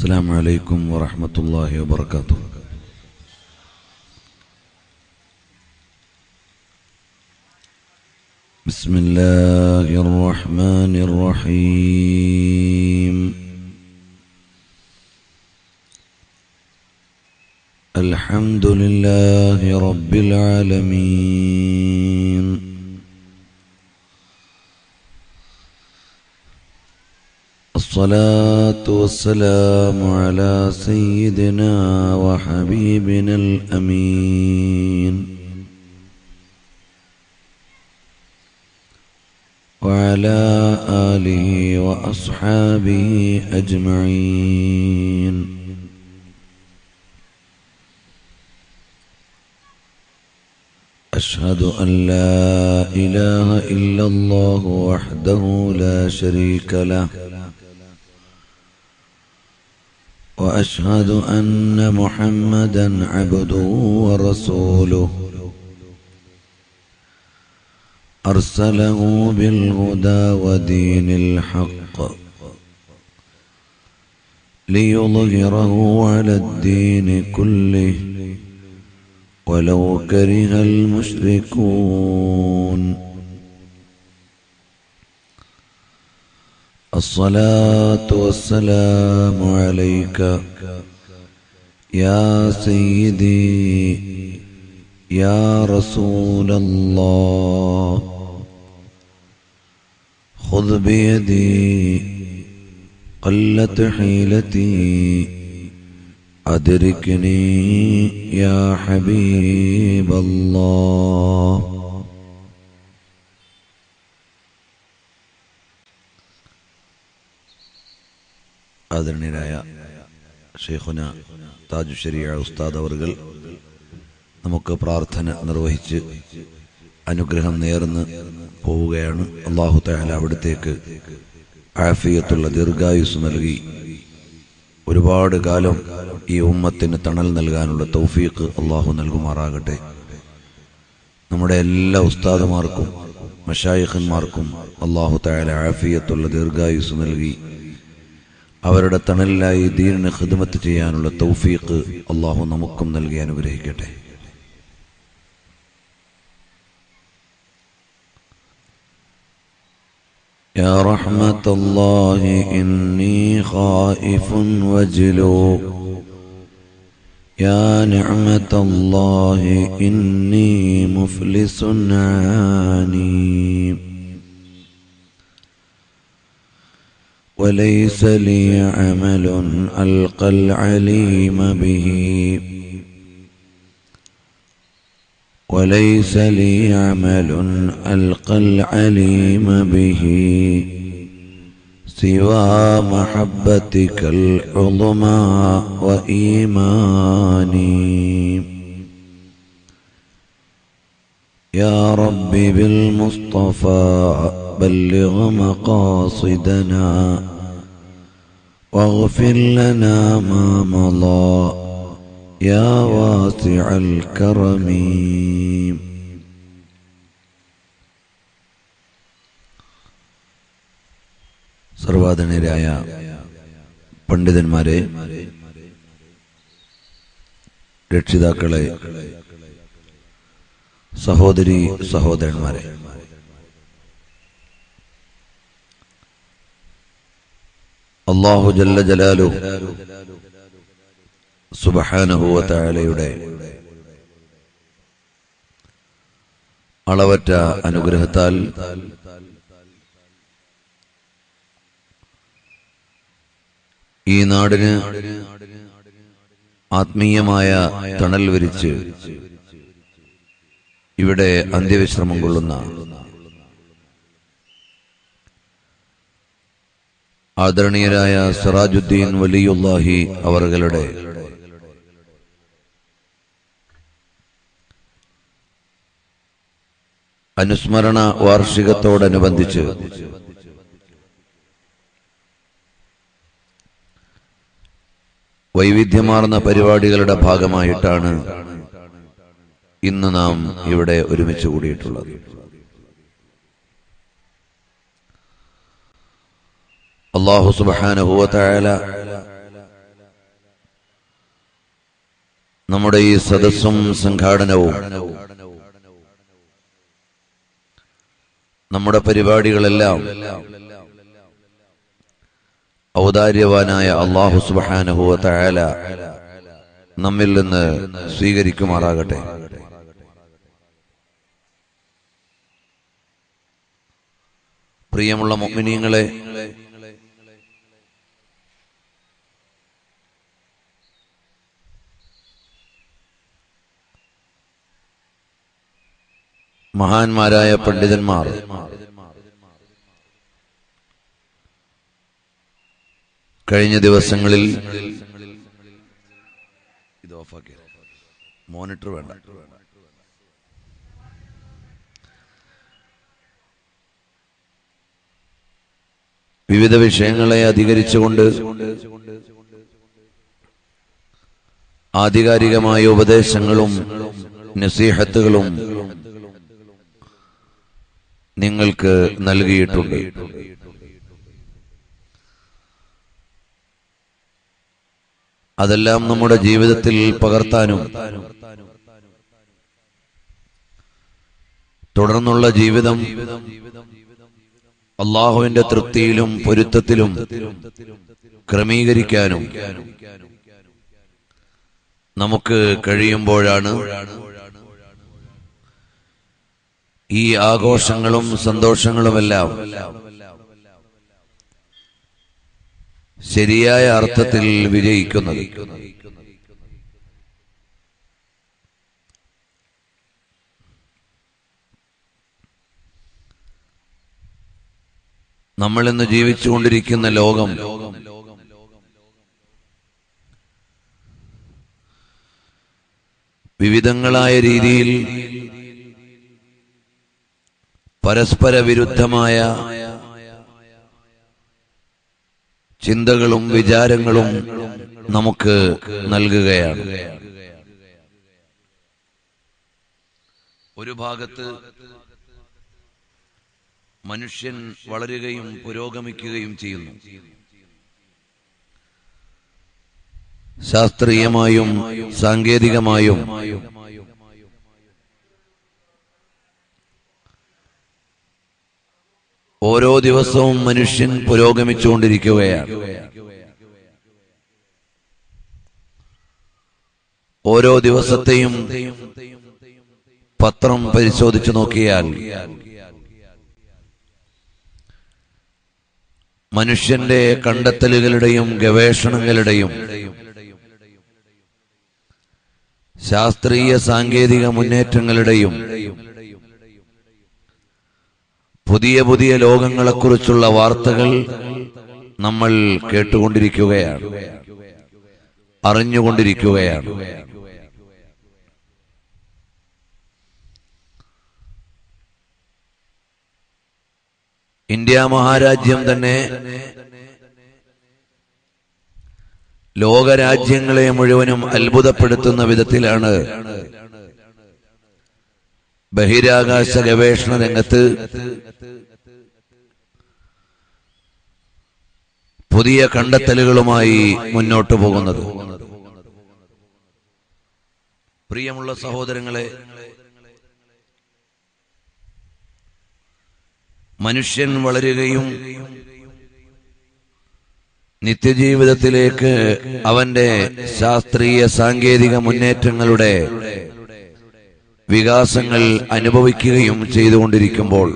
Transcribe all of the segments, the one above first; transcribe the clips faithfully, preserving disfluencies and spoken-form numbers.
السلام عليكم ورحمة الله وبركاته. بسم الله الرحمن الرحيم. الحمد لله رب العالمين، الصلاة والسلام على سيدنا وحبيبنا الأمين وعلى آله وأصحابه أجمعين. أشهد أن لا إله إلا الله وحده لا شريك له، وأشهد أن محمدا عبده ورسوله أرسله بالهدى ودين الحق ليظهره على الدين كله ولو كره المشركون. الصلاة والسلام عليك يا سيدي يا رسول الله، خذ بيدي قلت حيلتي أدركني يا حبيب الله. ആദരണീയരായ ഷെയ്ഖുന താജു ശരീഅ ഉസ്താദ് അവർകൾ നമുക്ക് പ്രാർത്ഥന നിർവഹിച്ച് അനുഗ്രഹം നേർന്ന് പോവുകയാണ്. അല്ലാഹു തആല അവിടത്തേക്ക് ആഫിയത്തുള്ള ദീർഘായുസ് നൽകി ഒരുപാട് കാലം ഈ ഉമ്മത്തിന് തണൽ നൽകാനുള്ള തൗഫീഖ് അല്ലാഹു നൽകുമാറാകട്ടെ. നമ്മുടെ എല്ലാ ഉസ്താദുമാർക്കും മശായിഖന്മാർക്കും അല്ലാഹു തആല ആഫിയത്തുള്ള ദീർഘായുസ് നൽകി അവരുടെ തണലിലായി ദീനിന് ഖിദ്മത്ത് ചെയ്യാനുള്ള തൗഫീഖ് അല്ലാഹു നമുക്കും നൽകി അനുഗ്രഹിക്കട്ടെ. يا رحمة الله إني خائف وجلو، يا نعمة الله إني مفلس عاني، وليس لي عمل ألقى العليم به، وليس لي عمل ألقى العليم به سوى محبتك العظمى وإيماني. يا رب بالمصطفى بلغ مقاصدنا واغفر لنا ما مضى يا واسع الكرم. സർവാധനരായ പണ്ഡിതന്മാരെ, രക്ഷിതാക്കളെ, സഹോദരി സഹോദരന്മാരെ, അല്ലാഹു ജല്ല ജലാലുഹു സുബ്ഹാനഹു വ തആലയുടെ അളവറ്റ അനുഗ്രഹത്താൽ ഈ നാടിന് ആത്മീയമായ തണൽ വിരിച്ച് ഇവിടെ അന്ത്യവിശ്രമം കൊള്ളുന്ന ആദരണീയരായ സിറാജുദ്ദീൻ വലിയുല്ലാഹി അവറുകളുടെ അനുസ്മരണ വാർഷികത്തോടനുബന്ധിച്ച് വൈവിധ്യമാർന്ന പരിപാടികളുടെ ഭാഗമായിട്ടാണ് ഇന്ന് നാം ഇവിടെ ഒരുമിച്ച് കൂടിയിട്ടുള്ളത്. അല്ലാഹു സുബ്ഹാനഹു വ തആല നമ്മുടെ ഈ സദസ്സും സംഘാടനവും നമ്മുടെ പരിപാടികളെല്ലാം ഔദാര്യവാനായ അല്ലാഹു സുബ്ഹാനഹു വ തആല നമ്മിൽ നിന്ന് സ്വീകരിക്കുമാറാകട്ടെ. പ്രിയമുള്ള മുഅ്മിനീങ്ങളെ, മഹാന്മാരായ പണ്ഡിതന്മാർ കഴിഞ്ഞ ദിവസങ്ങളിൽ ഇത് ഓഫാക്കി, മോണിറ്റർ വേണ്ട, വിവിധ വിഷയങ്ങളെ അധികരിച്ചുകൊണ്ട് ആധികാരികമായ ഉപദേശങ്ങളും നസീഹത്തുകളും നിങ്ങൾക്ക് നൽകിയിട്ടുണ്ട്. അതെല്ലാം നമ്മുടെ ജീവിതത്തിൽ പകർത്താനും തുടർന്നുള്ള ജീവിതം അല്ലാഹുവിന്റെ തൃപ്തിയിലും പൊരുത്തത്തിലും ക്രമീകരിക്കാനും നമുക്ക് കഴിയുമ്പോഴാണ് ഈ ആഘോഷങ്ങളും സന്തോഷങ്ങളുമെല്ലാം ശരിയായ അർത്ഥത്തിൽ വിജയിക്കുന്നത്. നമ്മൾ ഇന്ന് ജീവിച്ചുകൊണ്ടിരിക്കുന്ന ലോകം വിവിധങ്ങളായ രീതിയിൽ പരസ്പര വിരുദ്ധമായ ചിന്തകളും വിചാരങ്ങളും നമുക്ക് നൽകുകയാണ്. ഒരു ഭാഗത്ത് മനുഷ്യൻ വളരുകയും പുരോഗമിക്കുകയും ചെയ്യുന്നു. ശാസ്ത്രീയമായും സാങ്കേതികമായും ഓരോ ദിവസവും മനുഷ്യൻ പുരോഗമിച്ചുകൊണ്ടിരിക്കുകയാണ്. ഓരോ ദിവസത്തെയും പത്രം പരിശോധിച്ചു നോക്കിയാൽ മനുഷ്യന്റെ കണ്ടെത്തലുകളുടെയും ഗവേഷണങ്ങളുടെയും ശാസ്ത്രീയ സാങ്കേതിക മുന്നേറ്റങ്ങളുടെയും പുതിയ പുതിയ ലോകങ്ങളെക്കുറിച്ചുള്ള വാർത്തകൾ നമ്മൾ കേട്ടുകൊണ്ടിരിക്കുകയാണ്, അറിഞ്ഞുകൊണ്ടിരിക്കുകയാണ്. ഇന്ത്യ മഹാരാജ്യം തന്നെ ലോകരാജ്യങ്ങളെ മുഴുവനും അത്ഭുതപ്പെടുത്തുന്ന വിധത്തിലാണ് ബഹിരാകാശ ഗവേഷണ രംഗത്ത് പുതിയ കണ്ടെത്തലുകളുമായി മുന്നോട്ടു പോകുന്നത്. പ്രിയമുള്ള സഹോദരങ്ങളെ, മനുഷ്യൻ വളരുകയും നിത്യജീവിതത്തിലേക്ക് അവന്റെ ശാസ്ത്രീയ സാങ്കേതിക മുന്നേറ്റങ്ങളുടെ വികാസങ്ങൾ അനുഭവിക്കുകയും ചെയ്തുകൊണ്ടിരിക്കുമ്പോൾ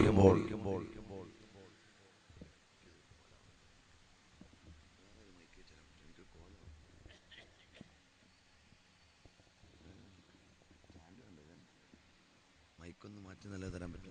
മൈക്കൊന്ന് മാറ്റി നല്ല തരാൻ പറ്റും.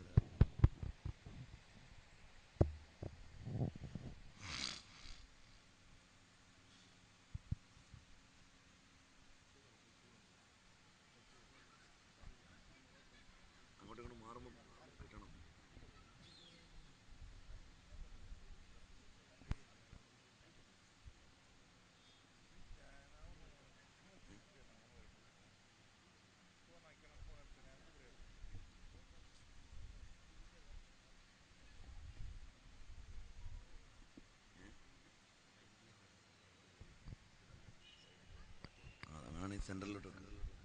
സെന്ററിലോട്ട്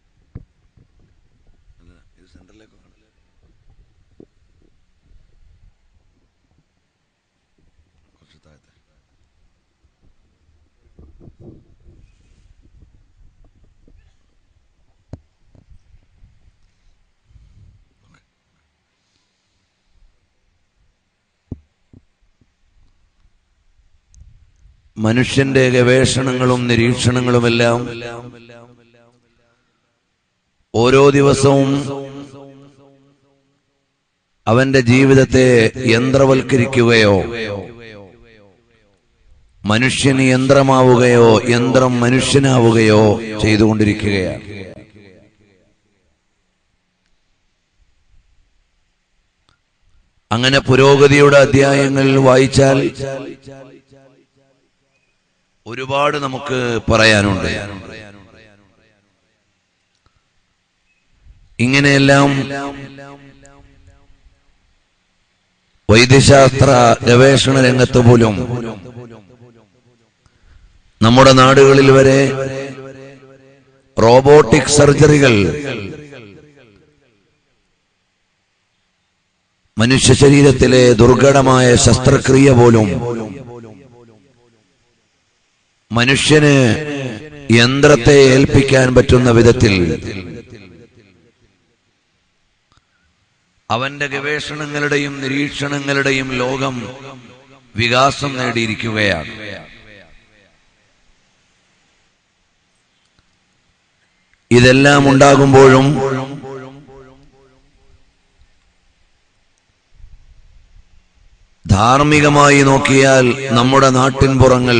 മനുഷ്യന്റെ ഗവേഷണങ്ങളും നിരീക്ഷണങ്ങളുമെല്ലാം ഓരോ ദിവസവും അവന്റെ ജീവിതത്തെ യന്ത്രവൽക്കരിക്കുകയോ മനുഷ്യൻ യന്ത്രമാവുകയോ യന്ത്രം മനുഷ്യനാവുകയോ ചെയ്തുകൊണ്ടിരിക്കുകയാണ്. അങ്ങനെ പുരോഗതിയുടെ അധ്യായങ്ങൾ വായിച്ചാൽ ഒരുപാട് നമുക്ക് പറയാനുണ്ട്. ഇങ്ങനെയെല്ലാം വൈദ്യശാസ്ത്ര ഗവേഷണ രംഗത്ത് പോലും നമ്മുടെ നാടുകളിൽ വരെ റോബോട്ടിക് സർജറികൾ മനുഷ്യ ശരീരത്തിലെ ദുർഘടമായ ശസ്ത്രക്രിയ പോലും മനുഷ്യന് യന്ത്രത്തെ ഏൽപ്പിക്കാൻ പറ്റുന്ന വിധത്തിൽ അവന്റെ ഗവേഷണങ്ങളുടെയും നിരീക്ഷണങ്ങളുടെയും ലോകം വികാസം നേടിയിരിക്കുകയാണ്. ഇതെല്ലാം ഉണ്ടാകുമ്പോഴും ധാർമ്മികമായി നോക്കിയാൽ നമ്മുടെ നാട്ടിൻപുറങ്ങൾ,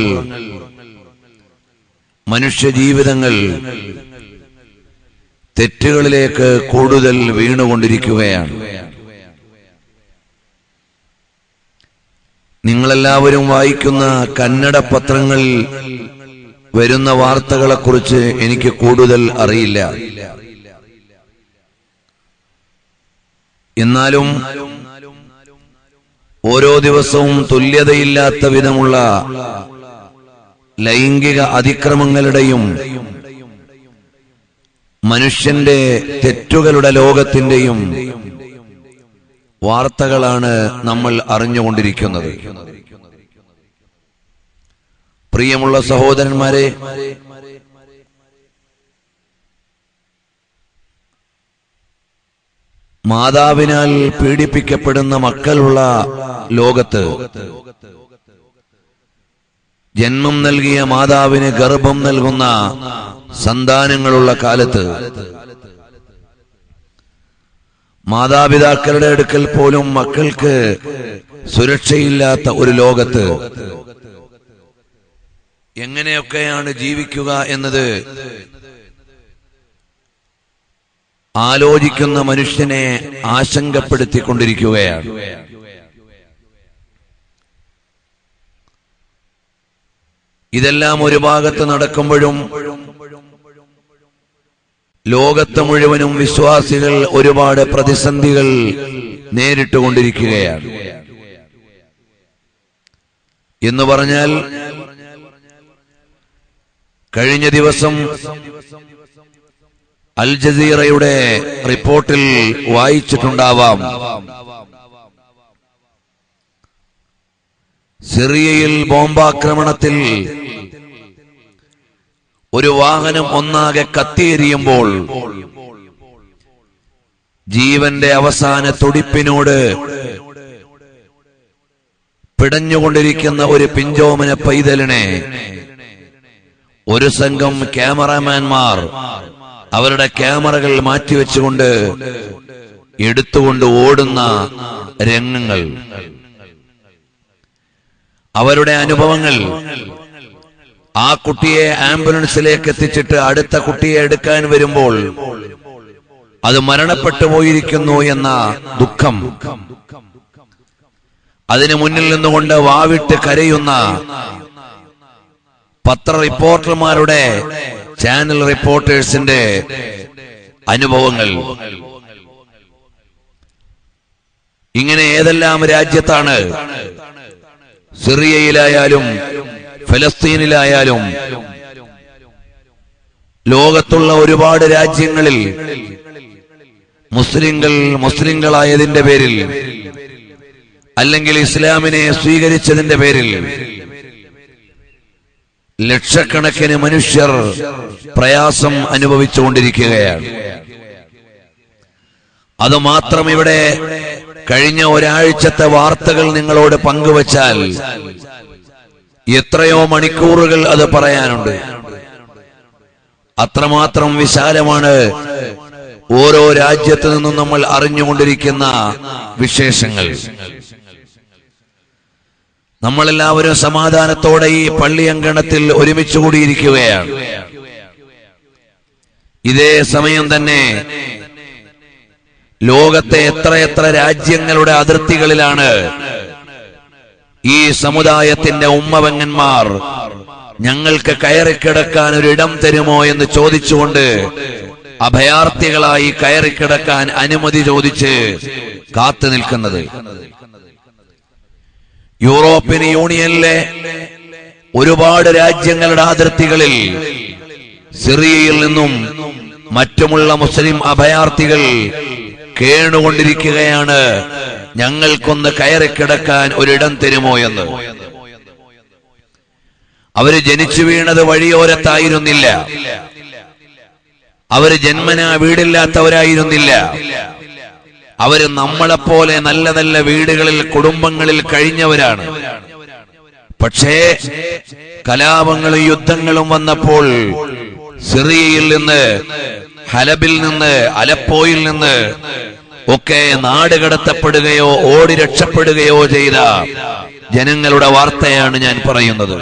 മനുഷ്യജീവിതങ്ങൾ തെറ്റുകളിലേക്ക് കൂടുതൽ വീണുകൊണ്ടിരിക്കുകയാണ്. നിങ്ങളെല്ലാവരും വായിക്കുന്ന കന്നഡ പത്രങ്ങളിൽ വരുന്ന വാർത്തകളെക്കുറിച്ച് എനിക്ക് കൂടുതൽ അറിയില്ല. എന്നാലും ഓരോ ദിവസവും തുല്യതയില്ലാത്ത വിധമുള്ള ലൈംഗിക അതിക്രമങ്ങളുടെയും മനുഷ്യന്റെ തെറ്റുകളുടെ ലോകത്തിന്റെയും വാർത്തകളാണ് നമ്മൾ അറിഞ്ഞുകൊണ്ടിരിക്കുന്നത്. പ്രിയമുള്ള സഹോദരന്മാരെ, മാതാവിനാൽ പീഡിപ്പിക്കപ്പെടുന്ന മക്കളുള്ള ലോകത്ത്, ജന്മം നൽകിയ മാതാവിന് ഗർഭം നൽകുന്ന സന്താനങ്ങളുള്ള കാലത്ത്, മാതാപിതാക്കളുടെ അടുക്കൽ പോലും മക്കൾക്ക് സുരക്ഷയില്ലാത്ത ഒരു ലോകത്ത് എങ്ങനെയൊക്കെയാണ് ജീവിക്കുക എന്നത് ആലോചിക്കുന്ന മനുഷ്യനെ ആശങ്കപ്പെടുത്തിക്കൊണ്ടിരിക്കുകയാണ്. ഇതെല്ലാം ഒരു ഭാഗത്ത് നടക്കുമ്പോഴും ലോകത്ത് മുഴുവനും വിശ്വാസികൾ ഒരുപാട് പ്രതിസന്ധികൾ നേരിട്ടുകൊണ്ടിരിക്കുകയാണ്. എന്ന് പറഞ്ഞാൽ കഴിഞ്ഞ ദിവസം അൽ ജസീറയുടെ റിപ്പോർട്ടിൽ വായിച്ചിട്ടുണ്ടാവാം, സിറിയയിൽ ബോംബാക്രമണത്തിൽ ഒരു വാഹനം ഒന്നാകെ കത്തിയെരിയുമ്പോൾ ജീവന്റെ അവസാന തുടിപ്പിനോട് പിടഞ്ഞുകൊണ്ടിരിക്കുന്ന ഒരു പിഞ്ചോമന പൈതലിനെ ഒരു സംഘം ക്യാമറാമാൻമാർ അവരുടെ ക്യാമറകൾ മാറ്റിവെച്ചുകൊണ്ട് എടുത്തുകൊണ്ട് ഓടുന്ന രംഗങ്ങൾ, അവരുടെ അനുഭവങ്ങൾ, ആ കുട്ടിയെ ആംബുലൻസിലേക്ക് എത്തിച്ചിട്ട് അടുത്ത കുട്ടിയെ എടുക്കാൻ വരുമ്പോൾ അത് മരണപ്പെട്ടു പോയിരിക്കുന്നു എന്ന ദുഃഖം, അതിനു മുന്നിൽ നിന്നുകൊണ്ട് വാവിട്ട് കരയുന്ന പത്ര റിപ്പോർട്ടർമാരുടെ, ചാനൽ റിപ്പോർട്ടേഴ്സിന്റെ അനുഭവങ്ങൾ. ഇങ്ങനെ ഏതെല്ലാം രാജ്യത്താണ്, സിറിയയിലായാലും ഫലസ്തീനിലായാലും ലോകത്തുള്ള ഒരുപാട് രാജ്യങ്ങളിൽ മുസ്ലിങ്ങൾ മുസ്ലിങ്ങളായതിന്റെ പേരിൽ അല്ലെങ്കിൽ ഇസ്ലാമിനെ സ്വീകരിച്ചതിന്റെ പേരിൽ ലക്ഷക്കണക്കിന് മനുഷ്യർ പ്രയാസം അനുഭവിച്ചുകൊണ്ടിരിക്കുകയാണ്. അതുമാത്രം ഇവിടെ കഴിഞ്ഞ ഒരാഴ്ചത്തെ വാർത്തകൾ നിങ്ങളോട് പങ്കുവച്ചാൽ എത്രയോ മണിക്കൂറുകൾ അത് പറയാനുണ്ട്. അത്രമാത്രം വിശാലമാണ് ഓരോ രാജ്യത്തു നിന്നും നമ്മൾ അറിഞ്ഞുകൊണ്ടിരിക്കുന്ന വിശേഷങ്ങൾ. നമ്മളെല്ലാവരും സമാധാനത്തോടെ ഈ പള്ളി അങ്കണത്തിൽ ഒരുമിച്ച് കൂടിയിരിക്കുകയാണ്. ഇതേ സമയം തന്നെ ലോകത്തെ എത്രയെത്ര രാജ്യങ്ങളുടെ അതിർത്തികളിലാണ് ഈ സമുദായത്തിന്റെ ഉമ്മവങ്ങന്മാർ ഞങ്ങൾക്ക് കയറിക്കിടക്കാൻ ഒരിടം തരുമോ എന്ന് ചോദിച്ചുകൊണ്ട് അഭയാർത്ഥികളായി കയറിക്കിടക്കാൻ അനുമതി ചോദിച്ച് കാത്തു നിൽക്കുന്നത്. യൂറോപ്യൻ യൂണിയനിലെ ഒരുപാട് രാജ്യങ്ങളുടെ അതിർത്തികളിൽ സിറിയയിൽ നിന്നും മറ്റുമുള്ള മുസ്ലിം അഭയാർത്ഥികൾ കേണുകൊണ്ടിരിക്കുകയാണ്. ഞങ്ങൾക്കൊന്ന് കയറിക്കിടക്കാൻ ഒരിടം തരുമോ എന്ന്. അവര് ജനിച്ചു വീണത് വഴിയോരത്തായിരുന്നില്ല. അവര് ജന്മനാ വീടില്ലാത്തവരായിരുന്നില്ല. അവര് നമ്മളെപ്പോലെ നല്ല നല്ല വീടുകളിൽ കുടുംബങ്ങളിൽ കഴിഞ്ഞവരാണ്. പക്ഷേ കലാപങ്ങളും യുദ്ധങ്ങളും വന്നപ്പോൾ സിറിയയിൽ നിന്ന്, ഹലബിൽ നിന്ന്, അലപ്പോയിൽ നിന്ന് ഒക്കെ നാട് കടത്തപ്പെടുകയോ ഓടി രക്ഷപ്പെടുകയോ ചെയ്ത ജനങ്ങളുടെ വാർത്തയാണ് ഞാൻ പറയുന്നത്.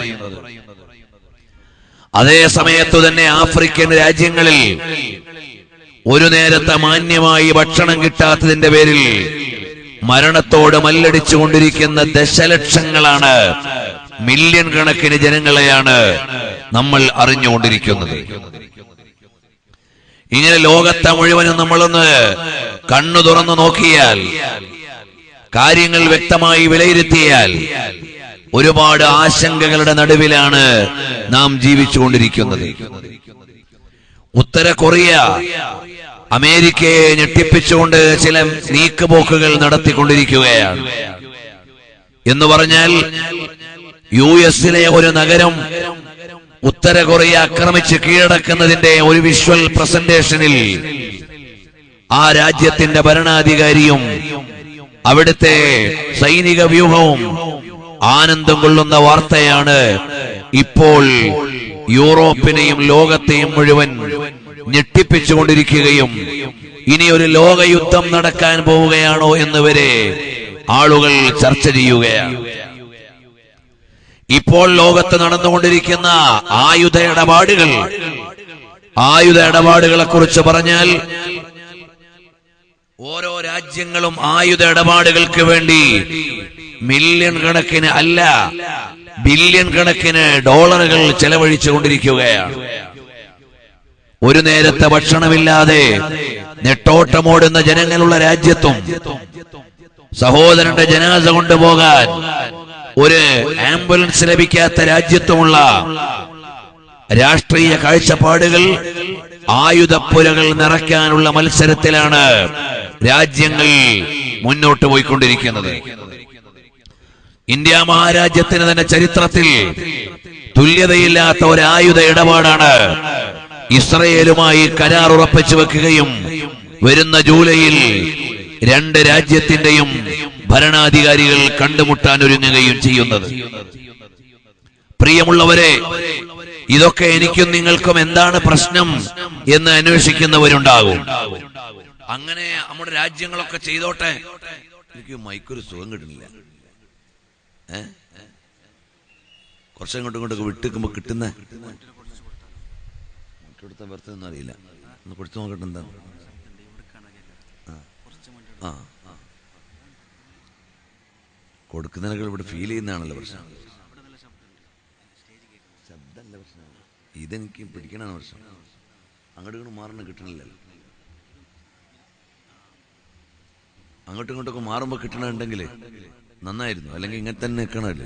അതേ സമയത്തു തന്നെ ആഫ്രിക്കൻ രാജ്യങ്ങളിൽ ഒരു നേരത്തെ മാന്യമായി ഭക്ഷണം കിട്ടാത്തതിന്റെ പേരിൽ മരണത്തോട് മല്ലടിച്ചുകൊണ്ടിരിക്കുന്ന ദശലക്ഷങ്ങളാണ്, മില്യൺ കണക്കിന് ജനങ്ങളെയാണ് നമ്മൾ അറിഞ്ഞുകൊണ്ടിരിക്കുന്നത്. ഇങ്ങനെ ലോകത്തെ മുഴുവനും നമ്മളൊന്ന് കണ്ണു തുറന്നു നോക്കിയാൽ, കാര്യങ്ങൾ വ്യക്തമായി വിലയിരുത്തിയാൽ ഒരുപാട് ആശങ്കകളുടെ നടുവിലാണ് നാം ജീവിച്ചുകൊണ്ടിരിക്കുന്നത്. ഉത്തര കൊറിയ അമേരിക്കയെ ഞെട്ടിപ്പിച്ചുകൊണ്ട് ചില നീക്കുപോക്കുകൾ നടത്തിക്കൊണ്ടിരിക്കുകയാണ്. എന്ന് പറഞ്ഞാൽ യു എസിലെ ഒരു നഗരം ഉത്തര കൊറിയ ആക്രമിച്ച് കീഴടക്കുന്നതിന്റെ ഒരു വിഷ്വൽ പ്രസന്റേഷനിൽ ആ രാജ്യത്തിന്റെ ഭരണാധികാരിയും അവിടുത്തെ സൈനിക വ്യൂഹവും ആനന്ദം കൊള്ളുന്ന വാർത്തയാണ് ഇപ്പോൾ യൂറോപ്പിനെയും ലോകത്തെയും മുഴുവൻ ഞെട്ടിപ്പിച്ചുകൊണ്ടിരിക്കുകയും ഇനി ഒരു ലോകയുദ്ധം നടക്കാൻ പോവുകയാണോ എന്നുവരെ ആളുകൾ ചർച്ച ചെയ്യുകയാണ്. ഇപ്പോൾ ലോകത്ത് നടന്നുകൊണ്ടിരിക്കുന്ന ആയുധ ഇടപാടുകൾ ആയുധ ഇടപാടുകളെ കുറിച്ച് പറഞ്ഞാൽ ഓരോ രാജ്യങ്ങളും ആയുധ ഇടപാടുകൾക്ക് വേണ്ടി മില്യൺ കണക്കിന് അല്ല ബില്യൺ കണക്കിന് ഡോളറുകൾ ചെലവഴിച്ചുകൊണ്ടിരിക്കുകയാണ്. ഒരു നേരത്തെ ഭക്ഷണമില്ലാതെ നെട്ടോട്ടമോടുന്ന ജനങ്ങളുള്ള രാജ്യത്തും സഹോദരന്റെ ജനാസ കൊണ്ടുപോകാൻ ഒരു ആംബുലൻസ് ലഭിക്കാത്ത രാജ്യത്തുമുള്ള രാഷ്ട്രീയ കാഴ്ചപ്പാടുകൾ, ആയുധപ്പുരകൾ നിറയ്ക്കാനുള്ള മത്സരത്തിലാണ് രാജ്യങ്ങൾ മുന്നോട്ട് പോയിക്കൊണ്ടിരിക്കുന്നത്. ഇന്ത്യ മഹാരാജ്യത്തിന് തന്നെ ചരിത്രത്തിൽ തുല്യതയില്ലാത്ത ഒരു ആയുധ ഇടപാടാണ് ഇസ്രയേലുമായി കരാർ ഉറപ്പിച്ചു വെക്കുകയും വരുന്ന ജൂലൈയിൽ രണ്ട് രാജ്യത്തിന്റെയും ഭരണാധികാരികൾ കണ്ടുമുട്ടാൻ ഒരുങ്ങുകയും ചെയ്യുന്നത്. പ്രിയമുള്ളവരെ, ഇതൊക്കെ എനിക്കും നിങ്ങൾക്കും എന്താണ് പ്രശ്നം എന്ന് അന്വേഷിക്കുന്നവരുണ്ടാകും. അങ്ങനെ നമ്മുടെ രാജ്യങ്ങളൊക്കെ ചെയ്തോട്ടെ. എനിക്ക് മൈക്കൊരു സുഖം കിട്ടുന്നില്ല. ഏഹ് കുറച്ചങ്ങോട്ടും ഇങ്ങോട്ടൊക്കെ വിട്ടിക്കുമ്പോ കിട്ടുന്ന കൊടുത്ത ബർത്തൊന്നും അറിയില്ല. ഒന്ന് കൊടുത്തു നോക്കട്ടെ എന്താ. ആ കൊടുക്കുന്നതിനൊക്കെ ഇവിടെ ഫീൽ ചെയ്യുന്നതാണല്ലോ പ്രശ്നം. ശബ്ദമല്ല പ്രശ്നം, ഇതെനിക്ക് പിടിക്കണാണ് പ്രശ്നം. അങ്ങോട്ടും ഇങ്ങോട്ടും മാറണം കിട്ടണില്ലല്ലോ. അങ്ങോട്ടും ഇങ്ങോട്ടൊക്കെ മാറുമ്പോ കിട്ടണുണ്ടെങ്കിൽ നന്നായിരുന്നു. അല്ലെങ്കിൽ ഇങ്ങനെ തന്നെ നിൽക്കണമല്ലോ.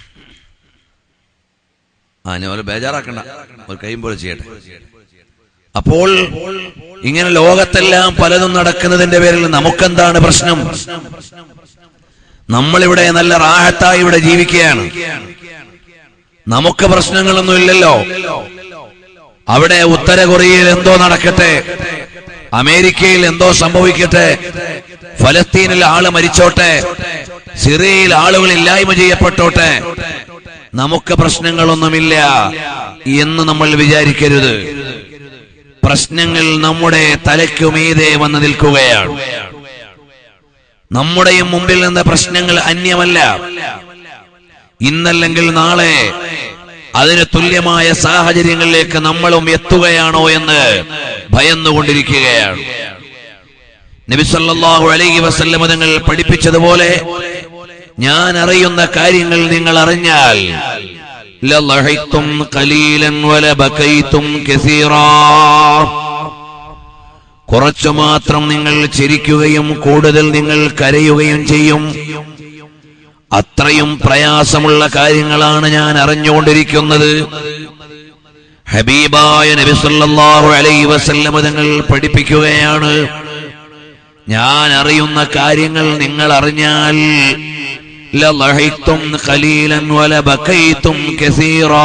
ആ ഞാൻ പോലെ ബേജാറാക്കണ്ട, ഒരു കൈയും പോലെ ചെയ്യട്ടെ. അപ്പോൾ ഇങ്ങനെ ലോകത്തെല്ലാം പലതും നടക്കുന്നതിന്റെ പേരിൽ നമുക്കെന്താണ് പ്രശ്നം? നമ്മളിവിടെ നല്ല റാഹത്തായി ഇവിടെ ജീവിക്കുകയാണ്, നമുക്ക് പ്രശ്നങ്ങളൊന്നും ഇല്ലല്ലോ. അവിടെ ഉത്തര കൊറിയയിൽ എന്തോ നടക്കട്ടെ, അമേരിക്കയിൽ എന്തോ സംഭവിക്കട്ടെ, ഫലസ്തീനിൽ ആള് മരിച്ചോട്ടെ, സിറിയയിൽ ആളുകൾ ഇല്ലായ്മ ചെയ്യപ്പെട്ടോട്ടെ, നമുക്ക് പ്രശ്നങ്ങളൊന്നുമില്ല എന്ന് നമ്മൾ വിചാരിക്കരുത്. പ്രശ്നങ്ങൾ നമ്മുടെ തലയ്ക്കുമീതെ വന്ന് നിൽക്കുകയാണ്. നമ്മുടെയും മുമ്പിൽ നിന്ന് പ്രശ്നങ്ങൾ അന്യമല്ല. ഇന്നല്ലെങ്കിൽ നാളെ അതിന് തുല്യമായ സാഹചര്യങ്ങളിലേക്ക് നമ്മളും എത്തുകയാണോ എന്ന് ഭയന്നുകൊണ്ടിരിക്കുകയാണ്. നബി സല്ലല്ലാഹു അലൈഹി വസല്ലം തങ്ങൾ പഠിപ്പിച്ചതുപോലെ ഞാൻ അറിയുന്ന കാര്യങ്ങൾ നിങ്ങൾ അറിഞ്ഞാൽ ലളഹിത്തും ഖലീലൻ വലബകൈതും കസീറാ, കുറച്ചു മാത്രം നിങ്ങൾ ചിരിക്കുകയും കൂടുതൽ നിങ്ങൾ കരയുകയും ചെയ്യും. അത്രയും പ്രയാസമുള്ള കാര്യങ്ങളാണ് ഞാൻ അറിഞ്ഞുകൊണ്ടിരിക്കുന്നത്. ഹബീബായ നബി സല്ലല്ലാഹു അലൈഹി വസല്ലം തങ്ങൾ പഠിപ്പിക്കുകയാണ്, ഞാൻ അറിയുന്ന കാര്യങ്ങൾ നിങ്ങൾ അറിഞ്ഞാൽ ലളഹിത്തും ഖലീലൻ വലബകൈതും കസീറാ,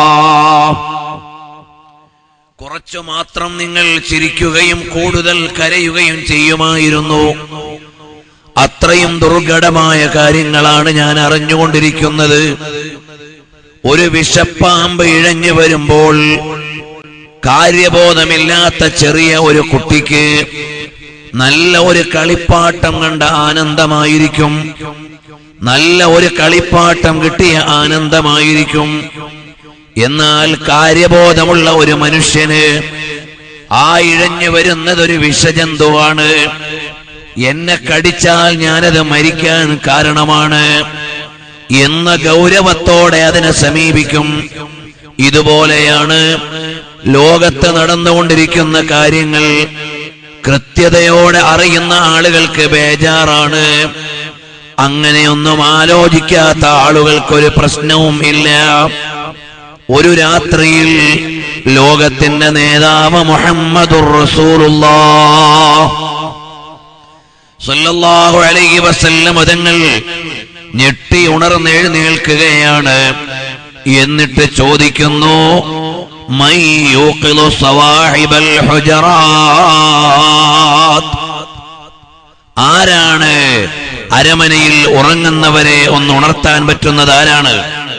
കുറച്ചു മാത്രം നിങ്ങൾ ചിരിക്കുകയും കൂടുതൽ കരയുകയും ചെയ്യുമായിരുന്നു. അത്രയും ദുർഘടമായ കാര്യങ്ങളാണ് ഞാൻ അറിഞ്ഞുകൊണ്ടിരിക്കുന്നത്. ഒരു വിഷപ്പാമ്പ് ഇഴഞ്ഞു വരുമ്പോൾ കാര്യബോധമില്ലാത്ത ചെറിയ ഒരു കുട്ടിക്ക് നല്ല ഒരു കളിപ്പാട്ടം കണ്ട ആനന്ദമായിരിക്കും, നല്ല ഒരു കളിപ്പാട്ടം കിട്ടിയ ആനന്ദമായിരിക്കും. എന്നാൽ കാര്യബോധമുള്ള ഒരു മനുഷ്യന് ആ ഇഴഞ്ഞു വരുന്നതൊരു വിഷജന്തുവാണ്, എന്നെ കടിച്ചാൽ ഞാനത് മരിക്കാൻ കാരണമാണ് എന്ന ഗൗരവത്തോടെ അതിനെ സമീപിക്കും. ഇതുപോലെയാണ് ലോകത്ത് നടന്നുകൊണ്ടിരിക്കുന്ന കാര്യങ്ങൾ. കൃത്യതയോടെ അറിയുന്ന ആളുകൾക്ക് ബേജാറാണ്, അങ്ങനെയൊന്നും ആലോചിക്കാത്ത ആളുകൾക്കൊരു പ്രശ്നവും ഇല്ല. ഒരു രാത്രിയിൽ ലോകത്തിന്റെ നേതാവ് മുഹമ്മദുർ റസൂലുള്ളാഹ് സല്ലല്ലാഹു അലൈഹി വസല്ലം തങ്ങൾ ഞെട്ടി ഉണർന്നെഴുന്നേൽക്കുകയാണ്. എന്നിട്ട് ചോദിക്കുന്നു, മൻ യൂഖിലു സവാഹിബൽ ഹുജറാത്ത്, ആരാണ് അരമനയിൽ ഉറങ്ങുന്നവരെ ഒന്ന് ഉണർത്താൻ പറ്റുന്നത്? ആരാണ്?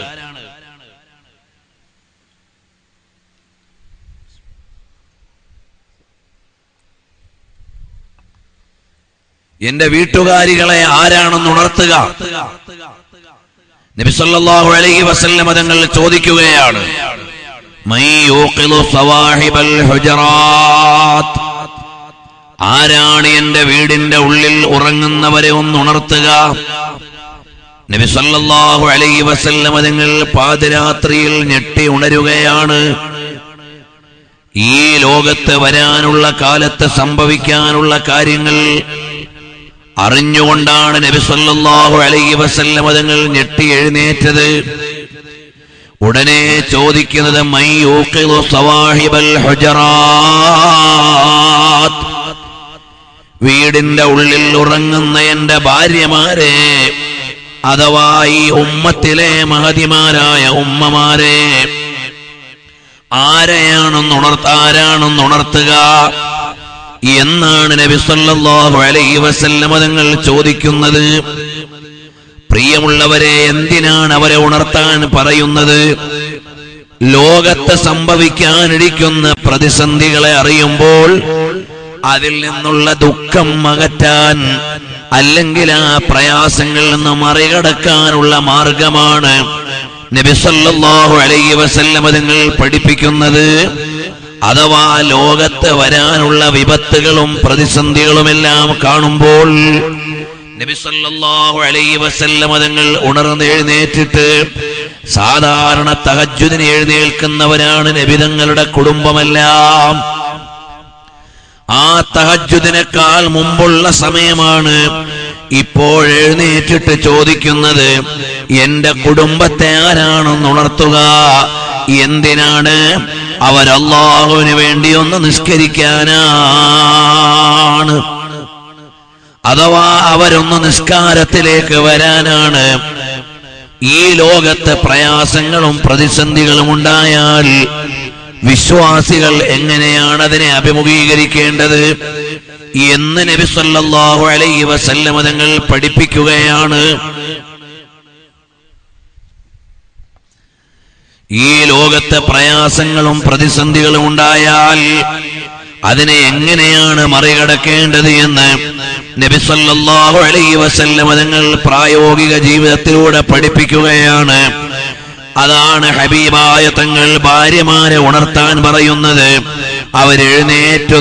എന്റെ വീട്ടുകാരികളെ ആരാണെന്ന് ഉണർത്തുക? നബി സല്ലല്ലാഹു അലൈഹി വസല്ലം തങ്ങൾ ചോദിക്കുകയാണ്, മൻ യൂഖിലു സവാഹിബൽ ഹുജറാത്ത്, ആരാണ് എന്റെ വീടിന്റെ ഉള്ളിൽ ഉറങ്ങുന്നവരെ ഒന്ന് ഉണർത്തുക? നബി സല്ലല്ലാഹു അലൈഹി വസല്ലം തങ്ങൾ പാതിരാത്രിയിൽ ഞെട്ടി ഉണരുകയാണ്. ഈ ലോകത്ത് വരാനുള്ള കാലത്ത് സംഭവിക്കാനുള്ള കാര്യങ്ങൾ അറിഞ്ഞുകൊണ്ടാണ് നബി സല്ലല്ലാഹു അലൈഹി വസല്ലം തങ്ങൾ ഞെട്ടി എഴുന്നേറ്റത്. ഉടനെ ചോദിക്കുന്നത്, മൻ യൂഖിലു സവാഹിബൽ ഹുജറാത്ത്, വീടിന്റെ ഉള്ളിൽ ഉറങ്ങുന്ന എന്റെ ഭാര്യമാരെ, അഥവാ ഈ ഉമ്മത്തിലെ മഹതിമാരായ ഉമ്മമാരെ ആരെയാണെന്നുണർത്ത ആരാണെന്നുണർത്തുക എന്നാണ് നബി സല്ലല്ലാഹു അലൈഹി വസല്ലം തങ്ങൾ ചോദിക്കുന്നത്. പ്രിയമുള്ളവരെ, എന്തിനാണ് അവരെ ഉണർത്താൻ പറയുന്നത്? ലോകത്ത് സംഭവിക്കാനിരിക്കുന്ന പ്രതിസന്ധികളെ അറിയുമ്പോൾ അതിൽ നിന്നുള്ള ദുഃഖം അകറ്റാൻ, അല്ലെങ്കിൽ ആ പ്രയാസങ്ങളിൽ നിന്ന് മറികടക്കാനുള്ള മാർഗമാണ് നബി സല്ലല്ലാഹു അലൈഹി വസല്ലം തങ്ങൾ പഠിപ്പിക്കുന്നത്. അഥവാ ലോകത്ത് വരാനുള്ള വിപത്തുകളും പ്രതിസന്ധികളുമെല്ലാം കാണുമ്പോൾ നബി സല്ലല്ലാഹു അലൈഹി വസല്ലം തങ്ങൾ ഉണർന്നെഴുന്നേറ്റിട്ട്, സാധാരണ തഹജ്ജുദിന് എഴുന്നേൽക്കുന്നവരാണ് നബി തങ്ങളുടെ കുടുംബമെല്ലാം. ആ തഹജ്ജുദിനേക്കാൾ മുമ്പുള്ള സമയമാണ് ഇപ്പോൾ എഴുന്നേറ്റിട്ട് ചോദിക്കുന്നത്, എന്റെ കുടുംബത്തെ ആരാണെന്ന് ഉണർത്തുക. എന്തിനാണ്? അവർ അല്ലാഹുവിന് വേണ്ടി ഒന്ന് നിസ്കരിക്കാനാണ്, അഥവാ അവരൊന്ന് നിസ്കാരത്തിലേക്ക് വരാനാണ്. ഈ ലോകത്തെ പ്രയാസങ്ങളും പ്രതിസന്ധികളും ഉണ്ടായാൽ വിശ്വാസികൾ എങ്ങനെയാണ് അതിനെ അഭിമുഖീകരിക്കേണ്ടത് എന്ന് നബി സല്ലല്ലാഹു അലൈഹി വസല്ലം തങ്ങൾ പഠിപ്പിക്കുകയാണ്. ഈ ലോകത്തെ പ്രയാസങ്ങളും പ്രതിസന്ധികളും ഉണ്ടായാൽ അതിനെ എങ്ങനെയാണ് മറികടക്കേണ്ടത് എന്ന് നബി സല്ലല്ലാഹു അലൈഹി വസല്ലം തങ്ങൾ പ്രായോഗിക ജീവിതത്തിലൂടെ പഠിപ്പിക്കുകയാണ്. അതാണ് ഹബീബായ തങ്ങൾ ഭാര്യമാരെ ഉണർത്താൻ പറയുന്നത്. അവരെഴുന്നേറ്റു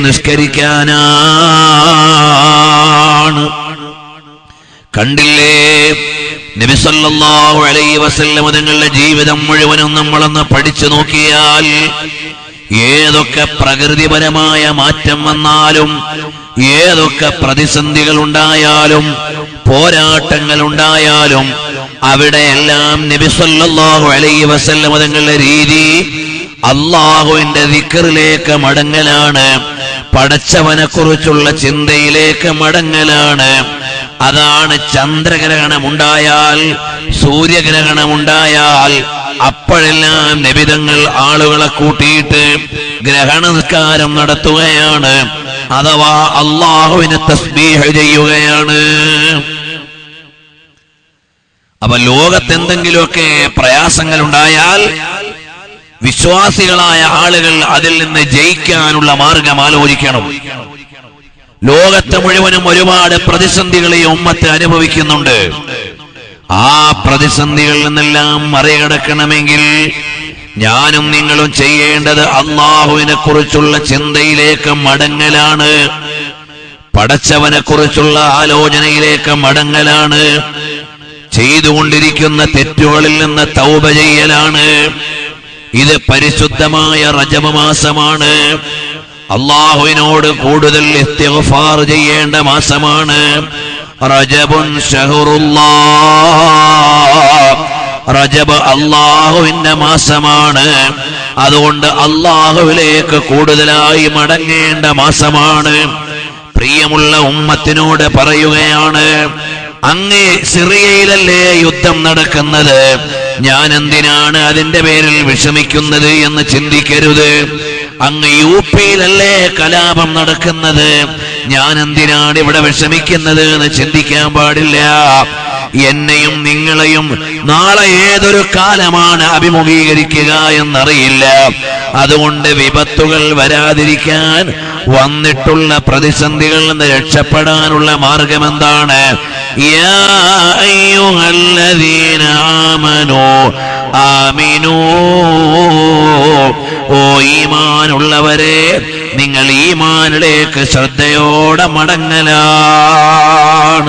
നിസ്കരിക്കാനാണ്. കണ്ടില്ലേ, നബി സല്ലല്ലാഹു അലൈഹി വസല്ലം തങ്ങളുടെ ജീവിതം മുഴുവനും നമ്മളൊന്ന് പഠിച്ചു നോക്കിയാൽ ഏതൊക്കെ പ്രകൃതിപരമായ മാറ്റം വന്നാലും, ഏതൊക്കെ പ്രതിസന്ധികൾ ഉണ്ടായാലും, പോരാട്ടങ്ങൾ ഉണ്ടായാലും, അവിടെയെല്ലാം നബി സല്ലല്ലാഹു അലൈഹി വസല്ലം തങ്ങളുടെ രീതി അല്ലാഹുവിന്റെ ദിക്റിലേക്ക് മടങ്ങലാണ്, പടച്ചവനെ കുറിച്ചുള്ള ചിന്തയിലേക്ക് മടങ്ങലാണ്. അതാണ് ചന്ദ്രഗ്രഹണമുണ്ടായാൽ, സൂര്യഗ്രഹണമുണ്ടായാൽ അപ്പോഴെല്ലാം നബിതങ്ങൾ ആളുകളെ കൂട്ടിയിട്ട് ഗ്രഹണ നിസ്കാരം നടത്തുകയാണ്, അഥവാ അല്ലാഹുവിനെ തസ്ബീഹ് ചെയ്യുകയാണ്. അപ്പൊ ലോകത്തെന്തെങ്കിലുമൊക്കെ പ്രയാസങ്ങൾ ഉണ്ടായാൽ വിശ്വാസികളായ ആളുകൾ അതിൽ നിന്ന് ജയിക്കാനുള്ള മാർഗം ആലോചിക്കണം. ലോകത്തെ മുഴുവനും ഒരുപാട് പ്രതിസന്ധികളെ ഉമ്മത്ത് അനുഭവിക്കുന്നുണ്ട്. ആ പ്രതിസന്ധികളിൽ നിന്നെല്ലാം മറികടക്കണമെങ്കിൽ ഞാനും നിങ്ങളും ചെയ്യേണ്ടത് അല്ലാഹുവിനെ കുറിച്ചുള്ള ചിന്തയിലേക്ക് മടങ്ങലാണ്, പടച്ചവനെ കുറിച്ചുള്ള ആലോചനയിലേക്ക് മടങ്ങലാണ്, ചെയ്തുകൊണ്ടിരിക്കുന്ന തെറ്റുകളിൽ നിന്ന് തൗബ ചെയ്യലാണ്. ഇത് പരിശുദ്ധമായ റജബ് മാസമാണ്. അല്ലാഹുവിനോട് കൂടുതൽ ഇസ്തിഗ്ഫാർ ചെയ്യേണ്ട മാസമാണ്. റജബുൻ ശഹറുല്ലാഹ്, റജബ് അല്ലാഹുവിന്റെ മാസമാണ്. അതുകൊണ്ട് അല്ലാഹുവിലേക്ക് കൂടുതലായി മടങ്ങേണ്ട മാസമാണ്. പ്രിയമുള്ള ഉമ്മത്തിനോട് പറയുകയാണ്, അങ്ങേ സിറിയയിലല്ലേ യുദ്ധം നടക്കുന്നത്, ഞാൻ എന്തിനാണ് അതിന്റെ പേരിൽ വിഷമിക്കുന്നത് എന്ന് ചിന്തിക്കരുത്. അങ്ങ് യു പിയിലല്ലേ കലാപം നടക്കുന്നത്, ഞാൻ എന്തിനാണ് ഇവിടെ വിഷമിക്കുന്നത് എന്ന് ചിന്തിക്കാൻ പാടില്ല. എന്നെയും നിങ്ങളെയും നാളെ ഏതൊരു കാലമാണ് അഭിമുഖീകരിക്കുക എന്നറിയില്ല. അതുകൊണ്ട് വിപത്തുകൾ വരാതിരിക്കാൻ, വന്നിട്ടുള്ള പ്രതിസന്ധികളിൽ നിന്ന് രക്ഷപ്പെടാനുള്ള മാർഗം എന്താണ്? യാ അയ്യുഹല്ലദീന ആമനൂ ആമിനൂ, ഓ ഈമാനുള്ളവരെ, നിങ്ങൾ ഈമാനിലേക്ക് ശ്രദ്ധയോടെ മടങ്ങലാണ്.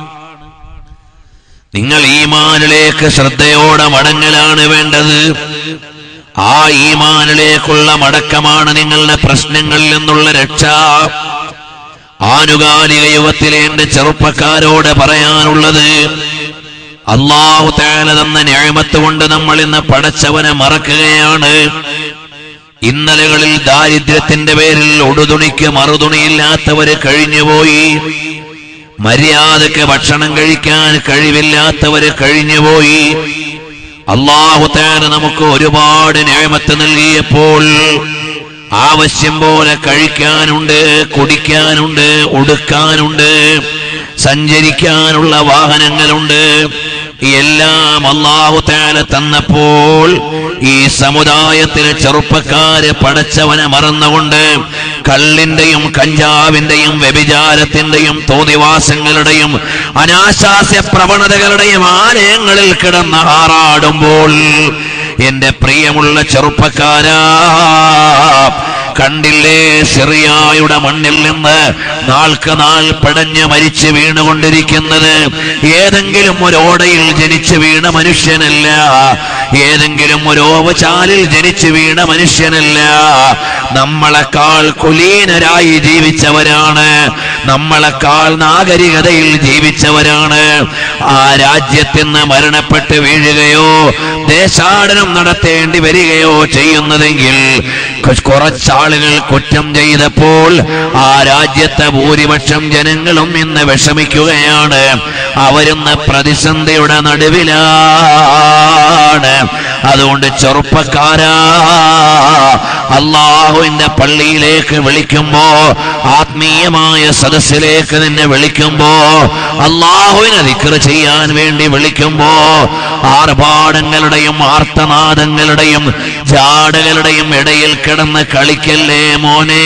നിങ്ങൾ ഈമാനിലേക്ക് ശ്രദ്ധയോടെ മടങ്ങലാണ് വേണ്ടത്. ആ ഈമാനിലേക്കുള്ള മടക്കമാണ് നിങ്ങളുടെ പ്രശ്നങ്ങളിൽ നിന്നുള്ള രക്ഷ. ആനുകാലിക യുഗത്തിലെ എന്റെ ചെറുപ്പക്കാരോട് പറയാനുള്ളത്, അല്ലാഹു തആല തന്ന നിഅമത്ത് കൊണ്ട് നമ്മൾ ഇന്ന് പടച്ചവനെ മറക്കുകയാണ്. ഇന്നലകളിൽ ദാരിദ്ര്യത്തിന്റെ പേരിൽ ഉടുതുണിക്ക് മറുതുണിയില്ലാത്തവര് കഴിഞ്ഞുപോയി, മര്യാദക്ക് ഭക്ഷണം കഴിക്കാൻ കഴിവില്ലാത്തവര് കഴിഞ്ഞുപോയി. അല്ലാഹു തആല നമുക്ക് ഒരുപാട് നിഅമത്ത് നൽകിയപ്പോൾ ആവശ്യം പോലെ കഴിക്കാനുണ്ട്, കുടിക്കാനുണ്ട്, ഉടുക്കാനുണ്ട്, സഞ്ചരിക്കാനുള്ള വാഹനങ്ങളുണ്ട്. എല്ലാം അല്ലാഹു തആല തന്നപ്പോൾ ഈ സമുദായത്തിലെ ചെറുപ്പക്കാര് പടച്ചവനെ മറന്നുകൊണ്ട് കള്ളിന്റെയും കഞ്ചാവിന്റെയും വ്യഭിചാരത്തിന്റെയും തോന്നിവാസങ്ങളുടെയും അനാശാസ്യ പ്രവണതകളുടെയും ആലയങ്ങളിൽ കിടന്ന് ആറാടുമ്പോൾ, എന്റെ പ്രിയമുള്ള ചെറുപ്പക്കാരാ, കണ്ടില്ലേ സിറിയയുടെ മണ്ണിൽ നിന്ന് നാൾക്ക് നാൾ പടഞ്ഞ് മരിച്ചു വീണുകൊണ്ടിരിക്കുന്നത് ഏതെങ്കിലും ഒരു ഓടയിൽ ജനിച്ചു വീണ മനുഷ്യനല്ല, ഏതെങ്കിലും ഒരു ഓവചാലിൽ ജനിച്ചു വീണ മനുഷ്യനല്ല. നമ്മളെക്കാൾ കുലീനരായി ജീവിച്ചവരാണ്, നമ്മളെക്കാൾ നാഗരികതയിൽ ജീവിച്ചവരാണ്. ആ രാജ്യത്തിൽ നിന്ന് മരണപ്പെട്ട് വീഴുകയോ ദേശാടനം നടത്തേണ്ടി വരികയോ ചെയ്യുന്നതെങ്കിൽ കുറച്ചാളുകൾ കുറ്റം ചെയ്തപ്പോൾ ആ രാജ്യത്തെ ഭൂരിപക്ഷം ജനങ്ങളും ഇന്ന് വിഷമിക്കുകയാണ്. അവരിന്ന് പ്രതിസന്ധിയുടെ നടുവിലാണ്. അതുകൊണ്ട് ചെറുപ്പക്കാരാ, അള്ളാഹുവിന്റെ പള്ളിയിലേക്ക് വിളിക്കുമ്പോ, ആത്മീയമായ സദസ്സിലേക്ക് നിന്നെ വിളിക്കുമ്പോ, അള്ളാഹുവിനെ ദിക്ർ ചെയ്യാൻ വേണ്ടി വിളിക്കുമ്പോ ആർഭാടങ്ങളുടെയും ആർത്തനാദങ്ങളുടെയും ജാടകളുടെയും ഇടയിൽ കിടന്ന് കളിക്കല്ലേ മോനെ.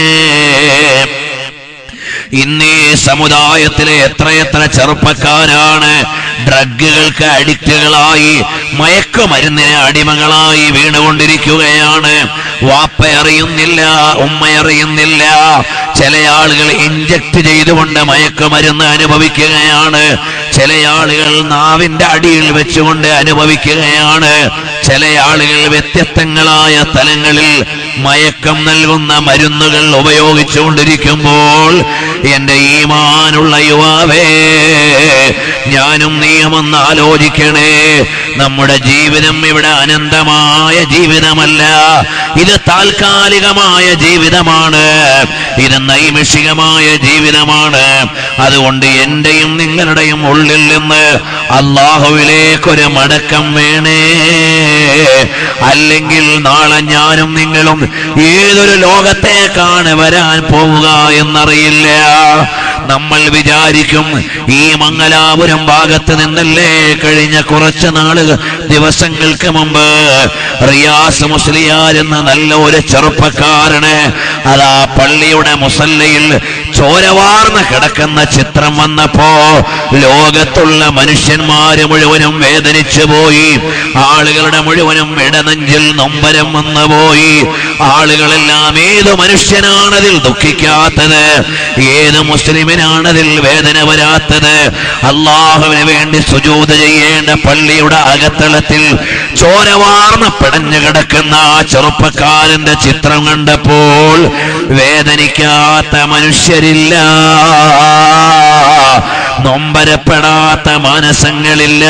ഇന്നീ സമുദായത്തിലെ എത്രയെത്ര ചെറുപ്പക്കാരാണ് ഡ്രഗുകൾക്ക് അഡിക്റ്റുകളായി, മയക്കുമരുന്നിന് അടിമകളായി വീണുകൊണ്ടിരിക്കുകയാണ്. വാപ്പ അറിയുന്നില്ല, ഉമ്മ അറിയുന്നില്ല. ചില ആളുകൾ ഇഞ്ചക്ട് ചെയ്തുകൊണ്ട് മയക്കുമരുന്ന് അനുഭവിക്കുകയാണ്. ചില ആളുകൾ നാവിന്റെ അടിയിൽ വെച്ചുകൊണ്ട് അനുഭവിക്കുകയാണ്. ചില ആളുകൾ വ്യത്യസ്തങ്ങളായ തലങ്ങളിൽ മയക്കം നൽകുന്ന മരുന്നുകൾ ഉപയോഗിച്ചുകൊണ്ടിരിക്കുമ്പോൾ എന്റെ ഈമാനുള്ള യുവാവേ, ഞാനും നീയുമൊന്ന് ആലോചിക്കണേ. നമ്മുടെ ജീവിതം ഇവിടെ അനന്തമായ ജീവിതമല്ല, ഇത് താൽക്കാലികമായ ജീവിതമാണ്, ഇത് നൈമിഷികമായ ജീവിതമാണ്. അതുകൊണ്ട് എന്റെയും നിങ്ങളുടെയും ഉള്ളിൽ നിന്ന് അല്ലാഹുവിലേക്കൊരു മടക്കം വേണേ. അല്ലെങ്കിൽ നാളെ ഞാനും നിങ്ങളും ഏതൊരു ലോകത്തേക്കാണ് വരാൻ പോവുക എന്നറിയില്ല. നമ്മൾ വിചാരിക്കും ഈ മംഗലാപുരം ഭാഗത്ത് നിന്നല്ലേ കഴിഞ്ഞ കുറച്ച് നാളുകൾ ദിവസങ്ങൾക്ക് മുമ്പ് റിയാസ് മുസ്ലിയാർ എന്ന നല്ല ഒരു ചെറുപ്പക്കാരന് അതാ പള്ളിയുടെ മുസല്ലയിൽ ചോരവാർന്ന് കിടക്കുന്ന ചിത്രം വന്നപ്പോ ലോകത്തുള്ള മനുഷ്യന്മാര് മുഴുവനും വേദനിച്ചു പോയി. ആളുകളുടെ മുഴുവനും ഇടനെഞ്ചിൽ നൊമ്പരം വന്നുപോയി. ആളുകളെല്ലാം ഏത് മനുഷ്യനാണതിൽ ദുഃഖിക്കാത്തത്, ഏത് മുസ്ലിമിനാണതിൽ വേദന വരാത്തത്? അള്ളാഹുവിന് വേണ്ടി സുജൂദ് ചെയ്യേണ്ട പള്ളിയുടെ അകത്തളത്തിൽ ചോരവാർന്ന് പിടഞ്ഞു കിടക്കുന്ന ആ ചെറുപ്പക്കാരന്റെ ചിത്രം കണ്ടപ്പോൾ വേദനിക്കാത്ത മനുഷ്യരില്ല, നൊമ്പരപ്പെടാത്ത മാനസങ്ങളില്ല.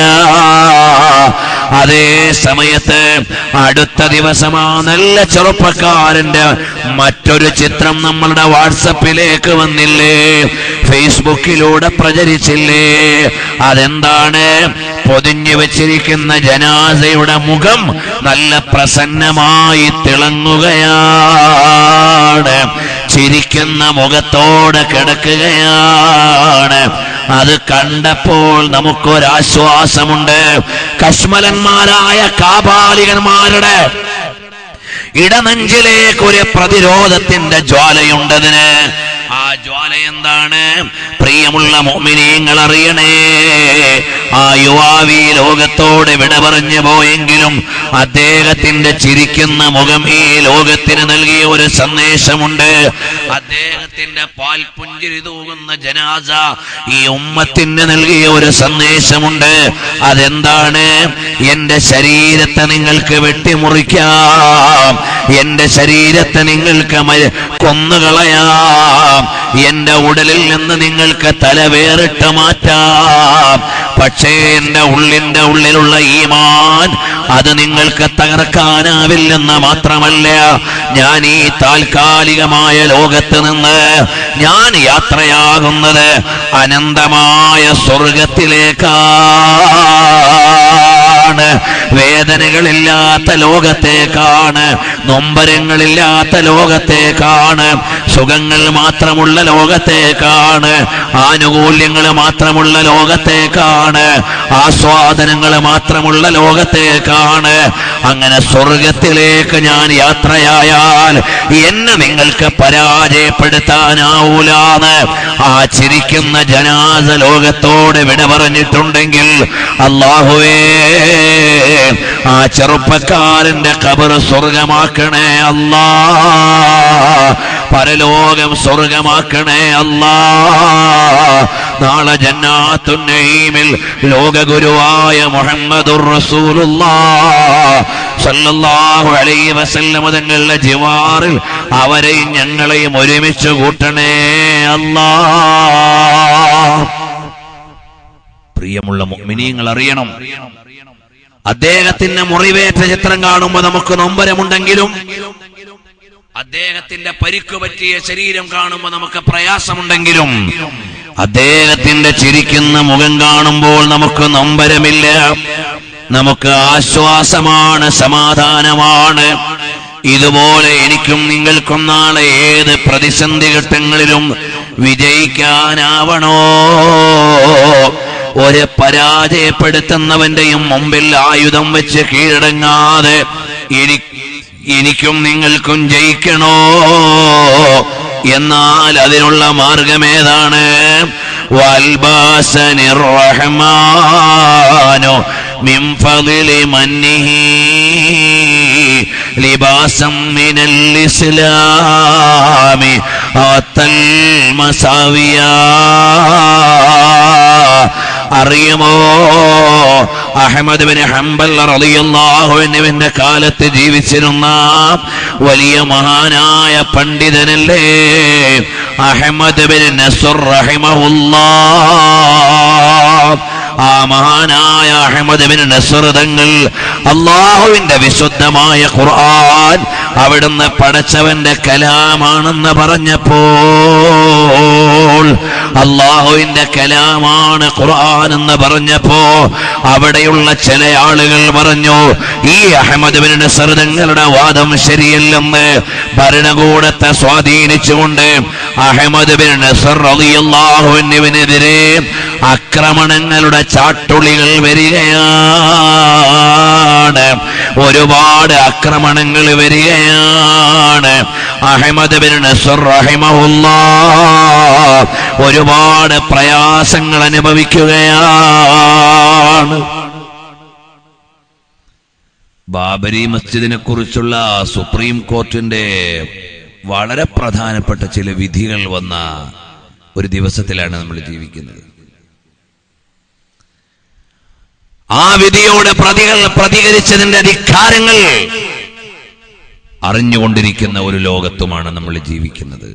അതേ സമയത്ത് അടുത്ത ദിവസം ആ നല്ല ചെറുപ്പക്കാരന്റെ മറ്റൊരു ചിത്രം നമ്മളുടെ വാട്സപ്പിലേക്ക് വന്നില്ലേ, ഫേസ്ബുക്കിലൂടെ പ്രചരിച്ചില്ലേ? അതെന്താണ്? പൊതിഞ്ഞു വെച്ചിരിക്കുന്ന ജനാസയുടെ മുഖം നല്ല പ്രസന്നമായി തിളങ്ങുകയാണ്, ചിരിക്കുന്ന മുഖത്തോടെ കിടക്കുകയാണ്. അത് കണ്ടപ്പോൾ നമുക്കൊരാശ്വാസമുണ്ട്. കശ്മലന്മാരായ കാപാലികന്മാരുടെ ഇടനെഞ്ചിലേക്ക് ഒരു പ്രതിരോധത്തിന്റെ ജ്വാലയുണ്ടതിന്. ആ ജ്വാല എന്താണ്? പ്രിയമുള്ള മുഅ്മിനീങ്ങൾ അറിയണേ, ആ യുവാവി ലോകത്തോട് വിട പറഞ്ഞു പോയെങ്കിലും അദ്ദേഹത്തിന്റെ ചിരിക്കുന്ന മുഖം ഈ ലോകത്തിന് നൽകിയ ഒരു സന്ദേശമുണ്ട്. അദ്ദേഹത്തിന്റെ പാൽപുഞ്ചിരി തൂകുന്ന ജനാസ ഈ ഉമ്മത്തിന് നൽകിയ ഒരു സന്ദേശമുണ്ട്. അതെന്താണ്? എന്റെ ശരീരത്തെ നിങ്ങൾക്ക് വെട്ടിമുറിക്കാം, എന്റെ ശരീരത്തെ നിങ്ങൾക്ക് കൊന്നുകളയാം, എന്റെ ഉടലിൽ നിന്ന് നിങ്ങൾക്ക് തല വേറിട്ട് മാറ്റാം, പക്ഷേ എന്റെ ഉള്ളിന്റെ ഉള്ളിലുള്ള ഈമാൻ അത് നിങ്ങൾക്ക് തകർക്കാനാവില്ലെന്ന് മാത്രമല്ല, ഞാൻ ഈ താൽക്കാലികമായ ലോകത്ത് നിന്ന് ഞാൻ യാത്രയാകുന്നത് അനന്തമായ സ്വർഗത്തിലേക്കാണ്, വേദനകളില്ലാത്ത ലോകത്തേക്കാണ്, നൊമ്പരങ്ങളില്ലാത്ത ലോകത്തേക്കാണ്, സുഖങ്ങൾ മാത്രമുള്ള ലോകത്തേക്കാണ്, ആനുകൂല്യങ്ങൾ മാത്രമുള്ള ലോകത്തേക്കാണ്, ആസ്വാദനങ്ങൾ മാത്രമുള്ള ലോകത്തേക്കാണ്. അങ്ങനെ സ്വർഗത്തിലേക്ക് ഞാൻ യാത്രയായാൽ എന്നെ നിങ്ങൾക്ക് പരാജയപ്പെടുത്താനാവൂലാന്ന് ആ ചിരിക്കുന്ന ജനാസ ലോകത്തോട് വിട പറഞ്ഞിട്ടുണ്ടെങ്കിൽ, അല്ലാഹുവേ ആ ചെറുപ്പക്കാരന്റെ ഖബർ സ്വർഗമാക്കണേ അല്ലാ, പരലോകം സ്വർഗമാക്കണേ അല്ലാ. നാളെ ജന്നാത്തുൻ നഈമിൽ ലോകഗുരുവായ മുഹമ്മദുർ റസൂലുള്ളാഹ് സല്ലല്ലാഹു അലൈഹി വസല്ലം തങ്ങളുടെ ജിവാറിൽ അവരെയും ഞങ്ങളെയും ഒരുമിച്ച് കൂട്ടണേ അല്ലാഹ്. പ്രിയമുള്ള മുഅ്മിനീങ്ങൾ അറിയണം, അദ്ദേഹത്തിന്റെ മുറിവേറ്റ ചിത്രം കാണുമ്പോൾ നമുക്ക് നൊമ്പരമുണ്ടെങ്കിലും അദ്ദേഹത്തിന്റെ പരിക്കു പറ്റിയ ശരീരം കാണുമ്പോൾ നമുക്ക് പ്രയാസമുണ്ടെങ്കിലും അദ്ദേഹത്തിന്റെ ചിരിക്കുന്ന മുഖം കാണുമ്പോൾ നമുക്ക് നൊമ്പരമില്ല, നമുക്ക് ആശ്വാസമാണ്, സമാധാനമാണ്. ഇതുപോലെ എനിക്കും നിങ്ങൾക്കും നാളെ ഏത് പ്രതിസന്ധി ഘട്ടങ്ങളിലും വിജയിക്കാനാവണോ? ഒരു പരാജയപ്പെടുത്തുന്നവന്റെയും മുമ്പിൽ ആയുധം വെച്ച് കീഴടങ്ങാതെ എനിക്കും നിങ്ങൾക്കും ജയിക്കണോ? എന്നാൽ അതിനുള്ള മാർഗമേതാണ്? വൽബാസനിർ റഹ്മാനു മിൻ ഫളിലി മന്നിഹി ലിബാസം മിനൽ ഇസ്ലാമി അതൽ മസാവിയാ. അറിയുമോ, അഹ്മദ് ബിൻ ഹംബൽ റളിയല്ലാഹു അൻഹുവിന്റെ കാലത്ത് ജീവിച്ചിരുന്ന വലിയ മഹാനായ പണ്ഡിതനല്ലേ അഹ്മദ് ബിൻ നസ്ർ റഹിമഹുല്ലാഹ്. ആ മഹാനായ അഹ്മദ് ബിൻ നസ്ർ തങ്ങൾ അല്ലാഹുവിന്റെ വിശുദ്ധമായ ഖുർആൻ അവിടുന്ന് പടച്ചവന്റെ കലാമാണെന്ന് പറഞ്ഞപ്പോൾ, അല്ലാഹുവിന്റെ കലാമാണ് ഖുർആൻ എന്ന് പറഞ്ഞപ്പോ അവിടെയുള്ള ചില ആളുകൾ പറഞ്ഞു, ഈ അഹ്മദ് ബിൻ നസ്ർ തങ്ങളുടെ വാദം ശരിയല്ലെന്ന്. ഭരണകൂടത്തെ സ്വാധീനിച്ചുകൊണ്ട് അഹ്മദ് ബിൻ നസ്ർ റളിയല്ലാഹു അൻഹുവിനെതിരെ ആക്രമണങ്ങളുടെ ചാട്ടുളികൾ വരികയാണ്, ഒരുപാട് ആക്രമണങ്ങൾ വരികയാണ്. അഹ്മദ് ബിൻ നസ്ർ റഹിമഹുല്ലാഹ് ഒരുപാട് പ്രയാസങ്ങൾ അനുഭവിക്കുകയാണ്. ബാബരി മസ്ജിദിനെ കുറിച്ചുള്ള സുപ്രീം കോർട്ടിന്റെ വളരെ പ്രധാനപ്പെട്ട ചില വിധികൾ വന്ന ഒരു ദിവസത്തിലാണ് നമ്മൾ ജീവിക്കുന്നത്. ആ വിധിയോട് പ്രതികൾ പ്രതികരിച്ചതിന്റെ ധിക്കാരങ്ങൾ അറിഞ്ഞുകൊണ്ടിരിക്കുന്ന ഒരു ലോകത്തുമാണ് നമ്മൾ ജീവിക്കുന്നത്.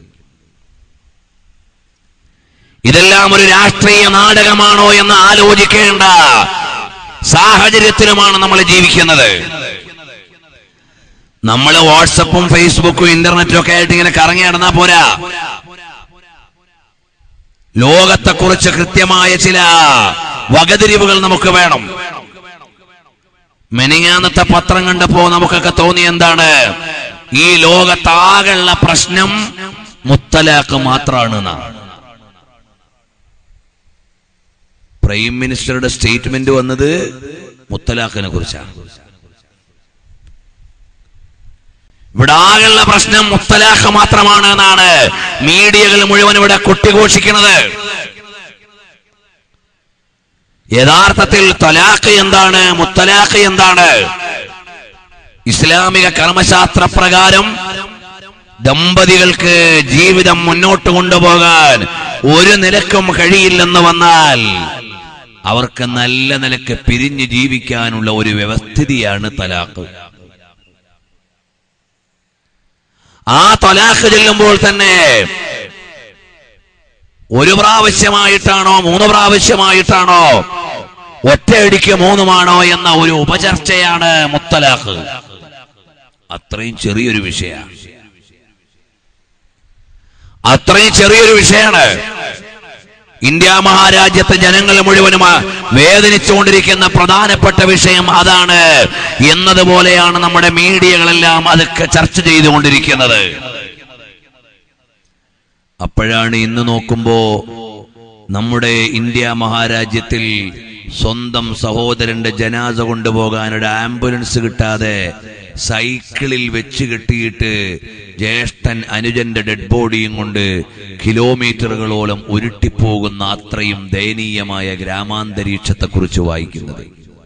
ഇതെല്ലാം ഒരു രാഷ്ട്രീയ നാടകമാണോ എന്ന് ആലോചിക്കേണ്ട സാഹചര്യത്തിലുമാണ് നമ്മൾ ജീവിക്കുന്നത്. നമ്മൾ വാട്സപ്പും ഫേസ്ബുക്കും ഇന്റർനെറ്റും ഒക്കെ ആയിട്ട് ഇങ്ങനെ കറങ്ങി നടന്നാ പോരാ. ലോകത്തെക്കുറിച്ച് കൃത്യമായ ചില വകതിരിവുകൾ നമുക്ക് വേണം. മെനിങ്ങാന്നത്തെ പത്രം കണ്ടപ്പോ നമുക്കൊക്കെ തോന്നി എന്താണ്, ഈ ലോകത്താകെയുള്ള പ്രശ്നം മുത്തലാഖ് മാത്രമാണ്. പ്രൈം മിനിസ്റ്ററുടെ സ്റ്റേറ്റ്മെന്റ് വന്നത് മുത്തലാഖിനെ കുറിച്ചാണ്. ഇവിടെ ആകെയുള്ള പ്രശ്നം മുത്തലാഖ് മാത്രമാണ് എന്നാണ് മീഡിയകൾ മുഴുവൻ ഇവിടെ കൊട്ടിഘോഷിക്കുന്നത്. യഥാർത്ഥത്തിൽ തലാഖ് എന്താണ്, മുത്തലാഖ് എന്താണ്? ഇസ്ലാമിക കർമ്മശാസ്ത്ര പ്രകാരം ദമ്പതികൾക്ക് ജീവിതം മുന്നോട്ട് കൊണ്ടുപോകാൻ ഒരു നിലക്കും കഴിയില്ലെന്ന് വന്നാൽ അവർക്ക് നല്ല നിലക്ക് പിരിഞ്ഞു ജീവിക്കാനുള്ള ഒരു വ്യവസ്ഥിതിയാണ് തലാഖ്. ആ തലാഖ് ചെല്ലുമ്പോൾ തന്നെ ഒരു പ്രാവശ്യമായിട്ടാണോ മൂന്ന് പ്രാവശ്യമായിട്ടാണോ ഒറ്റയടിക്ക് മൂന്നുമാണോ എന്ന ഒരു ഉപചർച്ചയാണ് മുത്തലാഖ്. അത്രയും ചെറിയൊരു വിഷയമാണ്, അത്രയും ചെറിയൊരു വിഷയമാണ്. ഇന്ത്യ മഹാരാജ്യത്തെ ജനങ്ങൾ മുഴുവനും വേദനിച്ചുകൊണ്ടിരിക്കുന്ന പ്രധാനപ്പെട്ട വിഷയം അതാണ് എന്നതുപോലെയാണ് നമ്മുടെ മീഡിയകളെല്ലാം അതൊക്കെ ചർച്ച ചെയ്തുകൊണ്ടിരിക്കുന്നത്. അപ്പോഴാണ് ഇന്ന് നോക്കുമ്പോ നമ്മുടെ ഇന്ത്യ മഹാരാജ്യത്തിൽ സ്വന്തം സഹോദരന്റെ ജനാസ കൊണ്ടുപോകാനൊരു ആംബുലൻസ് കിട്ടാതെ സൈക്കിളിൽ വെച്ച് കെട്ടിയിട്ട് ജ്യേഷ്ഠൻ അനുജന്റെ ഡെഡ് ബോഡിയും കൊണ്ട് കിലോമീറ്ററുകളോളം ഉരുട്ടിപ്പോകുന്ന അത്രയും ദയനീയമായ ഗ്രാമാന്തരീക്ഷത്തെ കുറിച്ച് വായിക്കുന്നത്.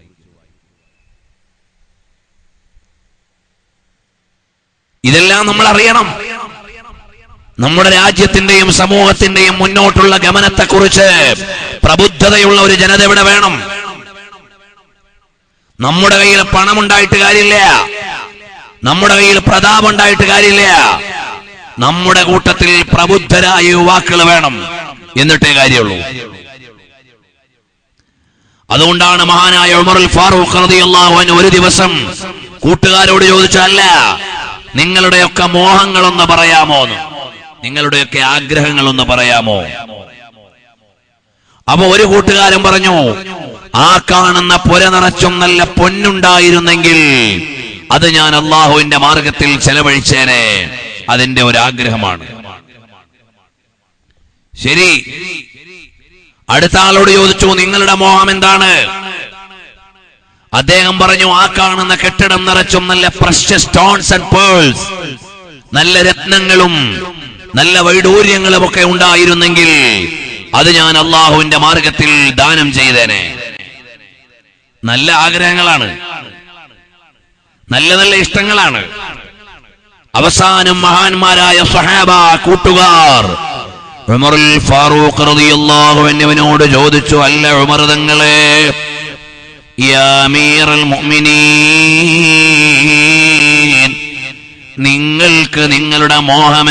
ഇതെല്ലാം നമ്മൾ അറിയണം. നമ്മുടെ രാജ്യത്തിന്റെയും സമൂഹത്തിന്റെയും മുന്നോട്ടുള്ള ഗമനത്തെക്കുറിച്ച് പ്രബുദ്ധതയുള്ള ഒരു ജനത ഇവിടെ വേണം. നമ്മുടെ കയ്യിൽ പണമുണ്ടായിട്ട് കാര്യമില്ല, നമ്മുടെ കയ്യിൽ പ്രതാപം ഉണ്ടായിട്ട് കാര്യമില്ല. നമ്മുടെ കൂട്ടത്തിൽ പ്രബുദ്ധരായ യുവാക്കൾ വേണം, എന്നിട്ടേ കാര്യമുള്ളൂ. അതുകൊണ്ടാണ് മഹാനായ ഉമറുൽ ഫാറൂഖ് റളിയല്ലാഹു അൻഹു ഒരു ദിവസം കൂട്ടുകാരോട് ചോദിച്ചു, അല്ല നിങ്ങളുടെയൊക്കെ മോഹങ്ങളൊന്ന് പറയാമോ, നിങ്ങളുടെയൊക്കെ ആഗ്രഹങ്ങളൊന്ന് പറയാമോ? അപ്പൊ ഒരു കൂട്ടുകാരൻ പറഞ്ഞു, ആ കാണുന്ന പുര നിറച്ചും നല്ല പൊന്നുണ്ടായിരുന്നെങ്കിൽ അത് ഞാൻ അള്ളാഹുവിന്റെ മാർഗത്തിൽ ചെലവഴിച്ചേനെ, അതിന്റെ ഒരു ആഗ്രഹമാണ്. ശരി, അടുത്ത ആളോട് ചോദിച്ചു, നിങ്ങളുടെ മോഹം എന്താണ്? അദ്ദേഹം പറഞ്ഞു, ആ കാണുന്ന കെട്ടിടം നിറച്ചും നല്ല പ്രഷ്യസ് സ്റ്റോൺസ് ആൻഡ് പേൾസ്, നല്ല രത്നങ്ങളും നല്ല വൈഡൂര്യങ്ങളും ഒക്കെ ഉണ്ടായിരുന്നെങ്കിൽ അത് ഞാൻ അള്ളാഹുവിന്റെ മാർഗത്തിൽ ദാനം ചെയ്തേനെ. നല്ല ആഗ്രഹങ്ങളാണ്, നല്ല നല്ല ഇഷ്ടങ്ങളാണ്. അവസാനം മഹാന്മാരായ സ്വഹാബ കൂട്ടുകാർ ഉമറുൽ ഫാറൂഖ് റളിയല്ലാഹു അൻഹുവിനോട് ചോദിച്ചു, അല്ല ഉമർ തങ്ങളെ, യാ അമീറുൽ മുഅ്മിനീൻ, നിങ്ങൾക്ക് നിങ്ങളുടെ മോഹം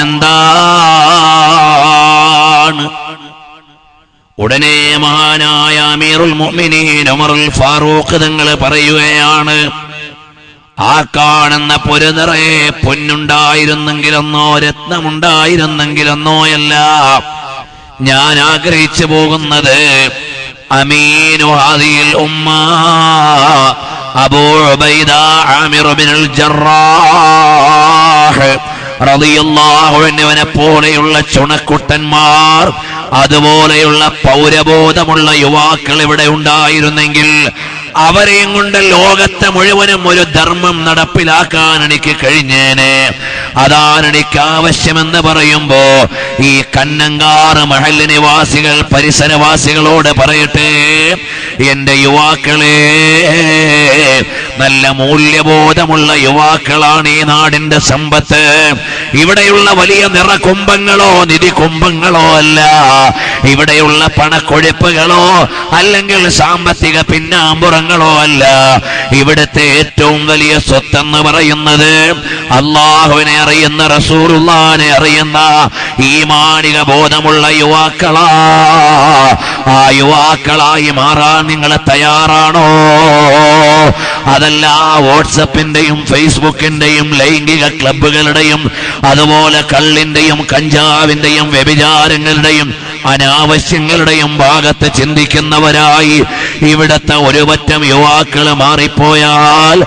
എന്താണ്? ഉടനെ മഹാനായ അമീറുൽ മുഅ്മിനീൻ ഉമറുൽ ഫാറൂഖ് തങ്ങൾ പറയുകയാണ്, ആ കാണുന്ന പുര നിറയെ പൊന്നുണ്ടായിരുന്നെങ്കിലെന്നോ രത്നമുണ്ടായിരുന്നെങ്കിലെന്നോ അല്ല, ഞാൻ ആഗ്രഹിച്ചു പോകുന്നത് അമീനു ഹാദിഹിൽ ഉമ്മ അബൂ ഉബൈദ ആമിർ ഇബ്നുൽ ജറാഹ് റളിയല്ലാഹു അൻഹുവിനെ പോലെയുള്ള ചുണക്കുട്ടന്മാർ, അതുപോലെയുള്ള പൗരബോധമുള്ള യുവാക്കൾ ഇവിടെ ഉണ്ടായിരുന്നെങ്കിൽ അവരെയും കൊണ്ട് ലോകത്തെ മുഴുവനും ഒരു ധർമ്മം നടപ്പിലാക്കാൻ എനിക്ക് കഴിഞ്ഞേനെ. അതാണ് എനിക്ക് ആവശ്യമെന്ന് പറയുമ്പോ ഈ കന്നങ്കാറ് മഹല്ല് നിവാസികൾ പരിസരവാസികളോട് പറയട്ടെ, എന്റെ യുവാക്കളെ, നല്ല മൂല്യബോധമുള്ള യുവാക്കളാണ് ഈ നാടിന്റെ സമ്പത്ത്. ഇവിടെയുള്ള വലിയ നിറകുംഭങ്ങളോ നിധി കുംഭങ്ങളോ അല്ല, ഇവിടെയുള്ള പണക്കൊഴുപ്പുകളോ അല്ലെങ്കിൽ സാമ്പത്തിക പിന്നാമ്പുറങ്ങളോ അല്ല. ഇവിടുത്തെ ഏറ്റവും വലിയ സ്വത്തെന്ന് പറയുന്നത് അള്ളാഹുവിനെ അറിയുന്ന, റസൂലുള്ളാഹിനെ അറിയുന്ന ഈമാനിക ബോധമുള്ള യുവാക്കളാ. ആ യുവാക്കളായി മാറാൻ നിങ്ങൾ തയ്യാറാണോ? അതല്ല വാട്സപ്പിന്റെയും ഫേസ്ബുക്കിന്റെയും ലൈംഗിക ക്ലബുകളുടെയും അതുപോലെ കള്ളിന്റെയും കഞ്ചാവിന്റെയും വ്യഭിചാരങ്ങളുടെയും അനാവശ്യങ്ങളുടെയും ഭാഗത്ത് ചിന്തിക്കുന്നവരായി ഇവിടത്തെ ഒരു പറ്റം യുവാക്കൾ മാറിപ്പോയാൽ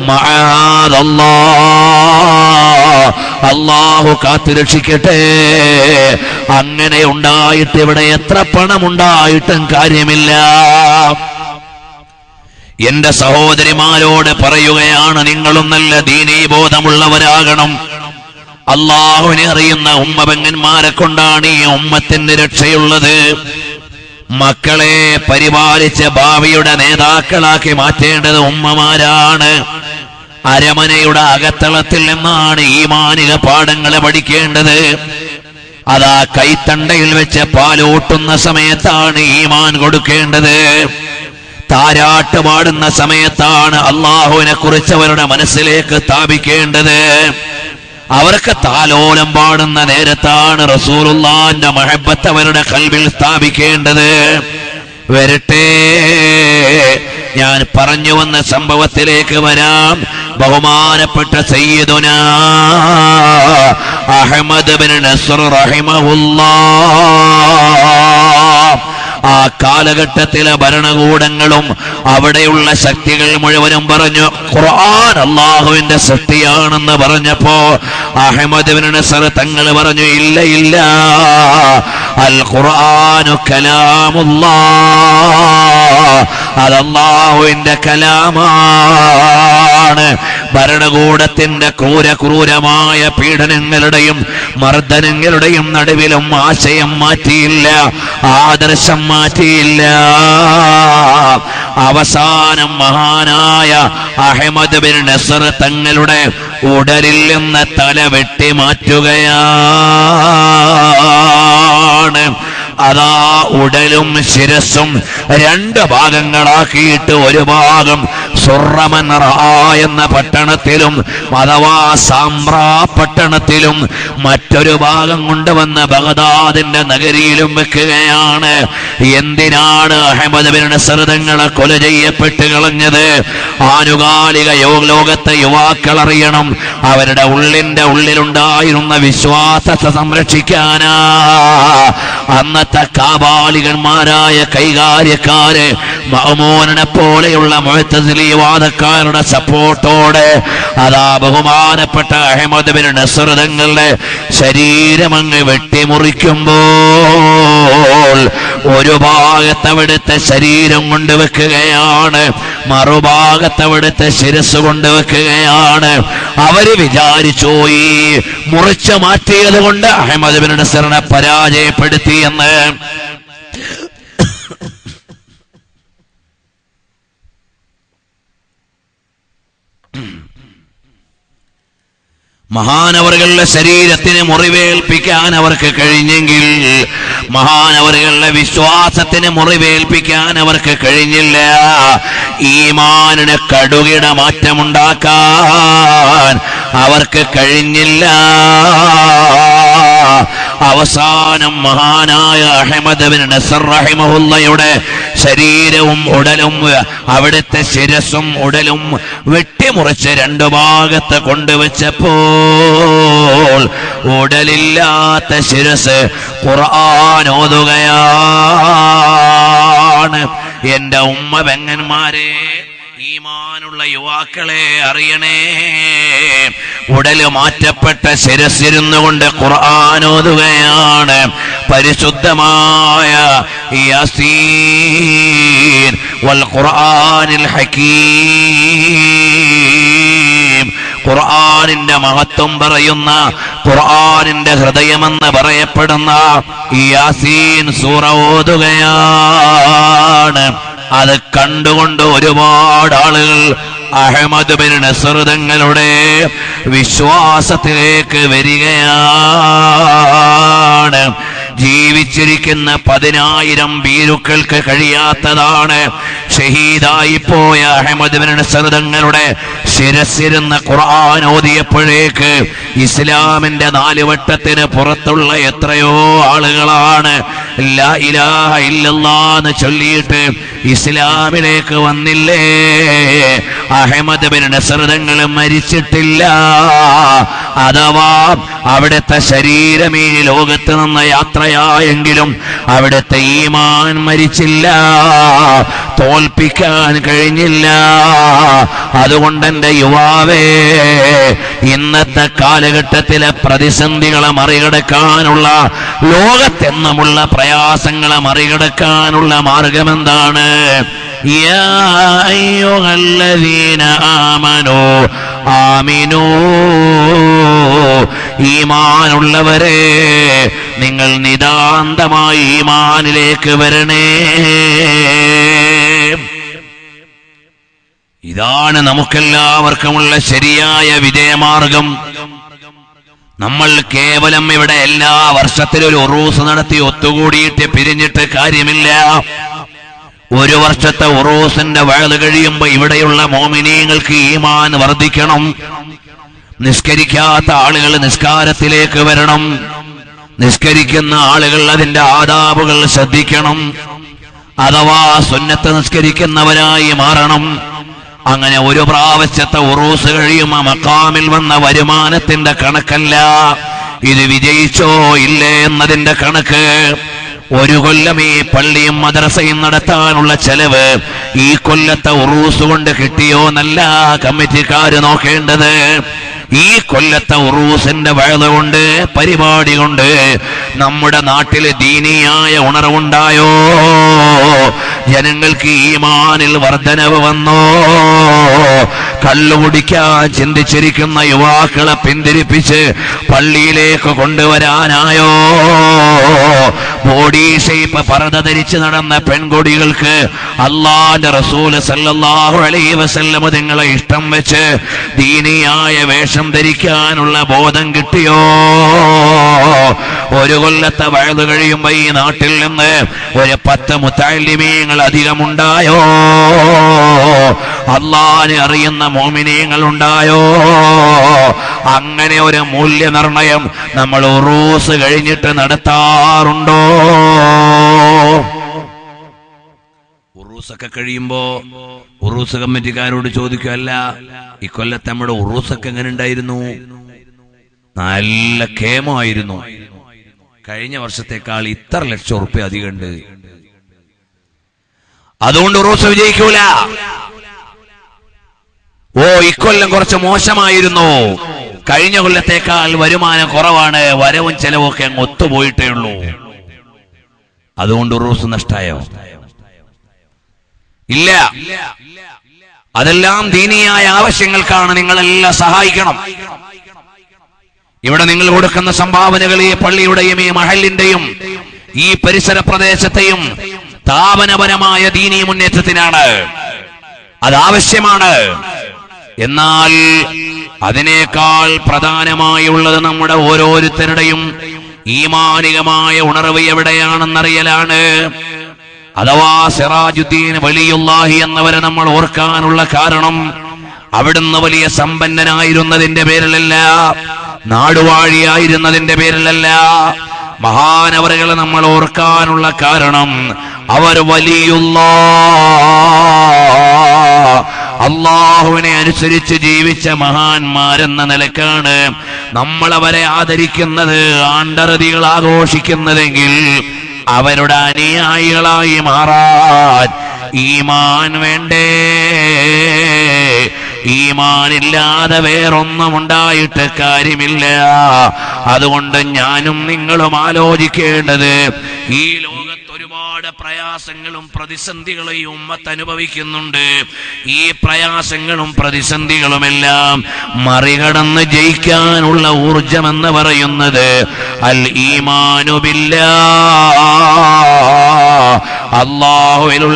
അല്ലാഹു കാത്തുരക്ഷിക്കട്ടെ. അങ്ങനെ ഉണ്ടായിട്ട് ഇവിടെ എത്ര പണമുണ്ടായിട്ടും കാര്യമില്ല. എന്റെ സഹോദരിമാരോട് പറയുകയാണ്, നിങ്ങളും നല്ല ദീനീബോധമുള്ളവരാകണം. അള്ളാഹുവിനെ അറിയുന്ന ഉമ്മ പെങ്ങന്മാരെ കൊണ്ടാണ് ഈ ഉമ്മത്തിന് രക്ഷയുള്ളത്. മക്കളെ പരിപാലിച്ച് ഭാവിയുടെ നേതാക്കളാക്കി മാറ്റേണ്ടത് ഉമ്മമാരാണ്. അരമനയുടെ അകത്തളത്തിൽ നിന്നാണ് ഈമാനിക പാഠങ്ങളെ പഠിക്കേണ്ടത്. അതാ കൈത്തണ്ടയിൽ വെച്ച് പാലൂട്ടുന്ന സമയത്താണ് ഈമാൻ കൊടുക്കേണ്ടത്. താരാട്ട് പാടുന്ന സമയത്താണ് അള്ളാഹുവിനെ കുറിച്ച് അവരുടെ മനസ്സിലേക്ക് സ്ഥാപിക്കേണ്ടത്. അവർക്ക് താലോലം പാടുന്ന നേരത്താണ് റസൂലുള്ളാഹിന്റെ മഹബത്ത് അവരുടെ ഖൽബിൽ സ്ഥാപിക്കേണ്ടത്. വരട്ടെ, ഞാൻ പറഞ്ഞു വന്ന സംഭവത്തിലേക്ക് വരാം. ബഹുമാനപ്പെട്ട സയ്യിദുനാ അഹ്മദ് ബിൻ നസ്ർ റഹിമഹുല്ലാഹ്, ആ കാലഘട്ടത്തിലെ ഭരണകൂടങ്ങളും അവിടെയുള്ള ശക്തികൾ മുഴുവനും പറഞ്ഞു ഖുർആൻ അല്ലാഹുവിന്റെ സൃഷ്ടിയാണെന്ന് പറഞ്ഞപ്പോ അഹ്മദ് ബിൻ നസ്ർ തങ്ങൾ പറഞ്ഞു, ഇല്ല ഇല്ല, അൽ ഖുർആനു കലാമുല്ലാഹ്, അത് അല്ലാഹുവിന്റെ കലാമാണ്. ഭരണകൂടത്തിന്റെ ക്രൂര ക്രൂരമായ പീഡനങ്ങളുടെയും മർദ്ദനങ്ങളുടെയും നടുവിലും ആശയം മാറ്റിയില്ല, ആദർശം മാറ്റിയില്ല. അവസാനം മഹാനായ അഹ്മദ് ബിൻ നസ്ർ തങ്ങളുടെ ഉടലിൽ നിന്ന് തല വെട്ടി മാറ്റുകയാണ്. അതാ ഉടലും ശിരസും രണ്ട് ഭാഗങ്ങളാക്കിയിട്ട് ഒരു ഭാഗം സുറമൻറ എന്ന പട്ടണത്തിലും അഥവാ സാമ്രാ പട്ടണത്തിലും മറ്റൊരു ഭാഗം കൊണ്ടുവന്ന് ബഗ്ദാദിന്റെ നഗരിയിലും വെക്കുകയാണ്. എന്തിനാണ് അഹ്മദ് ബിൻ നസർ തങ്ങളെ കൊല ചെയ്യപ്പെട്ട് കളഞ്ഞത്? ആനുകാലിക ലോകത്തെ യുവാക്കൾ അറിയണം, അവരുടെ ഉള്ളിന്റെ ഉള്ളിലുണ്ടായിരുന്ന വിശ്വാസത്തെ സംരക്ഷിക്കാനാ. അന്നത്തെ കാബാലികന്മാരായ കൈകാര്യക്കാര് മഅ്മൂനിനെ പോലെയുള്ള മുഅ്തസിലി വാദക്കാരുടെ സപ്പോർട്ടോടെ അതാ ബഹുമാനപ്പെട്ട അഹ്മദ് ബിൻ നസർ തങ്ങളുടെ ശരീരമങ്ങ് വെട്ടിമുറിക്കുമ്പോൾ ഒരു ഭാഗത്ത് അവിടുത്തെ ശരീരം കൊണ്ടുവെക്കുകയാണ്, മറുഭാഗത്ത് അവിടുത്തെ ശിരസ് കൊണ്ടുവെക്കുകയാണ്. അവര് വിചാരിച്ചു ഈ മുറിച്ചു മാറ്റിയത് കൊണ്ട് അഹ്മദ് ബിൻ നസറിനെ പരാജയപ്പെടുത്തിയെന്ന്. മഹാനവറുകളുടെ ശരീരത്തിന് മുറിവേൽപ്പിക്കാൻ അവർക്ക് കഴിഞ്ഞെങ്കിൽ മഹാനവറുകളുടെ വിശ്വാസത്തിന് മുറിവേൽപ്പിക്കാൻ അവർക്ക് കഴിഞ്ഞില്ല. ഈമാനിന് കടുകിട മാറ്റമുണ്ടാക്കാൻ അവർക്ക് കഴിഞ്ഞില്ല. അവസാനം മഹാനായ അഹ്മദ് ബിൻ നസർ റഹിമഹുള്ളയുടെ ശരീരവും ഉടലും അവിടുത്തെ ശിരസും ഉടലും വെട്ടിമുറിച്ച് രണ്ടു ഭാഗത്ത് കൊണ്ടുവച്ചപ്പോൾ ഉടലില്ലാത്ത ശിരസ് ഖുർആൻ ഓതുകയാണ്. എന്റെ ഉമ്മ പെങ്ങന്മാരെ, ഈമാനുള്ള യുവാക്കളെ അറിയണേ, ഉടല് മാറ്റപ്പെട്ട ശിരസിരുന്നു കൊണ്ട് ഖുർആൻ ഓതുകയാണ്. പരിശുദ്ധമായ യാസീൻ വൽ ഖുർആനിൽ ഹകീം, ഖുർആനിന്റെ മഹത്വം പറയുന്ന, ഖുർആനിന്റെ ഹൃദയമെന്ന് പറയപ്പെടുന്ന യാസീൻ സൂറ ഓതുകയാണ്. അത് കണ്ടുകൊണ്ട് ഒരുപാട് ആളുകൾ അഹ്മദ് ബിൻ നസർ തങ്ങളുടെ വിശ്വാസത്തിലേക്ക് വരികയാണ്. ജീവിച്ചിരിക്കുന്ന പതിനായിരം ഭീരുക്കൾക്ക് കഴിയാത്തതാണ് ഷഹീദായി പോയ അഹ്മദ് ബിൻ നസർ തങ്ങളുടെ ശിരസിരുന്ന ഖുർആൻ ഓതിയപ്പോഴേക്ക് ഇസ്ലാമിന്റെ നാലുവട്ടത്തിന് പുറത്തുള്ള എത്രയോ ആളുകളാണ് ലാ ഇലാഹ ഇല്ലല്ലാഹ് എന്ന് ചൊല്ലിയിട്ട് ഇസ്ലാമിലേക്ക് വന്നില്ലേ? അഹ്മദ് ബിൻ നസർ തങ്ങൾ മരിച്ചിട്ടില്ല. അഥവാ അവിടുത്തെ ശരീരം ഈ ലോകത്ത് നിന്ന് യാത്രയായെങ്കിലും അവിടുത്തെ ഈമാൻ മരിച്ചില്ല, തോൽപ്പിക്കാൻ കഴിഞ്ഞില്ല. അതുകൊണ്ട് എന്റെ യുവാവേ, ഇന്നത്തെ കാലഘട്ടത്തിലെ പ്രതിസന്ധികളെ മറികടക്കാനുള്ള, ലോകത്തെന്നുമുള്ള പ്രയാസങ്ങളെ മറികടക്കാനുള്ള മാർഗം എന്താണ്? യാ അയ്യുഹല്ലദീന ആമനൂ ആമിനൂ, ഈമാനുള്ളവരെ നിങ്ങൾ നിതാന്തമായി ഈമാനിലേക്ക് വരണേ. ഇതാണ് നമുക്കെല്ലാവർക്കുമുള്ള ശരിയായ വിജയമാർഗം. നമ്മൾ കേവലം ഇവിടെ എല്ലാ വർഷത്തിലും ഒരു ഉറൂസ് നടത്തി ഒത്തുകൂടിയിട്ട് പിരിഞ്ഞിട്ട് കാര്യമില്ല. ഒരു വർഷത്തെ ഉറൂസിന്റെ വയല് കഴിയുമ്പോ ഇവിടെയുള്ള മോമിനീങ്ങൾക്ക് ഈമാൻ വർദ്ധിക്കണം. നിസ്കരിക്കാത്ത ആളുകൾ നിസ്കാരത്തിലേക്ക് വരണം. നിസ്കരിക്കുന്ന ആളുകൾ അതിന്റെ ആദാബുകൾ ശ്രദ്ധിക്കണം. അഥവാ സുന്നത്ത് നിസ്കരിക്കുന്നവരായി മാറണം. അങ്ങനെ ഒരു പ്രാവശ്യത്തെ ഉറൂസ് കഴിയുമ്പോ മക്കാമിൽ വന്ന വരുമാനത്തിന്റെ കണക്കല്ല, ഇത് വിജയിച്ചോ ഇല്ലേ എന്നതിന്റെ കണക്ക്. ഒരു കൊല്ലം ഈ പള്ളിയും മദ്രസയും നടത്താനുള്ള ചെലവ് ഈ കൊല്ലത്തെ ഉറൂസ് കൊണ്ട് കിട്ടിയോ എന്നല്ല കമ്മിറ്റിക്കാര് നോക്കേണ്ടത്. ഈ കൊല്ലത്തെ ഉറൂസിന്റെ വയല് കൊണ്ട്, പരിപാടി കൊണ്ട് നമ്മുടെ നാട്ടില് ദീനിയായ ഉണർവുണ്ടായോ? ജനങ്ങൾക്ക് ഈമാനിൽ വർധനവ് വന്നോ? കള്ളുകുടിക്കാൻ ചിന്തിച്ചിരിക്കുന്ന യുവാക്കളെ പിന്തിരിപ്പിച്ച് പള്ളിയിലേക്ക് കൊണ്ടുവരാനായോ? ബോഡി ഷേപ്പ് പർദ്ദ ധരിച്ച് നടന്ന പെൺകൊടികൾക്ക് അല്ലാഹുവിന്റെ റസൂൽ സല്ലല്ലാഹു അലൈഹി വസല്ലം തങ്ങളെ ഇഷ്ടം വെച്ച് ദീനിയായ വേഷം ധരിക്കാനുള്ള ബോധം കിട്ടിയോ? ഒരു കൊല്ലത്തെ വയല് കഴിയുമ്പോ ഈ നാട്ടിൽ നിന്ന് ഒരു പത്ത് മുത്തഅല്ലിമീങ്ങൾ അധികമുണ്ടായോ? അല്ലാഹുവിനെ അറിയുന്ന മുഅ്മിനീങ്ങൾ ഉണ്ടായോ? അങ്ങനെ ഒരു മൂല്യനിർണയം നമ്മൾ ഉറൂസ് കഴിഞ്ഞിട്ട് നടത്താറുണ്ടോ? ഉറൂസൊക്കെ കഴിയുമ്പോ ഉറൂസ് കമ്മിറ്റിക്കാരോട് ചോദിക്കുമല്ല, ഇക്കൊല്ലത്തെ നമ്മുടെ ഉറൂസൊക്കെ എങ്ങനെ ഉണ്ടായിരുന്നു? നല്ല കേമമായിരുന്നു, കഴിഞ്ഞ വർഷത്തേക്കാൾ ഇത്ര ലക്ഷം ഉറുപ്പ്യ അധികമുണ്ട്, അതുകൊണ്ട് ഉറൂസ് വിജയിക്കൂല. ഓ ഇക്കൊല്ലം കുറച്ച് മോശമായിരുന്നു, കഴിഞ്ഞ കൊല്ലത്തേക്കാൾ വരുമാനം കുറവാണ്, വരവും ചെലവും ഒക്കെ അങ്ങ് ഒത്തുപോയിട്ടേ ഉള്ളൂ, അതുകൊണ്ട് ഉറൂസ് നഷ്ടായോ? ഇല്ല. അതെല്ലാം ദീനിയായ ആവശ്യങ്ങൾക്കാണ്. നിങ്ങളെല്ലാം സഹായിക്കണം. ഇവിടെ നിങ്ങൾ കൊടുക്കുന്ന സംഭാവനകൾ ഈ പള്ളിയുടെയും ഈ മഹലിന്റെയും ഈ പരിസര പ്രദേശത്തെയും സ്ഥാപനപരമായ ദീനീ മുന്നേറ്റത്തിനാണ്. അതാവശ്യമാണ്. എന്നാൽ അതിനേക്കാൾ പ്രധാനമായുള്ളത് നമ്മുടെ ഓരോരുത്തരുടെയും ഈമാനികമായ ഉണർവ് എവിടെയാണെന്നറിയലാണ്. അഥവാ സിറാജുദ്ദീൻ വലിയുല്ലാഹി എന്നവരെ നമ്മൾ ഓർക്കാനുള്ള കാരണം അവിടുന്ന് വലിയ സമ്പന്നനായിരുന്നതിന്റെ പേരിലല്ല, നാടുവാഴിയായിരുന്നതിന്റെ പേരിലല്ല. മഹാനവറുകളെ നമ്മൾ ഓർക്കാനുള്ള കാരണം അവർ വലിയുല്ലാഹ്, അള്ളാഹുവിനെ അനുസരിച്ച് ജീവിച്ച മഹാന്മാരെന്ന നിലക്കാണ് നമ്മൾ അവരെ ആദരിക്കുന്നത്, ആണ്ടറുതികൾ ആഘോഷിക്കുന്നതെങ്കിൽ അവരുടെ അനുയായികളായി മാറാൻ ഈമാൻ വേണ്ടേ? ഈമാനില്ലാതെ വേറൊന്നും ഉണ്ടായിട്ട് കാര്യമില്ല. അതുകൊണ്ട് ഞാനും നിങ്ങളും ആലോചിക്കേണ്ടത്, ഈ ലോകത്ത് ഒരുപാട് പ്രയാസങ്ങളും പ്രതിസന്ധികളും ഈ ഉമ്മത്ത് അനുഭവിക്കുന്നുണ്ട്. ഈ പ്രയാസങ്ങളും പ്രതിസന്ധികളുമെല്ലാം മറികടന്ന് ജയിക്കാനുള്ള ഊർജം എന്ന് പറയുന്നത് അൽ ഈമാനു ബില്ലാഹ്, അല്ലാഹുവിലുള്ള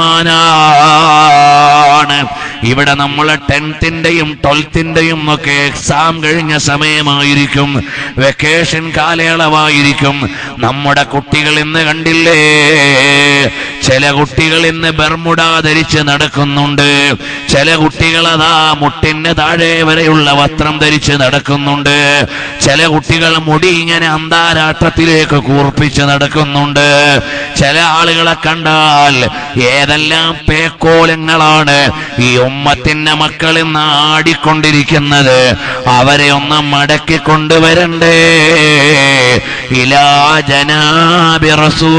ഈമാനാണ്. ഇവിടെ നമ്മളെ ടെൻത്തിന്റെയും ട്വൽത്തിന്റെയും ഒക്കെ എക്സാം കഴിഞ്ഞ സമയമായിരിക്കും, വെക്കേഷൻ കാലയളവായിരിക്കും. നമ്മുടെ കുട്ടികൾ ഇന്ന് കണ്ടില്ലേ, ചില കുട്ടികൾ ഇന്ന് ബർമുഡ ധരിച്ച് നടക്കുന്നുണ്ട്, ചില കുട്ടികൾ അതാ മുട്ടിന് താഴെ വരെയുള്ള വസ്ത്രം ധരിച്ച് നടക്കുന്നുണ്ട്, ചില കുട്ടികൾ മുടി ഇങ്ങനെ അന്താരാഷ്ട്രത്തിലേക്ക് കൂർപ്പിച്ച് നടക്കുന്നുണ്ട്. ചില ആളുകളെ കണ്ടാൽ ഏതെല്ലാം പേക്കോലങ്ങളാണ് ഈ ഉമ്മത്തിന്റെ മക്കൾ ഇന്ന് ആടിക്കൊണ്ടിരിക്കുന്നത്. അവരെ ഒന്ന് മടക്കി കൊണ്ടുവരണ്ടേ? ഇലാ ജനാബി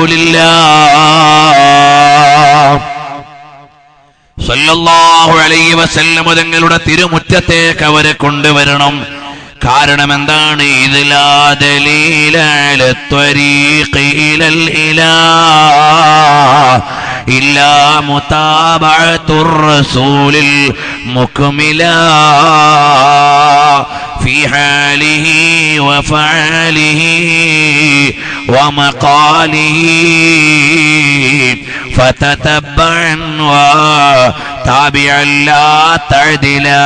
റസൂലില്ലാഹ് സല്ലല്ലാഹു അലൈഹി വസല്ലം തങ്ങളുടെ തിരുമുറ്റത്തേക്ക് അവരെ കൊണ്ടുവരണം. കാരണം എന്താണ്? ഇതിലാ ദലീല അല ത്വരീഖി ഇലൽ ഇലാഹ് ഇല്ലാ മുതാബഅത്തുർ റസൂലിൽ മുക്മിലാ ഫീ ഹാലിഹി വഫഅലിഹി വമഖാലിഹി ഫതതബ്ബഅൻ വതാബിഅൻ ലാ തഅദിലാ.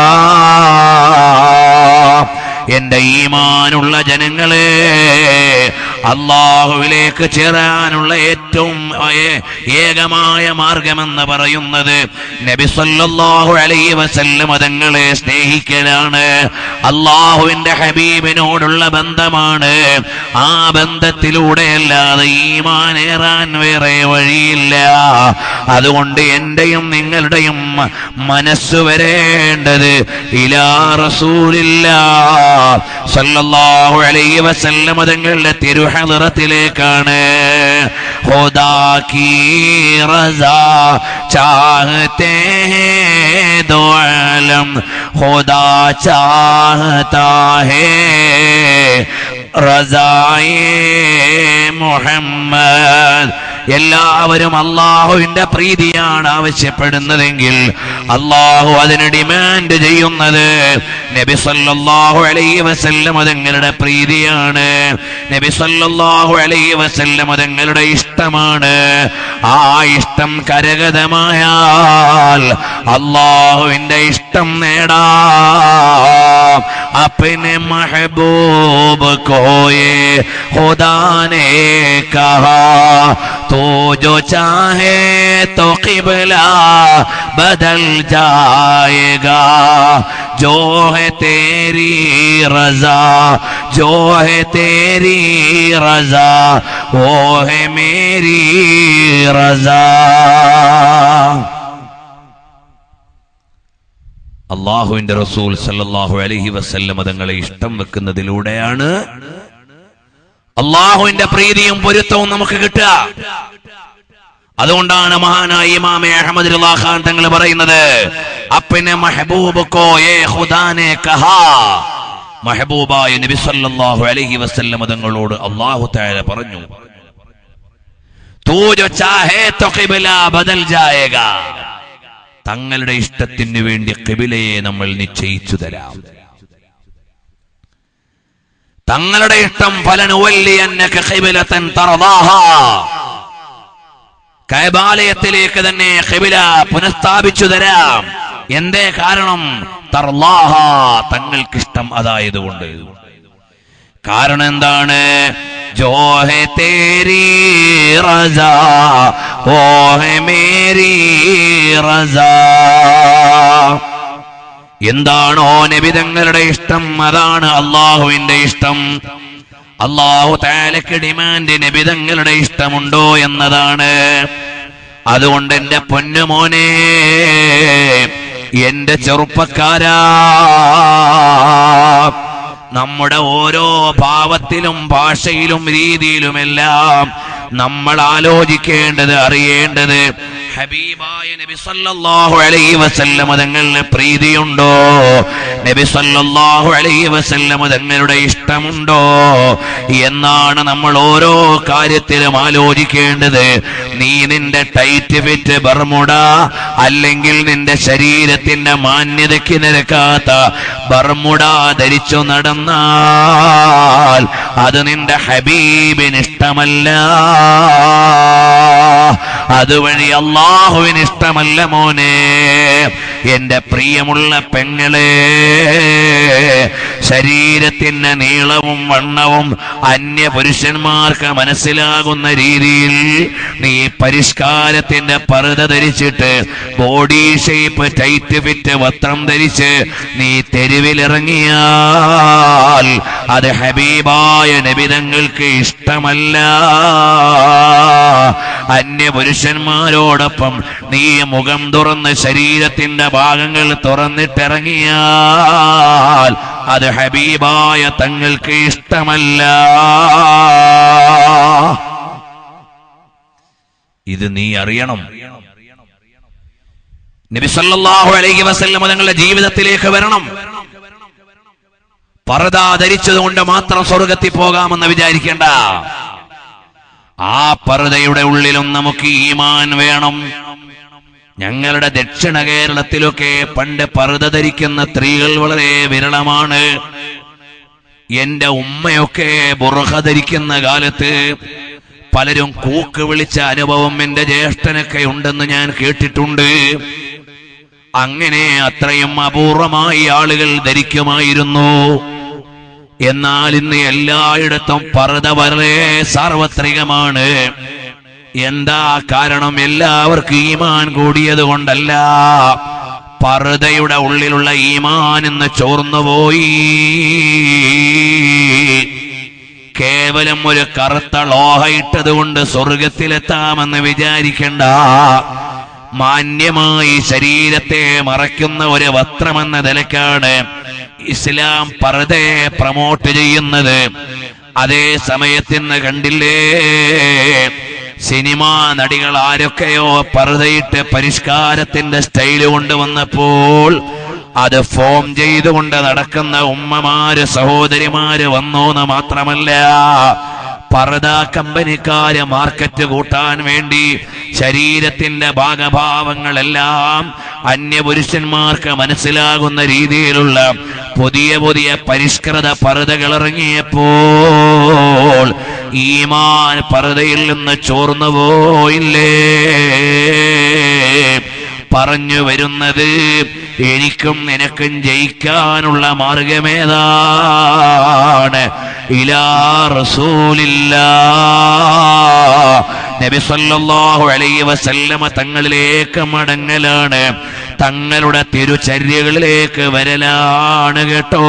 എന്റെ ഈമാനുള്ള ജനങ്ങളെ, അല്ലാഹുവിലേക്ക് ചേരാനുള്ള ഏറ്റവും ഏകമായ മാർഗമെന്ന് പറയുന്നത് നബി സല്ലല്ലാഹു അലൈഹി വസല്ലം തങ്ങളെ സ്നേഹിക്കലാണ്. അല്ലാഹുവിന്റെ ഹബീബിനോടുള്ള ബന്ധമാണ്. ആ ബന്ധത്തിലൂടെയല്ലാതെ ഈമാൻ ഏറാൻ വേറെ വഴിയില്ല. അതുകൊണ്ട് എന്റെയും നിങ്ങളുടെയും മനസ്സ് വരേണ്ടത് ഇലാ റസൂലില്ലാഹ് സല്ലല്ലാഹു അലൈഹി വസല്ലം തങ്ങളുടെ തിരുഹളറത്തിലേക്കാണ്. ഖുദാ കീ റസാ ചാഹത്തെ ഹൈ ദോ ആലം, ഖുദാ ചാഹതാ ഹൈ റസായെ മുഹമ്മദ് എല്ലാവരും അള്ളാഹുവിന്റെ പ്രീതിയാണ് ആവശ്യപ്പെടുന്നതെങ്കിൽ അള്ളാഹു അതിന് ഡിമാൻഡ് ചെയ്യുന്നത് നബി സല്ലല്ലാഹു അലൈഹി വസല്ലം തങ്ങളുടെ പ്രീതിയാണ്. നബി സല്ലല്ലാഹു അലൈഹി വസല്ലം തങ്ങളുടെ ഇഷ്ടമാണ്. ആ ഇഷ്ടം കരഗതമായാൽ അള്ളാഹുവിന്റെ ഇഷ്ടം നേടാം. अपने महबूब को ये खुदा ने कहा, तो जो चाहे तो क़िबला बदल जाएगा, जो है तेरी रज़ा, जो है तेरी रज़ा, वो है मेरी रज़ा. അള്ളാഹുവിന്റെ റസൂൽ സല്ലല്ലാഹു അലൈഹി വസല്ലം തങ്ങളെ ഇഷ്ടം വെക്കുന്നതിലൂടെയാണ് അള്ളാഹുവിന്റെ പ്രീതിയും പൊരുത്തവും നമുക്ക് കിട്ടുക. അതുകൊണ്ടാണ് മഹാനായ ഇമാം അഹ്മദ് റിളാ ഖാൻ തങ്ങൾ പറയുന്നത്, അപ്നെ മെഹബൂബ് കോ യേ ഖുദാ നെ കഹാ. മെഹബൂബായ നബി സല്ലല്ലാഹു അലൈഹി വസല്ലം തങ്ങളോട് അല്ലാഹു തആല പറഞ്ഞു, തൂ ജോ ചാഹേ തോ ഖിബ്ല ബദൽ ജായേഗാ. തങ്ങളുടെ ഇഷ്ടത്തിന് വേണ്ടി ഖിബിലയെ നമ്മൾ നിശ്ചയിച്ചു തരാം. തങ്ങളുടെ ഇഷ്ടം ഫലനുവല്ലിയന്നക ഖിബലതൻ തർദാഹാ. കഅബാലയത്തിലേക്ക് തന്നെ ഖിബില പുനഃസ്ഥാപിച്ചു തരാം. എന്തേ കാരണം? തർദാഹാ, തങ്ങൾക്ക് ഇഷ്ടം അതായതുകൊണ്ട്. കാരണം എന്താണ്? जो है तेरी रज़ा वो है मेरी रज़ा. എന്താണോ നബി തങ്ങളുടെ ഇഷ്ടം അതാണ് അള്ളാഹുവിന്റെ ഇഷ്ടം. അള്ളാഹു തആലക്ക് ഡിമാൻഡ് നബി തങ്ങളുടെ ഇഷ്ടമുണ്ടോ എന്നതാണ്. അതുകൊണ്ട് എന്റെ പൊന്നുമോനെ, എന്റെ ചെറുപ്പക്കാരാ, നമ്മുടെ ഓരോ ഭാവത്തിലും ഭാഷയിലും രീതിയിലുമെല്ലാം നമ്മൾ ആലോചിക്കേണ്ടത്, അറിയേണ്ടത്, ഹബീബായ നബി സല്ലല്ലാഹു അലൈഹി വസല്ലം തങ്ങളുടെ പ്രീതിയുണ്ടോ, നബി സല്ലല്ലാഹു അലൈഹി വസല്ലം തങ്ങളുടെ ഇഷ്ടമുണ്ടോ എന്നാണ് നമ്മൾ ഓരോ കാര്യത്തിലും ആലോചിക്കേണ്ടത്. നീ നിന്റെ ടൈറ്റ് ഫിറ്റ് ബർമുഡ അല്ലെങ്കിൽ നിന്റെ ശരീരത്തിന്റെ മാന്യതയ്ക്ക് നിരക്കാത്ത ബർമുഡ ധരിച്ചു നടന്നാൽ അത് നിന്റെ ഹബീബിന് ഇഷ്ടമല്ല. അതുവഴി അള്ളാഹുവിന് ഇഷ്ടമല്ല മോനെ. എന്റെ പ്രിയമുള്ള പെങ്ങളെ, ശരീരത്തിന്റെ നീളവും വണ്ണവും അന്യ പുരുഷന്മാർക്ക് മനസ്സിലാകുന്ന രീതിയിൽ നീ പരിഷ്കാരത്തിന്റെ പർദ്ദ ധരിച്ചിട്ട് ബോഡി ഷേപ്പ് ടൈറ്റ് ഫിറ്റ് വസ്ത്രം ധരിച്ച് നീ തെരുവിലിറങ്ങിയാൽ അത് ഹബീബായ നബി തങ്ങൾക്ക് ഇഷ്ടമല്ല. അന്യ പുരുഷന്മാരോടൊപ്പം നീ മുഖം തുറന്ന് ശരീരത്തിന്റെ ഭാഗങ്ങൾ തുറന്നിട്ടിറങ്ങിയാൽ അത് ഹബീബായ തങ്ങൾക്ക് ഇഷ്ടമല്ല. ഇത് നീ അറിയണം. നബി സല്ലല്ലാഹു അലൈഹി വസല്ലം തങ്ങളുടെ ജീവിതത്തിലേക്ക് വരണം. പർദ്ദ ധരിച്ചതുകൊണ്ട് മാത്രം സ്വർഗ്ഗത്തിൽ പോകാമെന്ന് വിചാരിക്കേണ്ട. ആ പർദ്ദയുടെ ഉള്ളിലും നമുക്ക് ഈമാൻ വേണം. ഞങ്ങളുടെ ദക്ഷിണ കേരളത്തിലൊക്കെ പണ്ട് പർദ്ദ ധരിക്കുന്ന സ്ത്രീകൾ വളരെ വിരളമാണ്. എന്റെ ഉമ്മയൊക്കെ ബുർഖ ധരിക്കുന്ന കാലത്ത് പലരും കൂക്ക് വിളിച്ച അനുഭവം എന്റെ ജ്യേഷ്ഠനൊക്കെ ഉണ്ടെന്ന് ഞാൻ കേട്ടിട്ടുണ്ട്. അങ്ങനെ അത്രയും അപൂർവമായി ആളുകൾ ധരിക്കുമായിരുന്നു. എന്നാൽ ഇന്ന് എല്ലായിടത്തും പർദ്ദ വളരെ സാർവത്രികമാണ്. എന്താ കാരണം? എല്ലാവർക്കും ഈമാൻ കൂടിയത് കൊണ്ടല്ല, പർദ്ദയുടെ ഉള്ളിലുള്ള ഈമാൻ ഇന്ന് ചോർന്നുപോയി. കേവലം ഒരു കറുത്ത ലോഹ ഇട്ടത് കൊണ്ട് സ്വർഗത്തിലെത്താമെന്ന് വിചാരിക്കണ്ട. മാന്യമായി ശരീരത്തെ മറയ്ക്കുന്ന ഒരു വസ്ത്രമെന്ന നിലക്കാണ് ഇസ്ലാം പർദ്ദയെ പ്രമോട്ട് ചെയ്യുന്നത്. അതേ സമയത്തിന് കണ്ടില്ലേ, സിനിമാ നടികൾ ആരൊക്കെയോ പർദ്ദയിട്ട് പരിഷ്കാരത്തിന്റെ സ്റ്റൈല് കൊണ്ടുവന്നപ്പോൾ അത് ഫോം ചെയ്തുകൊണ്ട് നടക്കുന്ന ഉമ്മമാര് സഹോദരിമാര് വന്നോന്ന് മാത്രമല്ല, പർദ കമ്പനിക്കാര് മാർക്കറ്റ് കൂട്ടാൻ വേണ്ടി ശരീരത്തിന്റെ ഭാഗഭാവങ്ങളെല്ലാം അന്യപുരുഷന്മാർക്ക് മനസ്സിലാകുന്ന രീതിയിലുള്ള പുതിയ പുതിയ പരിഷ്കൃത പർദകൾ ഇറങ്ങിയപ്പോൾ ഈമാൻ പർദയിൽ നിന്ന് ചോർന്നു പോയില്ലേ? പറഞ്ഞു വരുന്നത് എനിക്കും നിനക്കും ജയിക്കാനുള്ള മാർഗമേതാണ്? ഇലാ റസൂലില്ലാഹ്, നബി സല്ലല്ലാഹു അലൈഹി വസല്ലമ തങ്ങളിലേക്ക് മടങ്ങലാണ്, തങ്ങളുടെ തിരുചര്യകളിലേക്ക് വരലാണ് കേട്ടോ.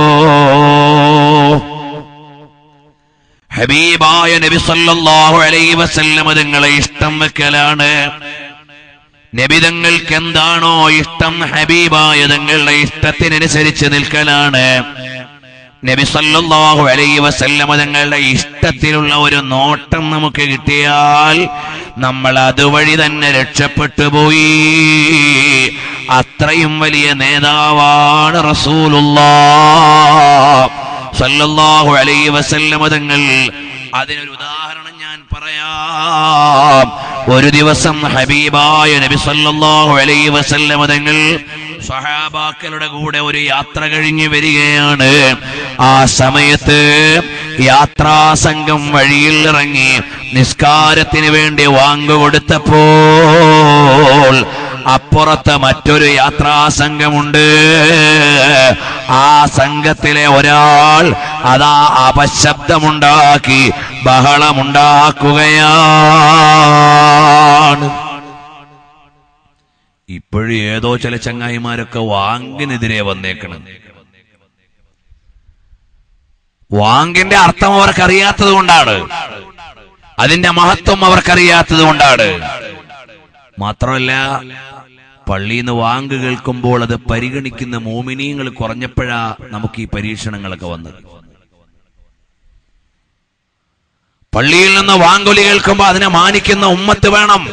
ഹബീബായ നബി സല്ലല്ലാഹു അലൈഹി വസല്ലമ തങ്ങളെ ഇഷ്ടം വെക്കലാണ്. നബി തങ്ങൾക്ക് എന്താണോ ഇഷ്ടം, ഹബീബായ തങ്ങളുടെ ഇഷ്ടത്തിനനുസരിച്ച് നിൽക്കലാണ്. നബി സല്ലല്ലാഹു അലൈഹി വസല്ലമ തങ്ങളുടെ ഇഷ്ടത്തിലുള്ള ഒരു നോട്ടം നമുക്ക് കിട്ടിയാൽ നമ്മൾ അതുവഴി തന്നെ രക്ഷപ്പെട്ടു പോയി. അത്രയും വലിയ നേതാവാണ് റസൂലുള്ളാഹ് സല്ലല്ലാഹു അലൈഹി വസല്ലമ തങ്ങൾ. അതിനൊരു ഉദാഹരണം ഞാൻ പറയാം. ഒരു ദിവസം ഹബീബായ നബി സല്ലല്ലാഹു അലൈഹി വസല്ലമ തങ്ങൾ സ്വഹാബാക്കളുടെ കൂടെ ഒരു യാത്ര കഴിഞ്ഞു വരികയാണ്. ആ സമയത്ത് യാത്രാ സംഘം വഴിയിൽ ഇറങ്ങി നിസ്കാരത്തിന് വേണ്ടി വാങ്ങുകൊടുത്തപ്പോൾ അപ്പുറത്ത് മറ്റൊരു യാത്രാ സംഘമുണ്ട്. ആ സംഘത്തിലെ ഒരാൾ അതാ അപശബ്ദമുണ്ടാക്കി ബഹളമുണ്ടാക്കുകയാണ്. ഇപ്പോഴും ഏതോ ചില ചങ്ങായിമാരൊക്കെ വാങ്ങിനെതിരെ വന്നേക്കണം. വാങ്ങിന്റെ അർത്ഥം അവർക്കറിയാത്തത് കൊണ്ടാണ്, അതിന്റെ മഹത്വം അവർക്കറിയാത്തത് കൊണ്ടാണ്. മാത്രമല്ല, പള്ളിയിൽ നിന്ന് വാങ്ക് കേൾക്കുമ്പോൾ അത് പരിഗണിക്കുന്ന മോമിനീങ്ങൾ കുറഞ്ഞപ്പോഴാ നമുക്ക് ഈ പരീക്ഷണങ്ങളൊക്കെ വന്നത്. പള്ളിയിൽ നിന്ന് വാങ്കൊലി കേൾക്കുമ്പോൾ അതിനെ മാനിക്കുന്ന ഉമ്മത്ത് വേണം,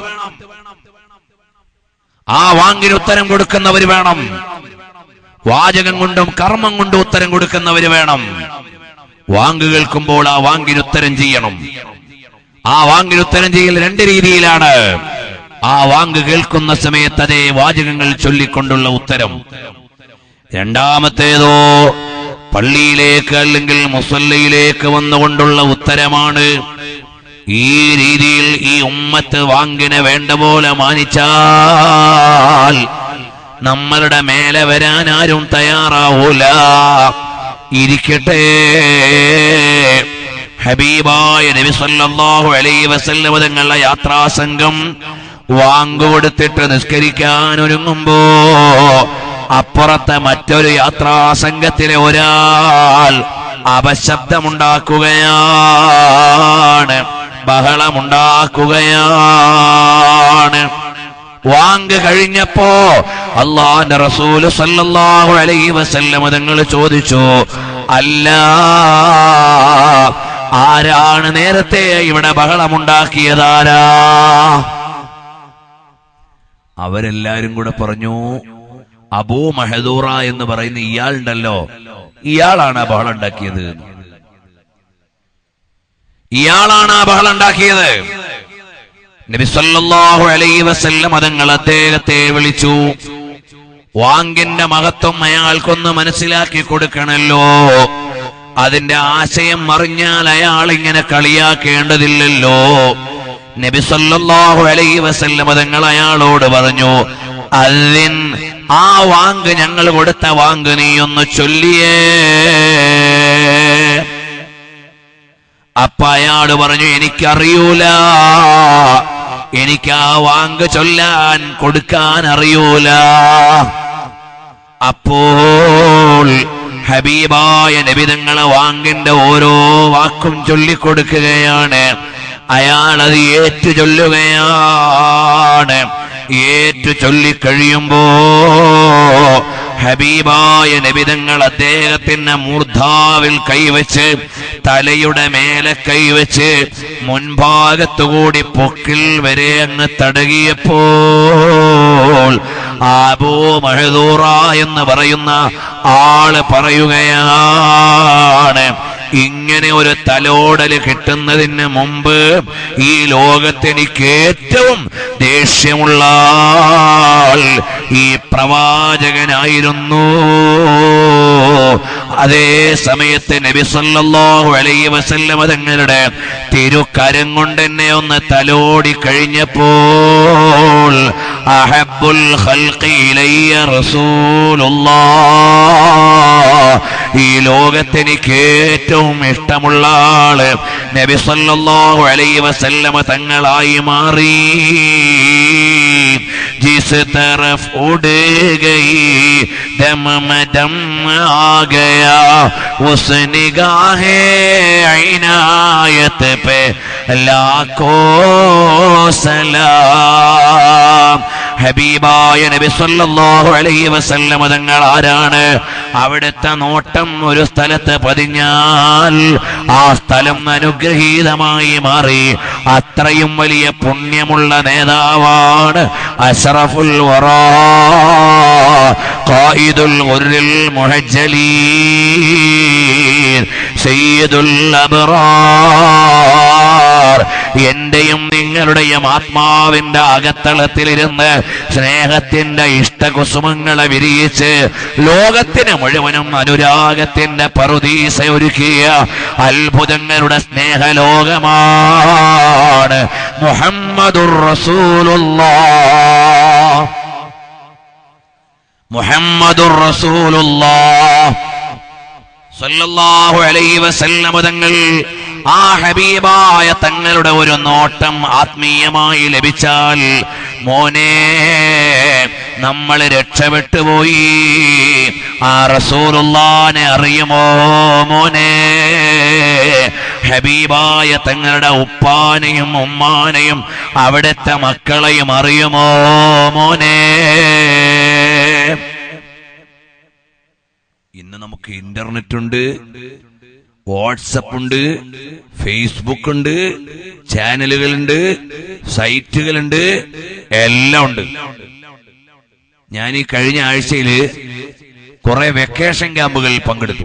ആ വാങ്ങിന് ഉത്തരം കൊടുക്കുന്നവർ വേണം, വാചകം കൊണ്ടും കർമ്മം കൊണ്ടും ഉത്തരം കൊടുക്കുന്നവർ വേണം. വാങ്ക് കേൾക്കുമ്പോൾ ആ വാങ്ങിന് ഉത്തരം ചെയ്യണം. ആ വാങ്ങിന് ഉത്തരം ചെയ്യൽ രണ്ട് രീതിയിലാണ്. ആ വാങ്ക് കേൾക്കുന്ന സമയത്ത് അതേ വാചകങ്ങൾ ചൊല്ലിക്കൊണ്ടുള്ള ഉത്തരം. രണ്ടാമത്തേതോ പള്ളിയിലേക്ക് അല്ലെങ്കിൽ മുസല്ലയിലേക്ക് വന്നുകൊണ്ടുള്ള ഉത്തരമാണ്. ഈ രീതിയിൽ ഈ ഉമ്മത്ത് വാങ്കിനെ വേണ്ട പോലെ മാനിച്ചാൽ നമ്മളുടെ മേലെ വരാൻ ആരും തയ്യാറാവൂല. ഇരിക്കട്ടെ, ഹബീബായ നബി സല്ലല്ലാഹു അലൈഹി വസല്ലം തങ്ങളുടെ യാത്രാ സംഘം വാങ്ക് കൊടുത്തിട്ട് നിസ്കരിക്കാൻ ഒരുങ്ങുമ്പോ അപ്പുറത്തെ മറ്റൊരു യാത്രാ സംഘത്തിലെ ഒരാൾ അപശബ്ദമുണ്ടാക്കുകയാണ്, ബഹളമുണ്ടാക്കുകയാണ്. വാങ്ക് കഴിഞ്ഞപ്പോ അല്ലാഹുവിന്റെ റസൂൽ സല്ലല്ലാഹു അലൈഹി വസല്ലം തങ്ങൾ ചോദിച്ചു, അല്ല, ആരാണ് നേരത്തെ ഇവിടെ ബഹളമുണ്ടാക്കിയതാരാ? അവരെല്ലാരും കൂടെ പറഞ്ഞു, അബൂ മഹദൂറ എന്ന് പറയുന്ന ഇയാളുണ്ടല്ലോ, ഇയാളാണ് ആ ബഹളം ഉണ്ടാക്കിയത്, ഇയാളാണ് ആ ബഹളം ഉണ്ടാക്കിയത്. നബി സല്ലല്ലാഹു അലൈഹി വസല്ലം തങ്ങൾ അദ്ദേഹത്തെ വിളിച്ചു. വാങ്കിന്റെ മഹത്വം അയാൾക്കൊന്ന് മനസ്സിലാക്കി കൊടുക്കണല്ലോ. അതിന്റെ ആശയം അറിഞ്ഞാൽ അയാൾ ഇങ്ങനെ കളിയാക്കേണ്ടതില്ലല്ലോ. നബി സല്ലല്ലാഹു അലൈഹി വസല്ലം തങ്ങൾ അയാളോട് പറഞ്ഞു, അദ്ദിൻ, ആ വാങ്ക് ഞങ്ങൾ കൊടുത്ത വാങ്ക് നീ ഒന്ന് ചൊല്ലിയേ. അപ്പൊ അയാള് പറഞ്ഞു, എനിക്കറിയൂല, എനിക്ക് ആ വാങ്ക് ചൊല്ലാൻ കൊടുക്കാൻ അറിയൂല. അപ്പോൾ ഹബീബായ നബി തങ്ങളെ വാങ്കിന്റെ ഓരോ വാക്കും ചൊല്ലിക്കൊടുക്കുകയാണ്. അയാൾ അത് ഏറ്റു ചൊല്ലുകയാണ്. ഏറ്റു ചൊല്ലിക്കഴിയുമ്പോ ഹബീബായ നബി തങ്ങൾ അദ്ദേഹത്തിന്റെ മൂർധാവിൽ കൈവച്ച് തലയുടെ മേലെ കൈവച്ച് മുൻഭാഗത്തുകൂടി പൊക്കിൽ വരെ അങ്ങ് തടകിയപ്പോൾ അബൂ മഹദൂറ എന്ന് പറയുന്ന ആള് പറയുകയാണ്, ഇങ്ങനെ ഒരു തലോടൽ കിട്ടുന്നതിന് മുമ്പ് ഈ ലോകത്തെനിക്ക് ഏറ്റവും ദേഷ്യമുള്ള ആൾ ഈ പ്രവാചകനായിരുന്നു. അതേ സമയത്ത് നബി സല്ലല്ലാഹു അലൈഹി വസല്ലം തങ്ങളുടെ തിരുക്കരം കൊണ്ട് എന്നെ ഒന്ന് തലോടി കഴിഞ്ഞപ്പോൾ അഹബ്ബുൽ ഖൽഖി ഇലയ്യ റസൂലുള്ളാഹ്, ഈ ലോകത്തെനിക്ക് ഏറ്റവും ഇഷ്ടമുള്ള ആള് നബി സല്ലല്ലാഹു അലൈഹി വസല്ലം തങ്ങളായി മാറി. जिस तरफ उड़ गई दम में दम आ गया उस निगाहे इनायत पे लाखों सलाम. ഹബീബായ നബി സല്ലല്ലാഹു അലൈഹി വസല്ലം തങ്ങൾ ആരാണ്? അവിടുത്തെ നോട്ടം ഒരു സ്ഥലത്ത് പതിഞ്ഞാൽ ആ സ്ഥലം അനുഗ്രഹീതമായി മാറി. അത്രയും വലിയ പുണ്യമുള്ള നേതാവാണ് അഷ്റഫുൽ വറാ ഖായിദുൽ ഗുർരിൽ മുഹജ്ജലീൻ സയ്യിദുൽ അബ്റാർ. എന്റെയും നിങ്ങളുടെയും ആത്മാവിന്റെ അകത്തളത്തിലിരുന്ന് സ്നേഹത്തിന്റെ ഇഷ്ടകുസുമങ്ങളെ വിരിയിച്ച് ലോകത്തിന് മുഴുവനും അനുരാഗത്തിന്റെ പറുദീസ ഒരുക്കിയ അത്ഭുതങ്ങളുടെ സ്നേഹലോകമാണ് മുഹമ്മദുർ റസൂലുള്ളാഹ്. മുഹമ്മദുർ റസൂലുള്ളാഹ് സല്ലല്ലാഹു അലൈഹി വസല്ലം തങ്ങൾ ആ ഹബീബായ തങ്ങളുടെ ഒരു നോട്ടം ആത്മീയമായി ലഭിച്ചാൽ മോനെ നമ്മൾ രക്ഷപ്പെട്ടു പോയി. ആ റസൂലുള്ളാഹിനെ അറിയുമോ മോനെ? ഹബീബായ തങ്ങളുടെ ഉപ്പാനെയും ഉമ്മാനെയും അവിടുത്തെ മക്കളെയും അറിയുമോ മോനെ? ഇന്ന് നമുക്ക് ഇന്റർനെറ്റ് ഉണ്ട്, വാട്സപ്പ് ഉണ്ട്, ഫേസ്ബുക്ക് ഉണ്ട്, ചാനലുകളുണ്ട്, സൈറ്റുകളുണ്ട്, എല്ലാം ഉണ്ട്. ഞാൻ ഈ കഴിഞ്ഞ ആഴ്ചയിൽ കുറെ വെക്കേഷൻ ക്യാമ്പുകളിൽ പങ്കെടുത്തു.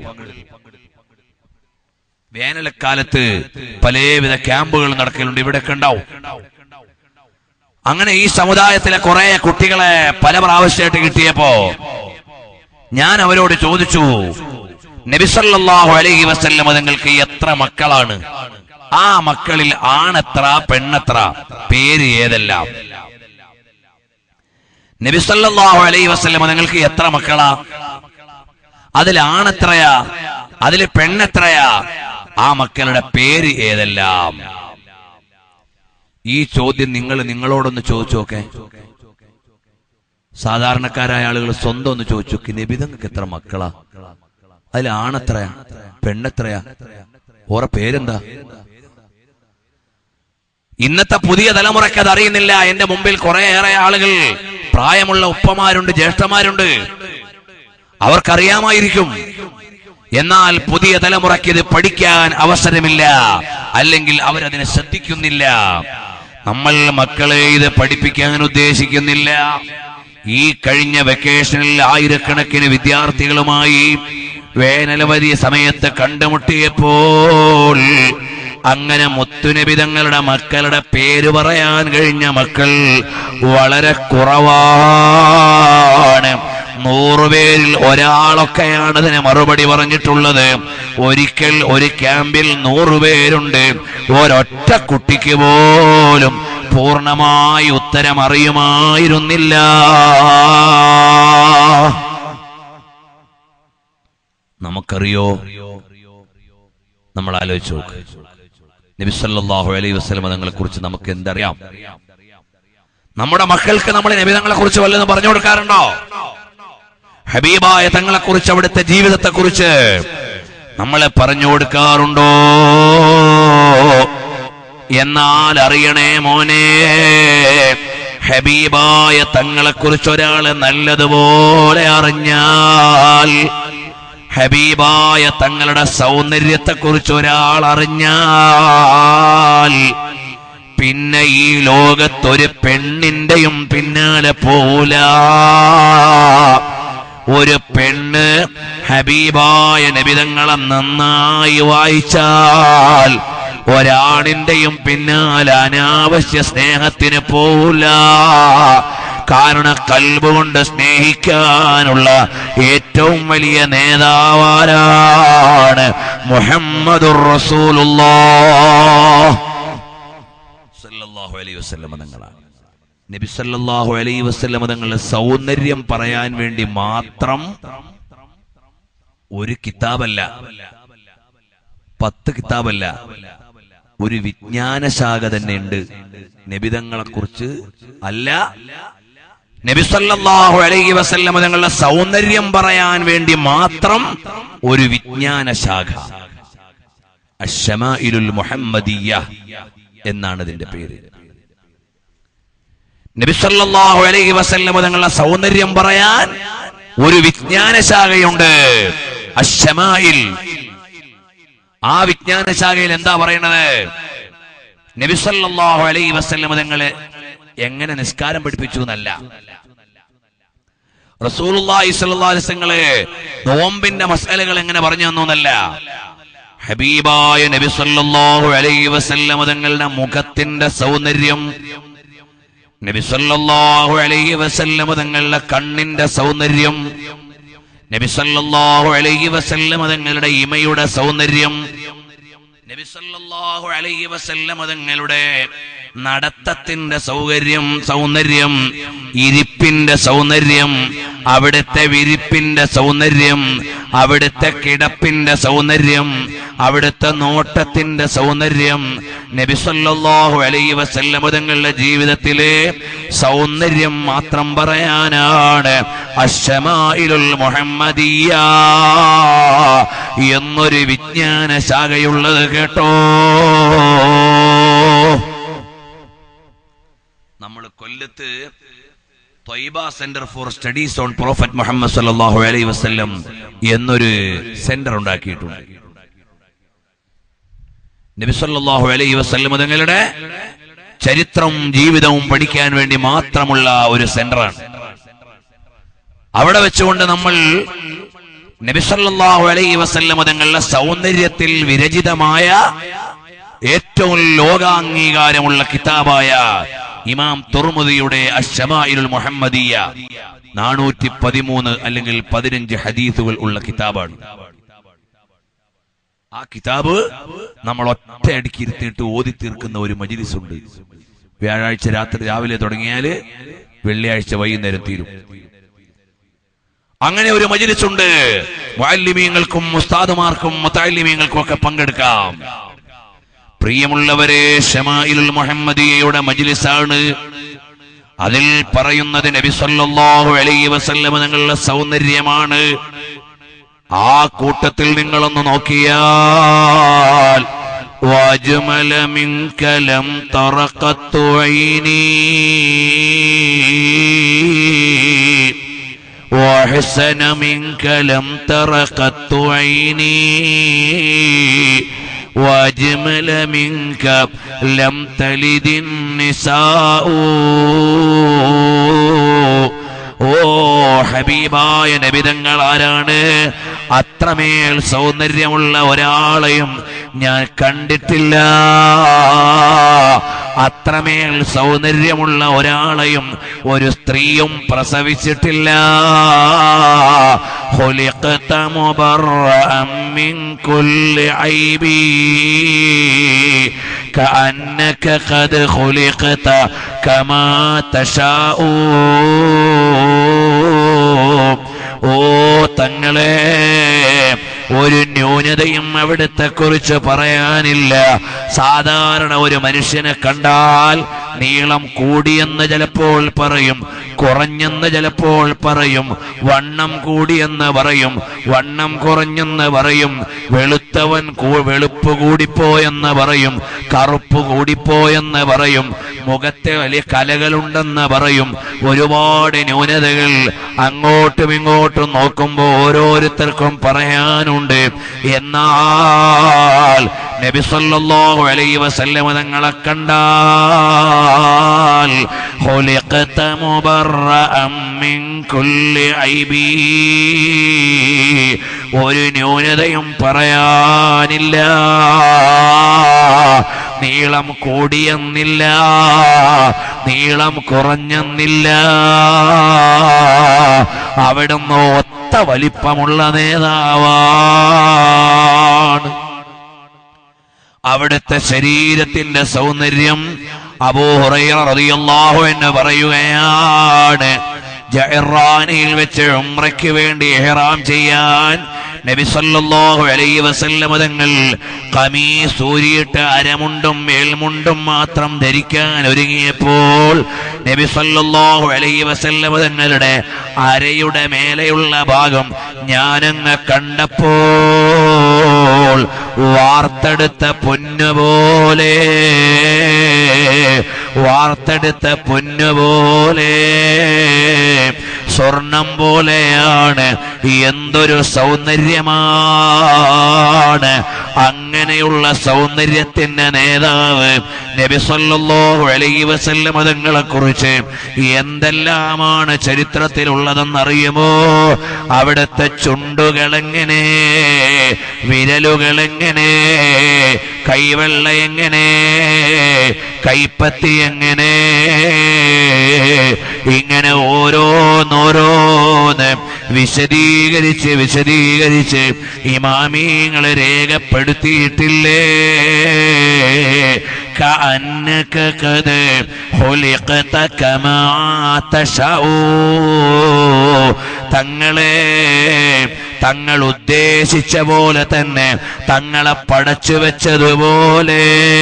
വേനൽക്കാലത്ത് പലവിധ ക്യാമ്പുകൾ നടക്കലുണ്ട്, ഇവിടെയൊക്കെ ഉണ്ടാവും. അങ്ങനെ ഈ സമുദായത്തിലെ കുറെ കുട്ടികളെ പല പ്രാവശ്യമായിട്ട് കിട്ടിയപ്പോ ഞാൻ അവരോട് ചോദിച്ചു, നബി സല്ലല്ലാഹു അലൈഹി വസല്ലം തങ്ങൾക്ക് എത്ര മക്കളാണ്? ആ മക്കളിൽ ആണെത്ര പെണ്ണെത്ര, പേര് ഏതെല്ലാം? നബി സല്ലല്ലാഹു അലൈഹി വസല്ലം തങ്ങൾക്ക് എത്ര മക്കളാ? അതിൽ ആണെത്രയാ, അതിൽ പെണ്ണെത്രയാ, ആ മക്കളുടെ പേര് ഏതെല്ലാം? ഈ ചോദ്യം നിങ്ങൾ നിങ്ങളോടൊന്ന് ചോദിച്ചു നോക്കേ. സാധാരണക്കാരായ ആളുകൾ സ്വന്തം ഒന്ന് ചോദിച്ചു നോക്കി, നബി തങ്ങൾക്ക് എത്ര മക്കളാ? അതിൽ ആണെത്രയാ, പെണ്ണെത്രയാ, ഓറെ പേരെന്താ? ഇന്നത്തെ പുതിയ തലമുറയ്ക്ക് അത് അറിയുന്നില്ല. എന്റെ മുമ്പിൽ കുറേയേറെ ആളുകൾ, പ്രായമുള്ള ഉപ്പമാരുണ്ട്, ജ്യേഷ്ഠന്മാരുണ്ട്, അവർക്കറിയാമായിരിക്കും. എന്നാൽ പുതിയ തലമുറയ്ക്ക് ഇത് പഠിക്കാൻ അവസരമില്ല, അല്ലെങ്കിൽ അവരതിനെ ശ്രദ്ധിക്കുന്നില്ല. നമ്മൾ മക്കളെ ഇത് പഠിപ്പിക്കാൻ ഉദ്ദേശിക്കുന്നില്ല. ഈ കഴിഞ്ഞ വെക്കേഷനിൽ ആയിരക്കണക്കിന് വിദ്യാർത്ഥികളുമായി വേനലവധി സമയത്ത് കണ്ടുമുട്ടിയപ്പോൾ അങ്ങനെ മുത്തുനബി തങ്ങളുടെ മക്കളുടെ പേര് പറയാൻ കഴിഞ്ഞ മക്കൾ വളരെ കുറവാണ്. നൂറുപേരിൽ ഒരാളൊക്കെയാണ് അതിന് മറുപടി പറഞ്ഞിട്ടുള്ളത്. ഒരിക്കൽ ഒരു ക്യാമ്പിൽ നൂറുപേരുണ്ട്, ഒരൊറ്റ കുട്ടിക്ക് പോലും പൂർണ്ണമായി ഉത്തരം അറിയുമായിരുന്നില്ല. നമുക്കറിയോ? നമ്മൾ ആലോചിച്ച് നോക്ക്. നബി സല്ലല്ലാഹു അലൈഹി വസല്ലം തങ്ങളെ കുറിച്ച് നമുക്ക് എന്തറിയാം? നമ്മുടെ മക്കൾക്ക് നമ്മൾ നബി തങ്ങളെ കുറിച്ച് വല്ലതും പറഞ്ഞു കൊടുക്കാറുണ്ടോ? ഹബീബായ തങ്ങളെ കുറിച്ച്, അവിടുത്തെ ജീവിതത്തെ കുറിച്ച് നമ്മളെ പറഞ്ഞു കൊടുക്കാറുണ്ടോ? എന്നാൽ അറിയണേ മോനെ, ഹബീബായ തങ്ങളെ കുറിച്ച് ഒരാളെ നല്ലതുപോലെ അറിഞ്ഞാൽ, ഹബീബായ തങ്ങളുടെ സൗന്ദര്യത്തെ കുറിച്ച് ഒരാൾ അറിഞ്ഞാൽ, പിന്നെ ഈ ലോകത്തൊരു പെണ്ണിന്റെയും പിന്നാലെ പോല. ഒരു പെണ്ണ് ഹബീബായ നബിതങ്ങളെ നന്നായി വായിച്ചാൽ ഒരാണിന്റെയും പിന്നാലെ അനാവശ്യ സ്നേഹത്തിന് പോവില്ല. കാരണം കൽബ് കൊണ്ട് സ്നേഹിക്കാനുള്ള ഏറ്റവും വലിയ നേതാവാരാണ്? മുഹമ്മദുർ റസൂലുള്ളാഹ് സല്ലല്ലാഹു അലൈഹി വസല്ലം തങ്ങളാണ്. നബി സല്ലല്ലാഹു അലൈഹി വസല്ലം തങ്ങളുടെ സൗന്ദര്യം പറയാൻ വേണ്ടി മാത്രം ഒരു കിതാബല്ല, പത്ത് കിതാബല്ല, ഒരു വിജ്ഞാനശാഖ തന്നെ ഉണ്ട് നബിതങ്ങളെ കുറിച്ച്. അല്ല, നബി സല്ലല്ലാഹു അലൈഹി വസല്ലം തങ്ങളുടെ സൗന്ദര്യം പറയാൻ വേണ്ടി മാത്രം ഒരു വിജ്ഞാനശാഖ, അശ്ശമാഇലുൽ മുഹമ്മദിയ്യ എന്നാണ് ഇതിന്റെ പേര്. നബി സല്ലല്ലാഹു അലൈഹി വസല്ലം തങ്ങളുടെ സൗന്ദര്യം പറയാൻ ഒരു വിജ്ഞാനശാഖയുണ്ട്, അശ്ശമാഇൽ. ആ വിജ്ഞാനശാഖയിൽ എന്താ പറയണത്? നബി സല്ലല്ലാഹു അലൈഹി വസല്ലം തങ്ങളെ എങ്ങനെ നിസ്കാരം പഠിപ്പിച്ചു എന്നല്ല, റസൂലുള്ളാഹി സ്വല്ലല്ലാഹു അലൈഹി വസല്ലം നോമ്പിന്റെ മസലകൾ എങ്ങനെ പറഞ്ഞു തന്നല്ല, ഹബീബായ നബി സല്ലല്ലാഹു അലൈഹി വസല്ലം തങ്ങളുടെ മുഖത്തിന്റെ സൗന്ദര്യം, നബി സല്ലല്ലാഹു അലൈഹി വസല്ലം തങ്ങളുടെ കണ്ണിന്റെ സൗന്ദര്യം, നബി സല്ലല്ലാഹു അലൈഹി വസല്ലം തങ്ങളുടെ ഇമയുടെ സൗന്ദര്യം, നബി സല്ലല്ലാഹു അലൈഹി വസല്ലം തങ്ങളുടെ നടത്തത്തിന്റെ സൗകര്യം സൗന്ദര്യം, ഇരിപ്പിന്റെ സൗന്ദര്യം, അവിടുത്തെ വിരിപ്പിന്റെ സൗന്ദര്യം, അവിടുത്തെ കിടപ്പിന്റെ സൗന്ദര്യം, അവിടുത്തെ നോട്ടത്തിന്റെ സൗന്ദര്യം, നബി സല്ലല്ലാഹു അലൈഹി വസല്ലം തങ്ങളുടെ ജീവിതത്തിലെ സൗന്ദര്യം മാത്രം പറയാനാണ് അശ്ശമാഇലുൽ മുഹമ്മദിയ്യ എന്നൊരു വിജ്ഞാന ശാഖയുള്ളത് കേട്ടോ. നമ്മൾ കൊല്ലത്ത് Thaiba centre for studies on prophet Muhammad സല്ലല്ലാഹു അലൈഹി വസല്ലം എന്നൊരു സെന്റർ ഉണ്ടാക്കിയിട്ടുണ്ട്. നബി സല്ലല്ലാഹു അലൈഹി വസല്ലം തങ്ങളുടെ ചരിത്രവും ജീവിതവും പഠിക്കാൻ വേണ്ടി മാത്രമുള്ള ഒരു സെന്ററാണ്. അവിടെ വെച്ചുകൊണ്ട് നമ്മൾ നബി സല്ലല്ലാഹു അലൈഹി വസല്ലം തങ്ങളുടെ സൗന്ദര്യത്തിൽ വിരചിതമായ ഏറ്റവും ലോകാംഗീകാരമുള്ള കിതാബായ ഇമാം തുർമുദിയുടെ അശ്ശമാഇലുൽ മുഹമ്മദിയ്യ നാനൂറ്റി പതിമൂന്ന് അല്ലെങ്കിൽ പതിനഞ്ച് ഹദീസുകൾ ഉള്ള കിതാബാണ്. ആ കിതാബ് നമ്മൾ ഒറ്റയടിക്ക് ഇരുത്തിയിട്ട് ഓതി തീർക്കുന്ന ഒരു മജ്ലിസ് ഉണ്ട്. വ്യാഴാഴ്ച രാത്രി രാവിലെ തുടങ്ങിയാല് വെള്ളിയാഴ്ച വൈകുന്നേരം തീരും. അങ്ങനെ ഒരു മജ്ലിസ് ഉണ്ട്. മുഅല്ലിമീങ്ങൾക്കും ഉസ്താദുമാർക്കും മുതഅല്ലിമീങ്ങൾക്കും ഒക്കെ പങ്കെടുക്കാം. പ്രിയമുള്ളവരെ, ശമാഇലുൽ മുഹമ്മദിയ്യയുടെ മജ്ലിസാണ്. അതിൽ പറയുന്നത് നബി സല്ലല്ലാഹു അലൈഹി വസല്ലം തങ്ങളുടെ സൗന്ദര്യമാണ്. ആ കൂട്ടത്തിൽ നിങ്ങളൊന്ന് നോക്കിയാൽ വജ്മല മിൻക ലം തറഖത്തു ഐനി വഹസന മിൻക ലം തറഖത്തു ഐനി വജ്മല മിൻക ലം തലിദിൻ നിസാഉ. ഓ ഹബീബായ നബിതങ്ങൾ ആരാണ്? അത്രമേൽ സൗന്ദര്യമുള്ള ഒരാളെയും ഞാൻ കണ്ടിട്ടില്ല. അത്രമേൽ സൗന്ദര്യമുള്ള ഒരാളെയും ഒരു സ്ത്രീയും പ്രസവിച്ചിട്ടില്ല. ഖുലിഖത മുബറഅൻ മിൻ കുല്ലി ഐബി കഅന്നക ഖദ് ഖുലിഖത കമാ തശാഉ. ഓ തങ്ങളെ, ഒരു ന്യൂനതയും അവിടുത്തെ കുറിച്ച് പറയാനില്ല. സാധാരണ ഒരു മനുഷ്യനെ കണ്ടാൽ നീളം കൂടിയെന്ന് ചിലപ്പോൾ പറയും, കുറഞ്ഞെന്ന് ചിലപ്പോൾ പറയും, വണ്ണം കൂടിയെന്ന് പറയും, വണ്ണം കുറഞ്ഞെന്ന് പറയും, വെളുത്തവൻ വെളുപ്പ് കൂടിപ്പോയെന്ന് പറയും, കറുപ്പ് കൂടിപ്പോയെന്ന് പറയും, മുഖത്തെ വലിയ കലകളുണ്ടെന്ന് പറയും. ഒരുപാട് ന്യൂനതകൾ അങ്ങോട്ടും ഇങ്ങോട്ടും നോക്കുമ്പോൾ ഓരോരുത്തർക്കും പറയാനുണ്ട്. എന്നാൽ നബി സല്ലല്ലാഹു അലൈഹി വസല്ലം തങ്ങളെ കണ്ടാൽ ഖുലിഖത മുബറഅം മിൻ കുല്ലി ഐബി, ഒരു ന്യൂനതയും പറയാനില്ല. നീളം കൂടിയെന്നില്ല, നീളം കുറഞ്ഞെന്നില്ല. അവിടുന്ന് ഒത്ത വലിപ്പമുള്ള നേതാവാണ്. അവിടുത്തെ ശരീരത്തിന്റെ സൗന്ദര്യം അബൂ ഹുറൈറ റളിയല്ലാഹു അൻഹു പറയുകയാണ്, ജഅറാനിൽ വെച്ച് ഉംറയ്ക്ക് വേണ്ടി ഇഹ്റാം ചെയ്യാൻ നബി സല്ലല്ലാഹു അലൈഹി വസല്ലം തങ്ങൾ ഖമീസ് ഊരിയിട്ട് അരമുണ്ടും മേൽമുണ്ടും മാത്രം ധരിക്കാൻ ഒരുങ്ങിയപ്പോൾ നബി സല്ലല്ലാഹു അലൈഹി വസല്ലം തങ്ങളുടെ അരയുടെ മേലെയുള്ള ഭാഗം ഞാനങ്ങ് കണ്ടപ്പോൾ വാർത്തെടുത്ത പൊന്നുപോലെ, വാർത്തെടുത്ത പൊന്നുപോലെ, സ്വർണം പോലെയാണ്. എന്തൊരു സൗന്ദര്യമാണ്! അങ്ങനെയുള്ള സൗന്ദര്യത്തിന്റെ നേതാവ് നബി സല്ലല്ലാഹു അലൈഹി വസല്ലം തങ്ങളെ കുറിച്ച് എന്തെല്ലാമാണ് ചരിത്രത്തിലുള്ളതെന്നറിയുമോ? അവിടുത്തെ ചുണ്ടുകളെങ്ങനെ, വിരലുകളെങ്ങനെ, കൈവെള്ള എങ്ങനെ, കൈപ്പത്തി എങ്ങനെ, ഇങ്ങനെ ഓരോന്നോരോന്ന് വിശദീകരിച്ച് വിശദീകരിച്ച് ഇമാമീങ്ങളെ രേഖപ്പെടുത്തിയിട്ടില്ലേ? കഅന്നക ഖദ് ഖുലിഖത കമാ തശഉ, തങ്ങളെ തങ്ങൾ ഉദ്ദേശിച്ച പോലെ തന്നെ തങ്ങളെ പടച്ചു വെച്ചതുപോലെ.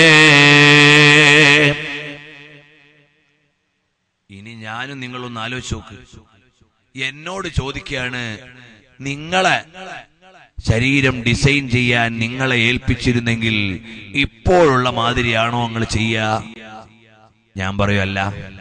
ഇനി ഞാനും നിങ്ങളൊന്ന് ആലോചിച്ച് നോക്ക്. എന്നോട് ചോദിക്കുകയാണ്, നിങ്ങളെ ശരീരം ഡിസൈൻ ചെയ്യാൻ നിങ്ങളെ ഏൽപ്പിച്ചിരുന്നെങ്കിൽ ഇപ്പോഴുള്ള മാതിരിയാണോ നിങ്ങൾ ചെയ്യുക? ഞാൻ പറയുമല്ല.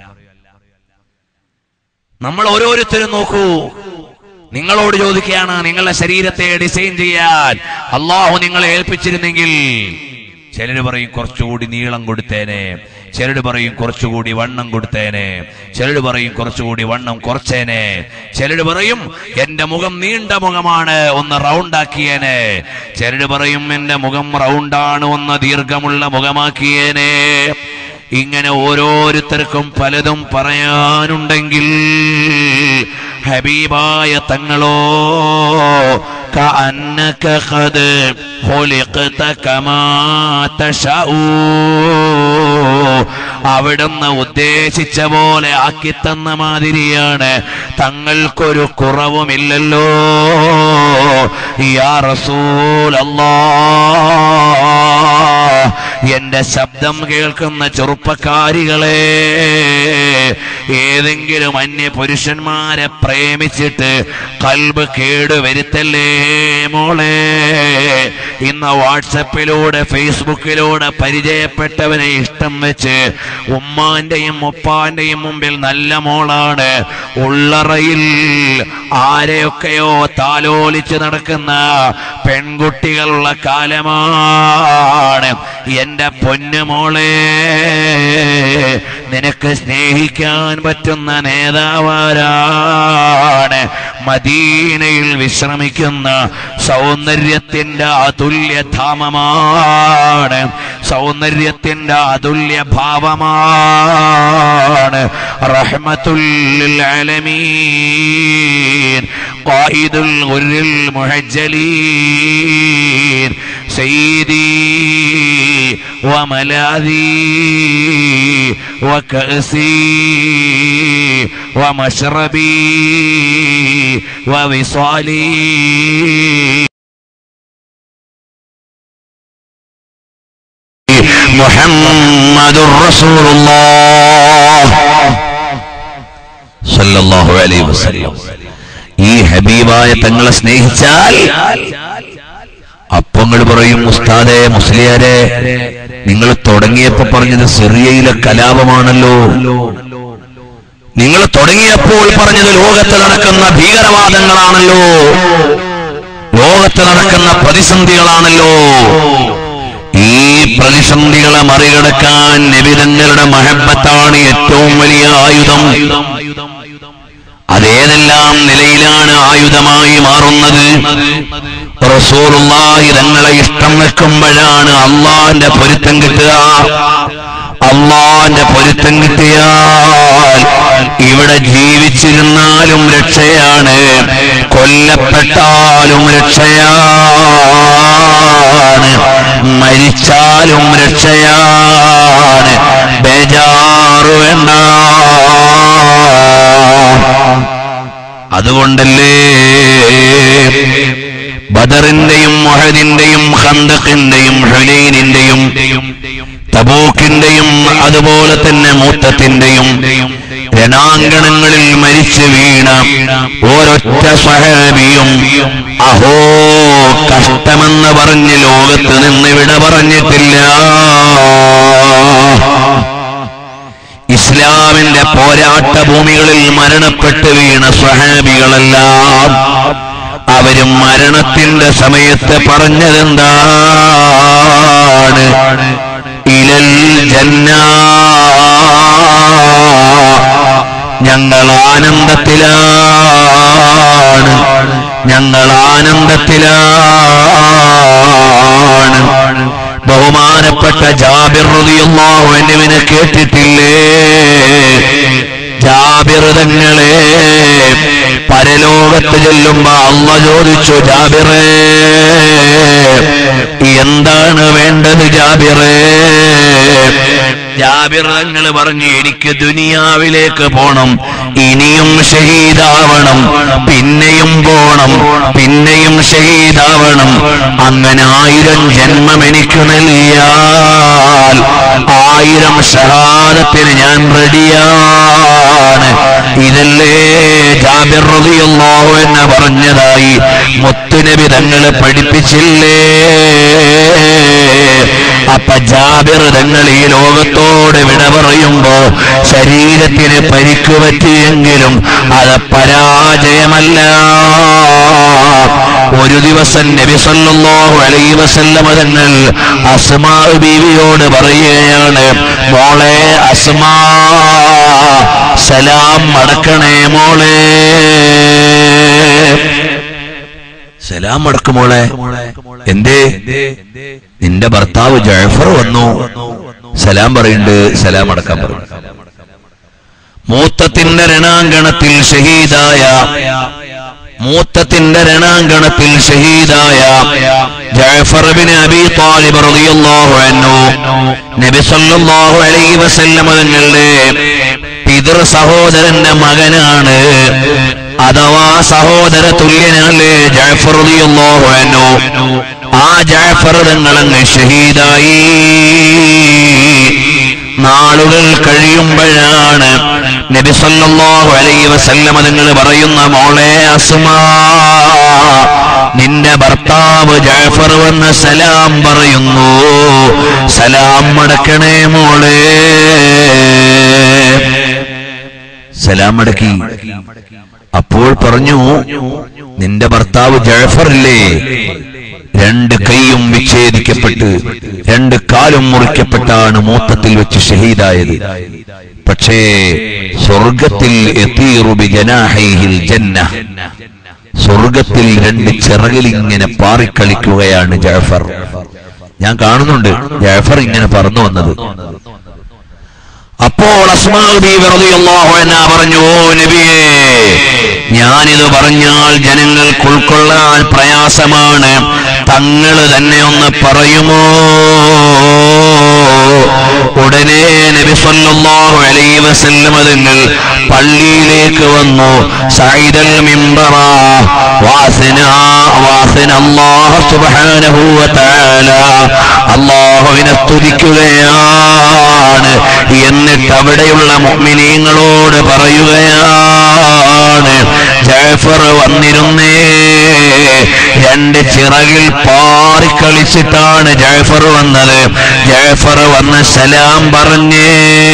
നമ്മൾ ഓരോരുത്തരും നോക്കൂ, നിങ്ങളോട് ചോദിക്കുകയാണ്, നിങ്ങളുടെ ശരീരത്തെ ഡിസൈൻ ചെയ്യാൻ അള്ളാഹു നിങ്ങളെ ഏൽപ്പിച്ചിരുന്നെങ്കിൽ ചിലര് പറയും കുറച്ചുകൂടി നീളം കൊടുത്തേനെ, ചിലര് പറയും കുറച്ചുകൂടി വണ്ണം കൊടുത്തേനെ, ചിലര് പറയും കുറച്ചുകൂടി വണ്ണം കുറച്ചേനെ, ചിലര് പറയും എന്റെ മുഖം നീണ്ട മുഖമാണ് ഒന്ന് റൗണ്ടാക്കിയേനെ, ചിലര് പറയും എന്റെ മുഖം റൗണ്ടാണ് ഒന്ന് ദീർഘമുള്ള മുഖമാക്കിയേനെ. ഇങ്ങനെ ഓരോരുത്തർക്കും പലതും പറയാനുണ്ടെങ്കിൽ ഹബീബായ തങ്ങളോ കഅന്നക ഖദ് ഖുലിഖത കമാ തശഉ, അവിടുന്ന് ഉദ്ദേശിച്ച പോലെ ആക്കിത്തന്ന മാതിരിയാണ്. തങ്ങൾക്കൊരു കുറവുമില്ലല്ലോ. യാ റസൂലല്ലാഹ്, എന്റെ ശബ്ദം കേൾക്കുന്ന ചെറുപ്പക്കാരികളെ, ഏതെങ്കിലും അന്യ പുരുഷന്മാരെ പ്രേമിച്ചിട്ട് കൽബ് കേടുവരുത്തല്ലേ മോളെ. ഇന്ന് വാട്സപ്പിലൂടെ ഫേസ്ബുക്കിലൂടെ പരിചയപ്പെട്ടവനെ ഇഷ്ടം വെച്ച് ഉമ്മാന്റെയും ഉപ്പാന്റെയും മുമ്പിൽ നല്ല മോളാണ്, ഉള്ളറയിൽ ആരെയൊക്കെയോ താലോലിച്ച് നടക്കുന്ന പെൺകുട്ടികളുള്ള കാലമാണ്. എന്റെ പൊന്നുമോളെ, നിനക്ക് സ്നേഹിക്കാൻ പറ്റുന്ന നേതാവാരാണ്? മദീനയിൽ വിശ്രമിക്കുന്ന സൗന്ദര്യത്തിന്റെ അതുല്യധാമമാണ്, സൗന്ദര്യത്തിന്റെ അതുല്യ ഭാവമാണ്. റഹ്മത്തുൽ ലിൽ ആലമീൻ, ഖായിദുൽ ഗുർരിൽ മുഹജ്ജലീൻ, സയ്യിദി വമലാദി വകഅസി വമശ്റബി വവിസാലി. മുഹമ്മദുർ റസൂലുള്ളാഹ് സല്ലല്ലാഹു അലൈഹി വസല്ലം. ഈ ഹബീബായ തങ്ങളെ സ്നേഹിച്ചാൽ അപ്പങ്ങൾ പറയും, ഉസ്താദേ മുസ്ലിയാരെ, നിങ്ങൾ തുടങ്ങിയപ്പോ പറഞ്ഞത് സിറിയയിലെ കലാപമാണല്ലോ, നിങ്ങൾ തുടങ്ങിയപ്പോൾ പറഞ്ഞത് ലോകത്ത് നടക്കുന്ന ഭീകരവാദങ്ങളാണല്ലോ, ലോകത്ത് നടക്കുന്ന പ്രതിസന്ധികളാണല്ലോ. ഈ പ്രതിസന്ധികളെ മറികടക്കാൻ നബി തങ്ങളുടെ മഹബത്താണ് ഏറ്റവും വലിയ ആയുധം. അതേതെല്ലാം നിലയിലാണ് ആയുധമായി മാറുന്നത്? റസൂലുള്ളാഹി തങ്ങളെ ഇഷ്ടം വെക്കുമ്പോഴാണ് അള്ളാന്റെ പൊരുത്തം കിട്ടുക. അള്ളാന്റെ പൊരുത്തം കിട്ടിയാൽ ഇവിടെ ജീവിച്ചിരുന്നാലും രക്ഷയാണ്, കൊല്ലപ്പെട്ടാലും രക്ഷയാണ്, മരിച്ചാലും രക്ഷയാണ്. ബേജാറു വേണ്ട. അതുകൊണ്ടല്ലേ ബദറിന്റെയും ഉഹദിന്റെയും ഖന്ദഖിന്റെയും ഹുനൈനിന്റെയും തബൂക്കിന്റെയും അതുപോലെ തന്നെ മൂത്തത്തിന്റെയും രണാങ്കണങ്ങളിൽ മരിച്ചു വീണ ഓരൊറ്റ സ്വഹാബിയും അഹോ കഷ്ടമെന്ന് പറഞ്ഞ് ലോകത്ത് നിന്ന് വിട പറഞ്ഞിട്ടില്ല. ഇസ്ലാമിന്റെ പോരാട്ട ഭൂമികളിൽ മരണപ്പെട്ട് വീണ സ്വഹാബികളെല്ലാം അവരും മരണത്തിന്റെ സമയത്ത് പറഞ്ഞതെന്താണ്? ഇലൽ ജന്ന, ഞങ്ങൾ ആനന്ദത്തിലാണ്, ഞങ്ങൾ ആനന്ദത്തിലാണ്. ബഹുമാനപ്പെട്ട ജാബിർ റളിയല്ലാഹു അൻഹുവിനെ കേട്ടിട്ടില്ലേ? ജാബിർ തങ്ങളെ പരലോകത്ത് ചെല്ലുമ്പോ അല്ലാഹു ചോദിച്ചു, ജാബിറേ എന്താണ് വേണ്ടത് ജാബിറേ? ജാബിർ തങ്ങൾ പറഞ്ഞു, എനിക്ക് ദുനിയാവിലേക്ക് പോണം, ഇനിയും ഷഹീദാവണം, പിന്നെയും പോണം, പിന്നെയും ഷഹീദാവണം. അങ്ങനെ ആയിരം ജന്മം എനിക്ക് നൽകിയാൽ ആയിരം ഷഹാദത്തിന് ഞാൻ റെഡിയാണ്. ഇതല്ലേ ജാബിർ റളിയല്ലാഹു അൻഹു പറഞ്ഞതായി മുത്തുനബി തങ്ങൾ പഠിപ്പിച്ചില്ലേ? അപ്പൊ ജാബിർ തങ്ങൾ ഈ ലോകത്തോട് വിട പറയുമ്പോ ശരീരത്തിന് പരിക്ക് പറ്റിയെങ്കിലും അത് പരാജയമല്ല. ഒരു ദിവസം നബി സല്ലല്ലാഹു അലൈഹി വസല്ലമ തങ്ങൾ അസ്മാ ബീവിയോട് പറയുകയാണ്, മോളെ അസ്മാ, സലാം മടക്കണേ മോളെ. സലാം മടക്ക് മോളെ. എന്തേ? നിന്റെ ഭർത്താവ് ജഅഫർ വന്നു, സലാം പറയുന്നുണ്ട്, സലാം അടക്കാൻ പറഞ്ഞു. മൂത്തത്തിന്റെ രണാങ്കണത്തിൽ ഷഹീദായ മൂത്തത്തിന്റെ രണാങ്കണത്തിൽ ഷഹീദായ ജഅഫർ ഇബ്നു അബീ ത്വാലിബ് റളിയല്ലാഹു അൻഹു നബി സല്ലല്ലാഹു അലൈഹി വസല്ലം തങ്ങളുടെ പിതൃ സഹോദരന്റെ മകനാണ്, അഥവാ സഹോദര തുല്യനല്ലേ ജഅഫർ റളിയല്ലാഹു അൻഹു. ആ ജഅഫർ തങ്ങളങ്ങ് ഷഹീദായി. നാളുകൾ കഴിയുമ്പോഴാണ് നബി സല്ലല്ലാഹു അലൈഹി വസല്ലം തങ്ങൾ പറയുന്ന, മോളെ അസ്മാ, നിന്റെ ഭർത്താവ് ജഅഫർ വന്ന് സലാം പറയുന്നു, സലാം മടക്കണേ മോളെ. സലാം മടക്കി. അപ്പോൾ പറഞ്ഞു, നിന്റെ ഭർത്താവ് ജഅഫർ ഇല്ലേ, രണ്ട് കൈയും വിച്ഛേദിക്കപ്പെട്ട് രണ്ട് കാലും മുറിക്കപ്പെട്ടാണ് മൂത്തത്തിൽ വെച്ച് ഷഹീദായത്. പക്ഷേ സ്വർഗത്തിൽ യതീറു ബിജനാഹിഹിൽ ജന്ന, സ്വർഗത്തിൽ രണ്ട് ചിറകിൽ ഇങ്ങനെ പാറിക്കളിക്കുകയാണ് ജഅഫർ. ഞാൻ കാണുന്നുണ്ട് ജഅഫർ ഇങ്ങനെ പറന്നു വന്നത്. അപ്പോൾ അസ്മാ ബീവി റളിയല്ലാഹു അൻഹാ പറഞ്ഞു, ഓ നബിയേ, ഞാനിത് പറഞ്ഞാൽ ജനങ്ങൾക്ക് ഉൾക്കൊള്ളാൻ പ്രയാസമാണ്, തങ്ങൾ തന്നെ ഒന്ന് പറയുമോ? ഉടനെ നബി സല്ലല്ലാഹു അലൈഹി വസല്ലം തങ്ങൾ പള്ളിയിലേക്ക് വന്നു. സഈദൽ മിംബറ വാസന വാസന അല്ലാഹു സുബ്ഹാനഹു വ തആല, അല്ലാഹുവിനെ സ്തുതിക്കുകയാണ്. എന്നിട്ട് അവിടെയുള്ള മുഅ്മിനീങ്ങളോട് പറയുകയാണ്, ജഅഫർ വന്നിരുന്നേ. രണ്ട് ചിറകിൽ പാറിക്കളിച്ചിട്ടാണ് ജഅഫർ വന്നത്. ജഅഫർ വന്ന് സലാം പറഞ്ഞേ.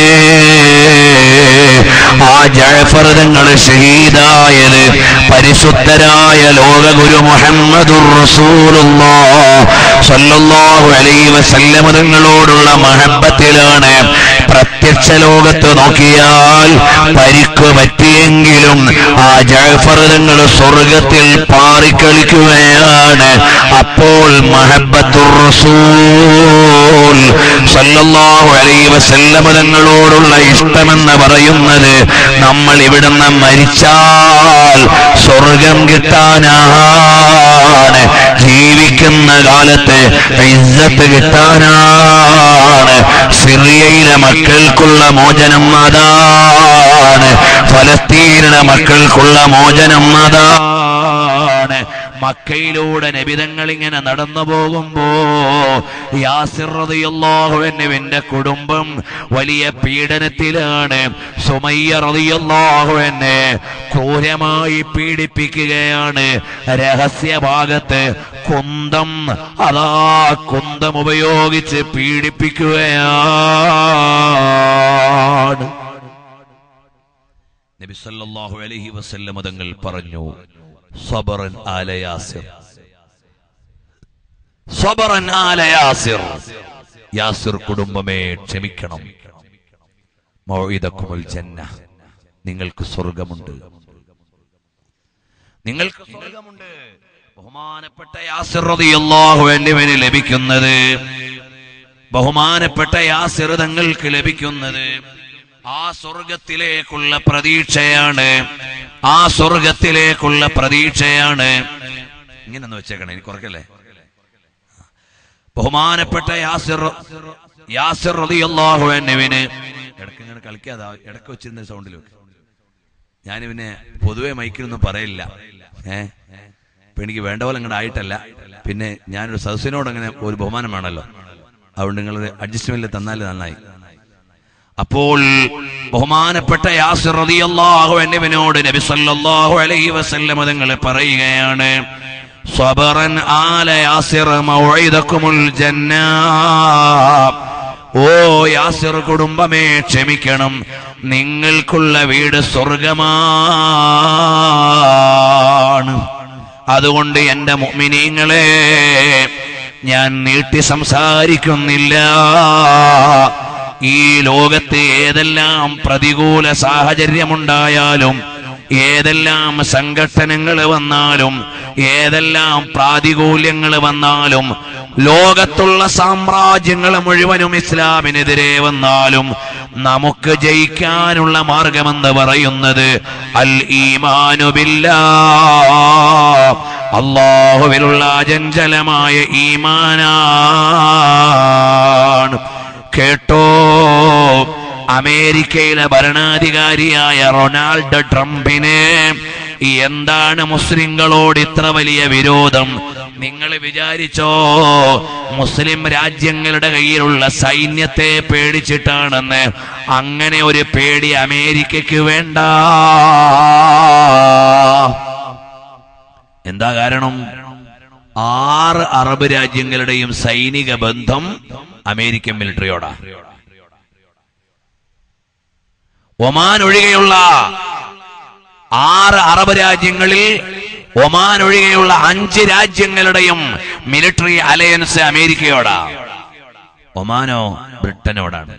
ആ ജഅഫർ തങ്ങൾ ഷഹീദായത് പരിശുദ്ധരായ ലോകഗുരു മുഹമ്മദുർ റസൂലുള്ളാഹ് സ്വല്ലല്ലാഹു അലൈഹി വസല്ലം തങ്ങളോടുള്ള മഹബ്ബത്തിലാണ്. പ്രത്യക്ഷ ലോകത്ത് നോക്കിയാൽ പരിക്ക് പറ്റിയെങ്കിലും ആ ജഅഫർ തങ്ങൾ സ്വർഗത്തിൽ പാറിക്കളിക്കുകയാണ്. അപ്പോൾ മഹബ്ബത്തുർ റസൂൽ സ്വല്ലല്ലാഹു അലൈഹി വസല്ലം തങ്ങളോടുള്ള ഇഷ്ടമെന്ന് പറയുന്നത് നമ്മൾ ഇവിടുന്ന് മരിച്ചാൽ സ്വർഗം കിട്ടാനാണ്, ജീവിക്കുന്ന കാലത്ത് ഇസ്സത്ത് കിട്ടാനാണ്. സിറിയയിലെ മക്കൾക്കുള്ള മോചനം അതാണ്, ഫലസ്തീനിലെ മക്കൾക്കുള്ള മോചനം അതാണ്. മക്കയിലൂടെ നബിതങ്ങൾ ഇങ്ങനെ നടന്നു പോകുമ്പോ യാസിർ റളിയല്ലാഹു അൻഹുവിന്റെ കുടുംബം വലിയ പീഡനത്തിലാണ്. സുമയ്യ റളിയല്ലാഹു അൻഹ ക്രൂരമായി പീഡിപ്പിക്കുകയാണ്. രഹസ്യഭാഗത്ത് കുന്തം, അതാ കുന്തം ഉപയോഗിച്ച് പീഡിപ്പിക്കുകയാണ്. നബി സല്ലല്ലാഹു അലൈഹി വസല്ലം തങ്ങൾ പറഞ്ഞു, സബറൻ ആല യാസിർ, സബറൻ ആല യാസിർ, യാസിർ കുടുംബമേ ക്ഷമിക്കണം. മൗഇദകുൽ ജന്ന, നിങ്ങൾക്ക് സ്വർഗ്ഗമുണ്ട്, നിങ്ങൾക്ക് സ്വർഗ്ഗമുണ്ട്. ബഹുമാനപ്പെട്ട യാസിർ റളിയല്ലാഹു അൻഹുവിന് ലഭിക്കുന്നത്, ബഹുമാനപ്പെട്ട യാസിർ തങ്ങൾക്ക് ലഭിക്കുന്നത് ആ സ്വർഗത്തിലേക്കുള്ള പ്രതീക്ഷയാണ്, ആ സ്വർഗത്തിലേക്കുള്ള പ്രതീക്ഷയാണ്. ഇങ്ങനെന്ന് വെച്ചേക്കണേ, എനിക്ക് ഉറക്കല്ലേ. ബഹുമാനപ്പെട്ട യാസിർ യാസിർ റളിയല്ലാഹു അൻഹുവിന് ഇടയ്ക്ക് ഇങ്ങനെ കളിക്കാതെ ഇടയ്ക്ക് വെച്ചിരുന്ന സൗണ്ടിൽ വെക്ക്. ഞാൻ പിന്നെ പൊതുവെ മൈക്കിലൊന്നും പറയില്ല, ഏഹ് ഇപ്പൊ എനിക്ക് വേണ്ട പോലെ അങ്ങോട്ട് ആയിട്ടല്ല. പിന്നെ ഞാനൊരു സദസ്സിനോട് അങ്ങനെ ഒരു ബഹുമാനം വേണമല്ലോ, അതുകൊണ്ട് നിങ്ങൾ അഡ്ജസ്റ്റ്മെന്റ് തന്നാൽ നന്നായി. അപ്പോൾ ബഹുമാനപ്പെട്ട യാസിർ റളിയല്ലാഹു അൻഹുവിനോട് നബി സല്ലല്ലാഹു അലൈഹി വസല്ലം തങ്ങൾ പറയുകയാണ്, സബറൻ ആല യാസിർ മൗഇദകുൽ ജന്ന, ഓ യാസിർ കുടുംബമേ ക്ഷമിക്കണം, നിങ്ങൾക്കുള്ള വീട് സ്വർഗമാണ്. അതുകൊണ്ട് എന്റെ മുഅ്മിനീങ്ങളെ ഞാൻ നീട്ടി സംസാരിക്കുന്നില്ല. ഈ ലോകത്ത് ഏതെല്ലാം പ്രതികൂല സാഹചര്യമുണ്ടായാലും, ഏതെല്ലാം സംഘട്ടനങ്ങൾ വന്നാലും, ഏതെല്ലാം പ്രാതികൂല്യങ്ങൾ വന്നാലും, ലോകത്തുള്ള സാമ്രാജ്യങ്ങൾ മുഴുവനും ഇസ്ലാമിനെതിരെ വന്നാലും നമുക്ക് ജയിക്കാനുള്ള മാർഗമെന്ന് പറയുന്നത് അൽ ഈമാനു ബില്ലാഹ്, അല്ലാഹുവിലുള്ള അചഞ്ചലമായ ഈമാനാണ്. കേട്ടോ, അമേരിക്കയിലെ ഭരണാധികാരിയായ റൊണാൾഡ് ട്രംപിന് എന്താണ് മുസ്ലിങ്ങളോട് ഇത്ര വലിയ വിരോധം? നിങ്ങൾ വിചാരിച്ചോ മുസ്ലിം രാജ്യങ്ങളുടെ കയ്യിലുള്ള സൈന്യത്തെ പേടിച്ചിട്ടാണെന്ന്? അങ്ങനെ ഒരു പേടി അമേരിക്കയ്ക്ക് വേണ്ട. എന്താ കാരണം? ആറ് അറബ് രാജ്യങ്ങളുടെയും സൈനിക ബന്ധം അമേരിക്കൻ മിലിറ്ററിയോടാ. ഒമാൻ ഒഴികെയുള്ള ആറ് അറബ് രാജ്യങ്ങളിൽ ഒമാൻ ഒഴികെയുള്ള അഞ്ച് രാജ്യങ്ങളുടെയും മിലിറ്ററി അലയൻസ് അമേരിക്കയോടാ. ഒമാനോ ബ്രിട്ടനോടാണ്.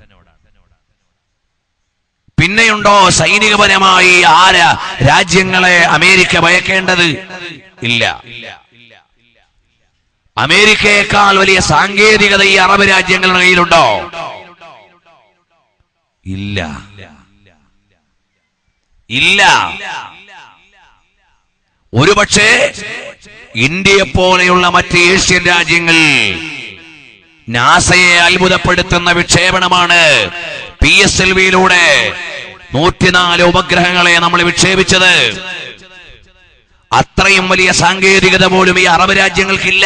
പിന്നെയുണ്ടോ സൈനികപരമായി ആര് രാജ്യങ്ങളെ അമേരിക്ക ഭയക്കേണ്ടത്? ഇല്ല. അമേരിക്കയേക്കാൾ വലിയ സാങ്കേതികത ഈ അറബ് രാജ്യങ്ങളുടെ കയ്യിലുണ്ടോ? ഇല്ല, ഇല്ല. ഒരുപക്ഷെ ഇന്ത്യയെ പോലെയുള്ള മറ്റ് ഏഷ്യൻ രാജ്യങ്ങൾ നാസയെ അത്ഭുതപ്പെടുത്തുന്ന വിക്ഷേപണമാണ് പി എസ് എൽ വിയിലൂടെ നൂറ്റിനാല് ഉപഗ്രഹങ്ങളെ നമ്മൾ വിക്ഷേപിച്ചത്. അത്രയും വലിയ സാങ്കേതികത പോലും ഈ അറബ് രാജ്യങ്ങൾക്കില്ല.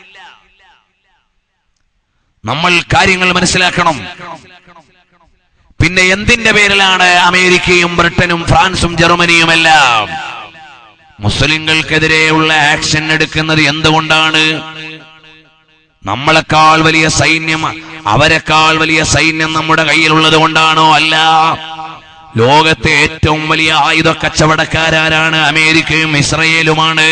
നമ്മൾ കാര്യങ്ങൾ മനസ്സിലാക്കണം. പിന്നെ എന്തിന്റെ പേരിലാണ് അമേരിക്കയും ബ്രിട്ടനും ഫ്രാൻസും ജർമ്മനിയുമെല്ലാം മുസ്ലിങ്ങൾക്കെതിരെയുള്ള ആക്ഷൻ എടുക്കുന്നത്? എന്തുകൊണ്ടാണ്? നമ്മളെക്കാൾ വലിയ സൈന്യം, അവരെക്കാൾ വലിയ സൈന്യം നമ്മുടെ കയ്യിലുള്ളത് കൊണ്ടാണോ? അല്ല. ലോകത്തെ ഏറ്റവും വലിയ ആയുധ കച്ചവടക്കാരാണ് അമേരിക്കയും ഇസ്രയേലുമാണ്.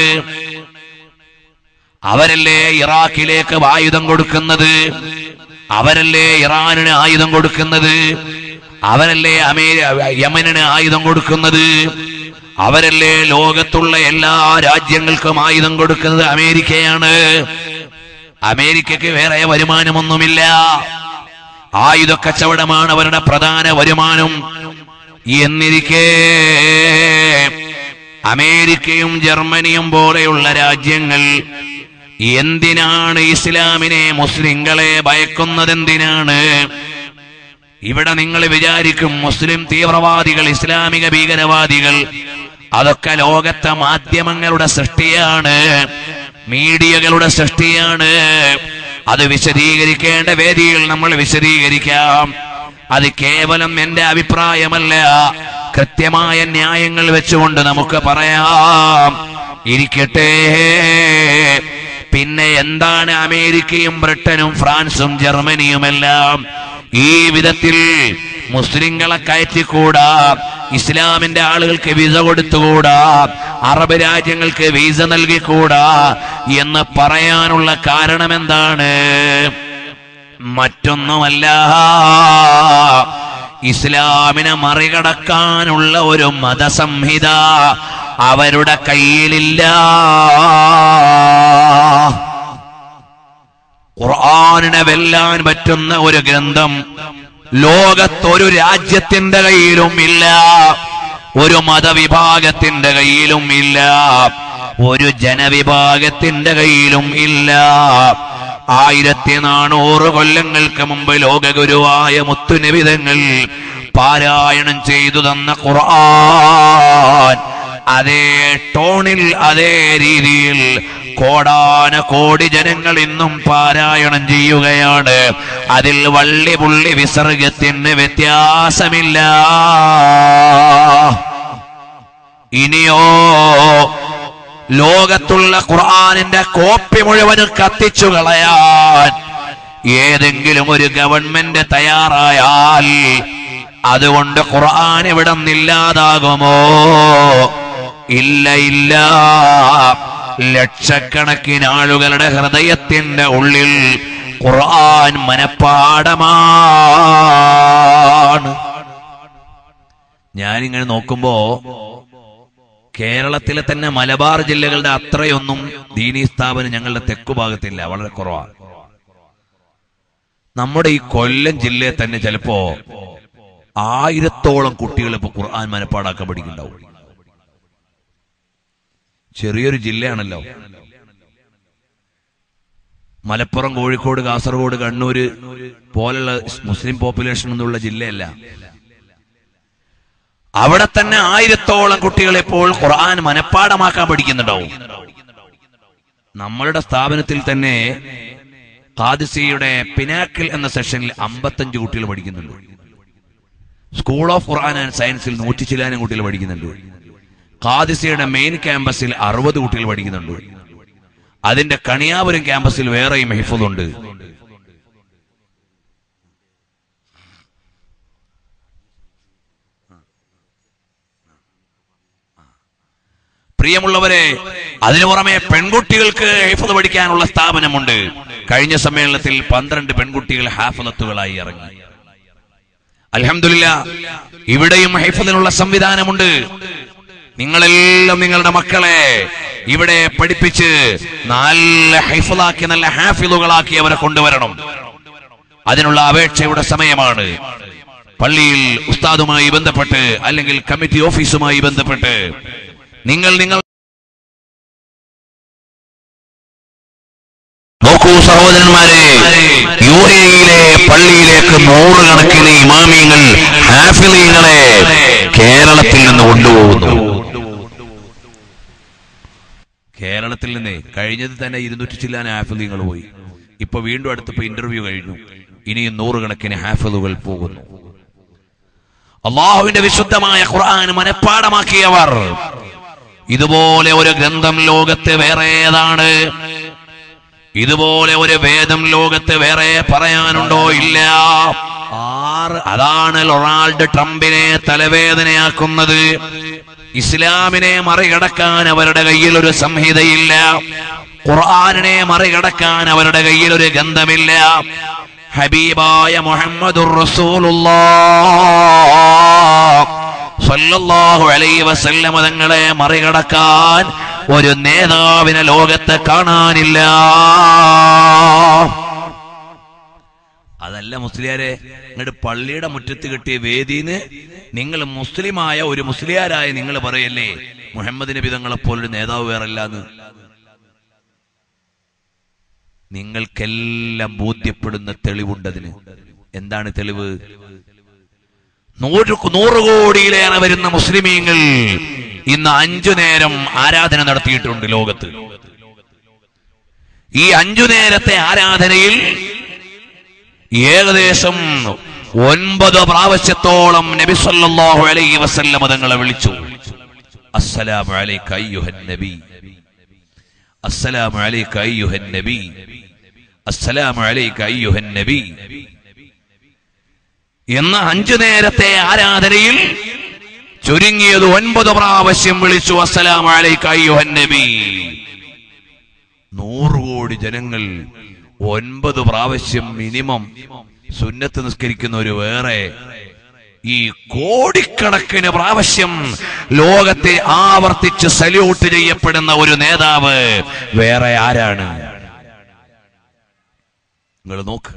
അവരല്ലേ ഇറാഖിലേക്ക് ആയുധം കൊടുക്കുന്നത്, അവരല്ലേ ഇറാനിന് ആയുധം കൊടുക്കുന്നത്, അവരല്ലേ അമേരി യമനിന് ആയുധം കൊടുക്കുന്നത്, അവരല്ലേ ലോകത്തുള്ള എല്ലാ രാജ്യങ്ങൾക്കും ആയുധം കൊടുക്കുന്നത് അമേരിക്കയാണ്. അമേരിക്കയ്ക്ക് വേറെ വരുമാനമൊന്നുമില്ല. ആയുധ കച്ചവടമാണ് അവരുടെ പ്രധാന വരുമാനം. എന്നിരിക്കെ അമേരിക്കയും ജർമ്മനിയും പോലെയുള്ള രാജ്യങ്ങൾ എന്തിനാണ് ഇസ്ലാമിനെ, മുസ്ലിങ്ങളെ ഭയക്കുന്നതെന്തിനാണ്? ഇവിടെ നിങ്ങൾ വിചാരിക്കും മുസ്ലിം തീവ്രവാദികൾ, ഇസ്ലാമിക ഭീകരവാദികൾ അതൊക്കെ ലോകത്തെ മാധ്യമങ്ങളുടെ സൃഷ്ടിയാണ്, മീഡിയകളുടെ സൃഷ്ടിയാണ്. അത് വിശദീകരിക്കേണ്ട വേദിയിൽ നമ്മൾ വിശദീകരിക്കാം. അത് കേവലം എന്റെ അഭിപ്രായമല്ല, കൃത്യമായ ന്യായങ്ങൾ വെച്ചുകൊണ്ട് നമുക്ക് പറയാം. ഇരിക്കട്ടെ, പിന്നെ എന്താണ് അമേരിക്കയും ബ്രിട്ടനും ഫ്രാൻസും ജർമ്മനിയുമെല്ലാം ഈ വിധത്തിൽ മുസ്ലിങ്ങളെ കയറ്റിക്കൂടാ, ഇസ്ലാമിന്റെ ആളുകൾക്ക് വിസ കൊടുത്തുകൂടാ, അറബ് രാജ്യങ്ങൾക്ക് വിസ നൽകിക്കൂടാ എന്ന് പറയാനുള്ള കാരണം എന്താണ്? മറ്റൊന്നുമല്ല, ഇസ്ലാമിനെ മറികടക്കാനുള്ള ഒരു മതസംഹിത അവരുടെ കയ്യിലില്ല. ഖുർആനിനെ വെല്ലാൻ പറ്റുന്ന ഒരു ഗ്രന്ഥം ലോകത്തൊരു രാജ്യത്തിന്റെ കയ്യിലും ഇല്ല, ഒരു മതവിഭാഗത്തിന്റെ കയ്യിലും ഇല്ല, ഒരു ജനവിഭാഗത്തിന്റെ കയ്യിലും ഇല്ല. ആയിരത്തി നാനൂറ് കൊല്ലങ്ങൾക്ക് മുമ്പ് ലോകഗുരുവായ മുത്തുനബി തങ്ങൾ പാരായണം ചെയ്തു തന്ന ഖുർആൻ അതേ ടോണിൽ, അതേ രീതിയിൽ കോടാന കോടി ജനങ്ങൾ ഇന്നും പാരായണം ചെയ്യുകയാണ്. അതിൽ വള്ളി പുള്ളി വിസർഗത്തിന് വ്യത്യാസമില്ല. ഇനിയോ ലോകത്തുള്ള ഖുർആനിന്റെ കോപ്പി മുഴുവനും കത്തിച്ചു കളയാൻ ഏതെങ്കിലും ഒരു ഗവൺമെന്റ് തയ്യാറായാൽ അതുകൊണ്ട് ഖുർആൻ ഇവിടെ നിന്നില്ലാതാകുമോ? ഇല്ല, ഇല്ല. ലക്ഷക്കണക്കിന് ആളുകളുടെ ഹൃദയത്തിന്റെ ഉള്ളിൽ ഖുർആൻ മനഃപ്പാഠമാണ്. ഞാനിങ്ങനെ നോക്കുമ്പോ കേരളത്തിലെ തന്നെ മലബാർ ജില്ലകളുടെ അത്രയൊന്നും ദീനീ സ്ഥാപനം ഞങ്ങളുടെ തെക്കുഭാഗത്തില്ല, വളരെ കുറവാണ്. നമ്മുടെ ഈ കൊല്ലം ജില്ലയിൽ തന്നെ ചിലപ്പോ ആയിരത്തോളം കുട്ടികൾ ഇപ്പൊ ഖുർആൻ മനഃപ്പാടാക്കാൻ പഠിക്കുന്നുണ്ടാവും. ചെറിയൊരു ജില്ലയാണല്ലോ. മലപ്പുറം, കോഴിക്കോട്, കാസർഗോഡ്, കണ്ണൂര് പോലുള്ള മുസ്ലിം പോപ്പുലേഷൻ ഒന്നുള്ള ജില്ലയല്ല. അവിടെ തന്നെ ആയിരത്തോളം കുട്ടികൾ ഇപ്പോൾ ഖുർആൻ മനഃപ്പാഠമാക്കാൻ പഠിക്കുന്നുണ്ടാവും. നമ്മളുടെ സ്ഥാപനത്തിൽ തന്നെ ഖാദിസിയുടെ പിനാക്കിൾ എന്ന സെഷനിൽ അമ്പത്തഞ്ച് കുട്ടികൾ പഠിക്കുന്നുണ്ട്. സ്കൂൾ ഓഫ് ഖുർആൻ ആൻഡ് സയൻസിൽ നൂറ്റി ചില്ലാനം കുട്ടികൾ പഠിക്കുന്നുണ്ട്. ഖാദിസിയുടെ മെയിൻ ക്യാമ്പസിൽ അറുപത് കുട്ടികൾ പഠിക്കുന്നുണ്ട്. അതിന്റെ കണിയാപുരം ക്യാമ്പസിൽ വേറെയും ഹിഫ്ളുണ്ട്. പ്രിയമുള്ളവരെ, അതിനു പുറമെ പെൺകുട്ടികൾക്ക് ഹിഫ്ള് പഠിക്കാനുള്ള സ്ഥാപനമുണ്ട്. കഴിഞ്ഞ സമ്മേളനത്തിൽ പന്ത്രണ്ട് പെൺകുട്ടികൾ ഹാഫിളത്തുകളായി ഇറങ്ങി. അൽഹംദുലില്ലാ, ഇവിടെയും ഹിഫ്ളിനുള്ള സംവിധാനമുണ്ട്. നിങ്ങളെല്ലാം നിങ്ങളുടെ മക്കളെ ഇവിടെ പഠിപ്പിച്ച് നല്ല ഹിഫ്ളാക്കി, നല്ല ഹാഫിളുകളാക്കി അവരെ കൊണ്ടുവരണം. അതിനുള്ള അപേക്ഷയുടെ സമയമാണ്. പള്ളിയിൽ ഉസ്താദുമായി ബന്ധപ്പെട്ട് അല്ലെങ്കിൽ കമ്മിറ്റി ഓഫീസുമായി ബന്ധപ്പെട്ട് നിങ്ങൾ നിങ്ങൾ നോക്കൂ സഹോദരന്മാരെ, യു എയിലെ പള്ളിയിലേക്ക് നൂറുകണക്കിന് ഇമാമിയങ്ങൾ, ഹാഫിളീങ്ങളെ കേരളത്തിൽ നിന്ന് കൊണ്ടുപോകുന്നു. കേരളത്തിൽ നിന്ന് കഴിഞ്ഞത് തന്നെ ഇരുന്നൂറ്റി ചില്ലാൻ ഹാഫിളീങ്ങൾ പോയി. ഇപ്പൊ വീണ്ടും അടുത്തപ്പോ ഇന്റർവ്യൂ കഴിഞ്ഞു. ഇനിയും നൂറുകണക്കിന് ഹാഫിളുകൾ പോകുന്നു. അള്ളാഹുവിന്റെ വിശുദ്ധമായ ഖുർആൻ മനഃപ്പാഠമാക്കിയവർ. ഇതുപോലെ ഒരു ഗ്രന്ഥം ലോകത്ത് വേറെ ഏതാണ്? ഇതുപോലെ ഒരു വേദം ലോകത്ത് വേറെ പറയാനുണ്ടോ? ഇല്ല. ആറ് അതാണ് ഡൊണാൾഡ് ട്രംപിനെ തലവേദനയാക്കുന്നത്. ഇസ്ലാമിനെ മറികടക്കാൻ അവരുടെ കയ്യിൽ ഒരു സംഹിതയില്ല. ഖുർആനിനെ മറികടക്കാൻ അവരുടെ കയ്യിൽ ഒരു ഗ്രന്ഥമില്ല. ഹബീബായ മുഹമ്മദുർ റസൂലുള്ളാഹ് സല്ലല്ലാഹു അലൈഹി വസല്ലം തങ്ങളെ മറികടക്കാൻ ഒരു നേതാവിനെ ലോകത്ത് കാണാനില്ല. അതല്ല മുസ്ലിയാരെ, നിങ്ങളുടെ പള്ളിയുടെ മുറ്റത്ത് കിട്ടിയ വേദിന്ന് നിങ്ങൾ മുസ്ലിമായ ഒരു മുസ്ലിയാരായ നിങ്ങൾ പറയല്ലേ മുഹമ്മദ് നബി തങ്ങളെ പോലൊരു നേതാവ് വേറല്ലാന്ന്? നിങ്ങൾക്കെല്ലാം ബോധ്യപ്പെടുന്ന തെളിവുണ്ടതിന്. എന്താണ് തെളിവ്? നൂറ് നൂറ് കോടിയിലേറെ വരുന്ന മുസ്ലിമീങ്ങൾ ഇന്ന് അഞ്ചു നേരം ആരാധന നടത്തിയിട്ടുണ്ട് ലോകത്ത്. ഈ അഞ്ചു നേരത്തെ ആരാധനയിൽ ഏകദേശം ഒൻപത് പ്രാവശ്യത്തോളം നബി സല്ലല്ലാഹു അലൈഹി വസല്ലം തങ്ങളെ വിളിച്ചു. അസ്സലാമു അലൈക അയ്യുഹൻ നബി, അസ്സലാമു അലൈക അയ്യുഹൻ നബി, അസ്സലാമു അലൈക അയ്യുഹൻ നബി എന്ന അഞ്ചു നേരത്തെ ആരാധനയിൽ ചുരുങ്ങിയത് ഒൻപത് പ്രാവശ്യം വിളിച്ചു അസ്സലാമു അലൈക അയ്യുഹൻ നബി. നൂറ് കോടി ജനങ്ങൾ ഒൻപത് പ്രാവശ്യം മിനിമം സുന്നത്ത് നിസ്കരിക്കുന്ന ഒരു വേറെ, ഈ കോടിക്കണക്കിന് പ്രാവശ്യം ലോകത്തെ ആവർത്തിച്ച് സല്യൂട്ട് ചെയ്യപ്പെടുന്ന ഒരു നേതാവ് വേറെ ആരാണ്? നിങ്ങൾ നോക്ക്.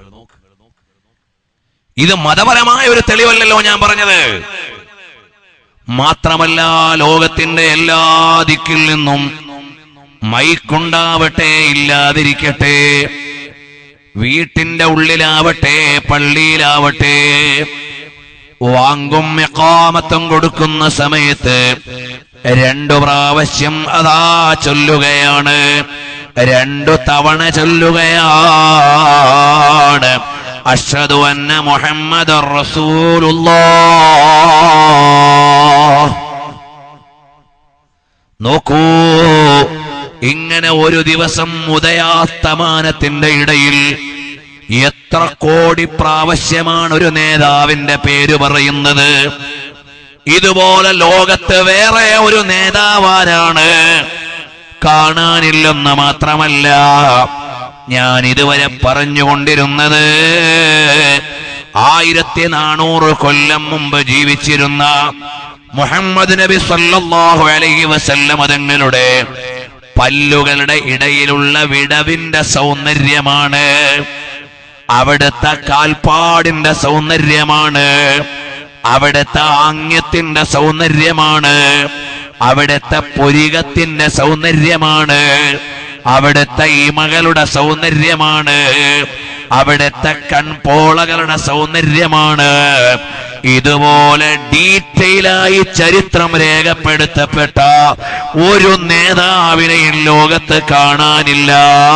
ഇത് മതപരമായ ഒരു തെളിവല്ലല്ലോ ഞാൻ പറഞ്ഞത്. മാത്രമല്ല, ലോകത്തിന്റെ എല്ലാ ദിക്കിൽ നിന്നും മൈക്കുണ്ടാവട്ടെ ഇല്ലാതിരിക്കട്ടെ, വീട്ടിന്റെ ഉള്ളിലാവട്ടെ പള്ളിയിലാവട്ടെ, വാങ്കും ഇഖാമത്തും കൊടുക്കുന്ന സമയത്ത് രണ്ടു പ്രാവശ്യം അതാ ചൊല്ലുകയാണ്, രണ്ടു തവണ ചൊല്ലുകയാണ് അഷ്ഹദു അന്ന മുഹമ്മദർ റസൂലുള്ളാഹ്. നോക്കൂ, ഇങ്ങനെ ഒരു ദിവസം ഉദയാസ്തമാനത്തിന്റെ ഇടയിൽ എത്ര കോടി പ്രാവശ്യമാണ് ഒരു നേതാവിന്റെ പേര് പറയുന്നത്. ഇതുപോലെ ലോകത്ത് വേറെ ഒരു നേതാവാരാണ് കാണാനില്ലെന്ന് മാത്രമല്ല, ഞാൻ ഇതുവരെ പറഞ്ഞുകൊണ്ടിരുന്നത് ആയിരത്തി നാനൂറ് കൊല്ലം മുമ്പ് ജീവിച്ചിരുന്ന മുഹമ്മദ് നബി സല്ലല്ലാഹു അലൈഹി വസല്ലം തങ്ങളുടെ പല്ലുകളുടെ ഇടയിലുള്ള വിടവിന്റെ സൗന്ദര്യമാണ്, അവിടുത്തെ കാൽപ്പാടിന്റെ സൗന്ദര്യമാണ്, അവിടുത്തെ ആംഗ്യത്തിന്റെ സൗന്ദര്യമാണ്, അവിടുത്തെ പുരികത്തിന്റെ സൗന്ദര്യമാണ്, അവിടുത്തെ ഇമകളുടെ സൗന്ദര്യമാണ്, അവിടുത്തെ കൺപോളകളുടെ സൗന്ദര്യമാണ്. ഇതുപോലെ ഡീറ്റെയിലായി ചരിത്രം രേഖപ്പെടുത്തപ്പെട്ട ഒരു നേതാവിനെയും ലോകത്ത് കാണാനില്ല.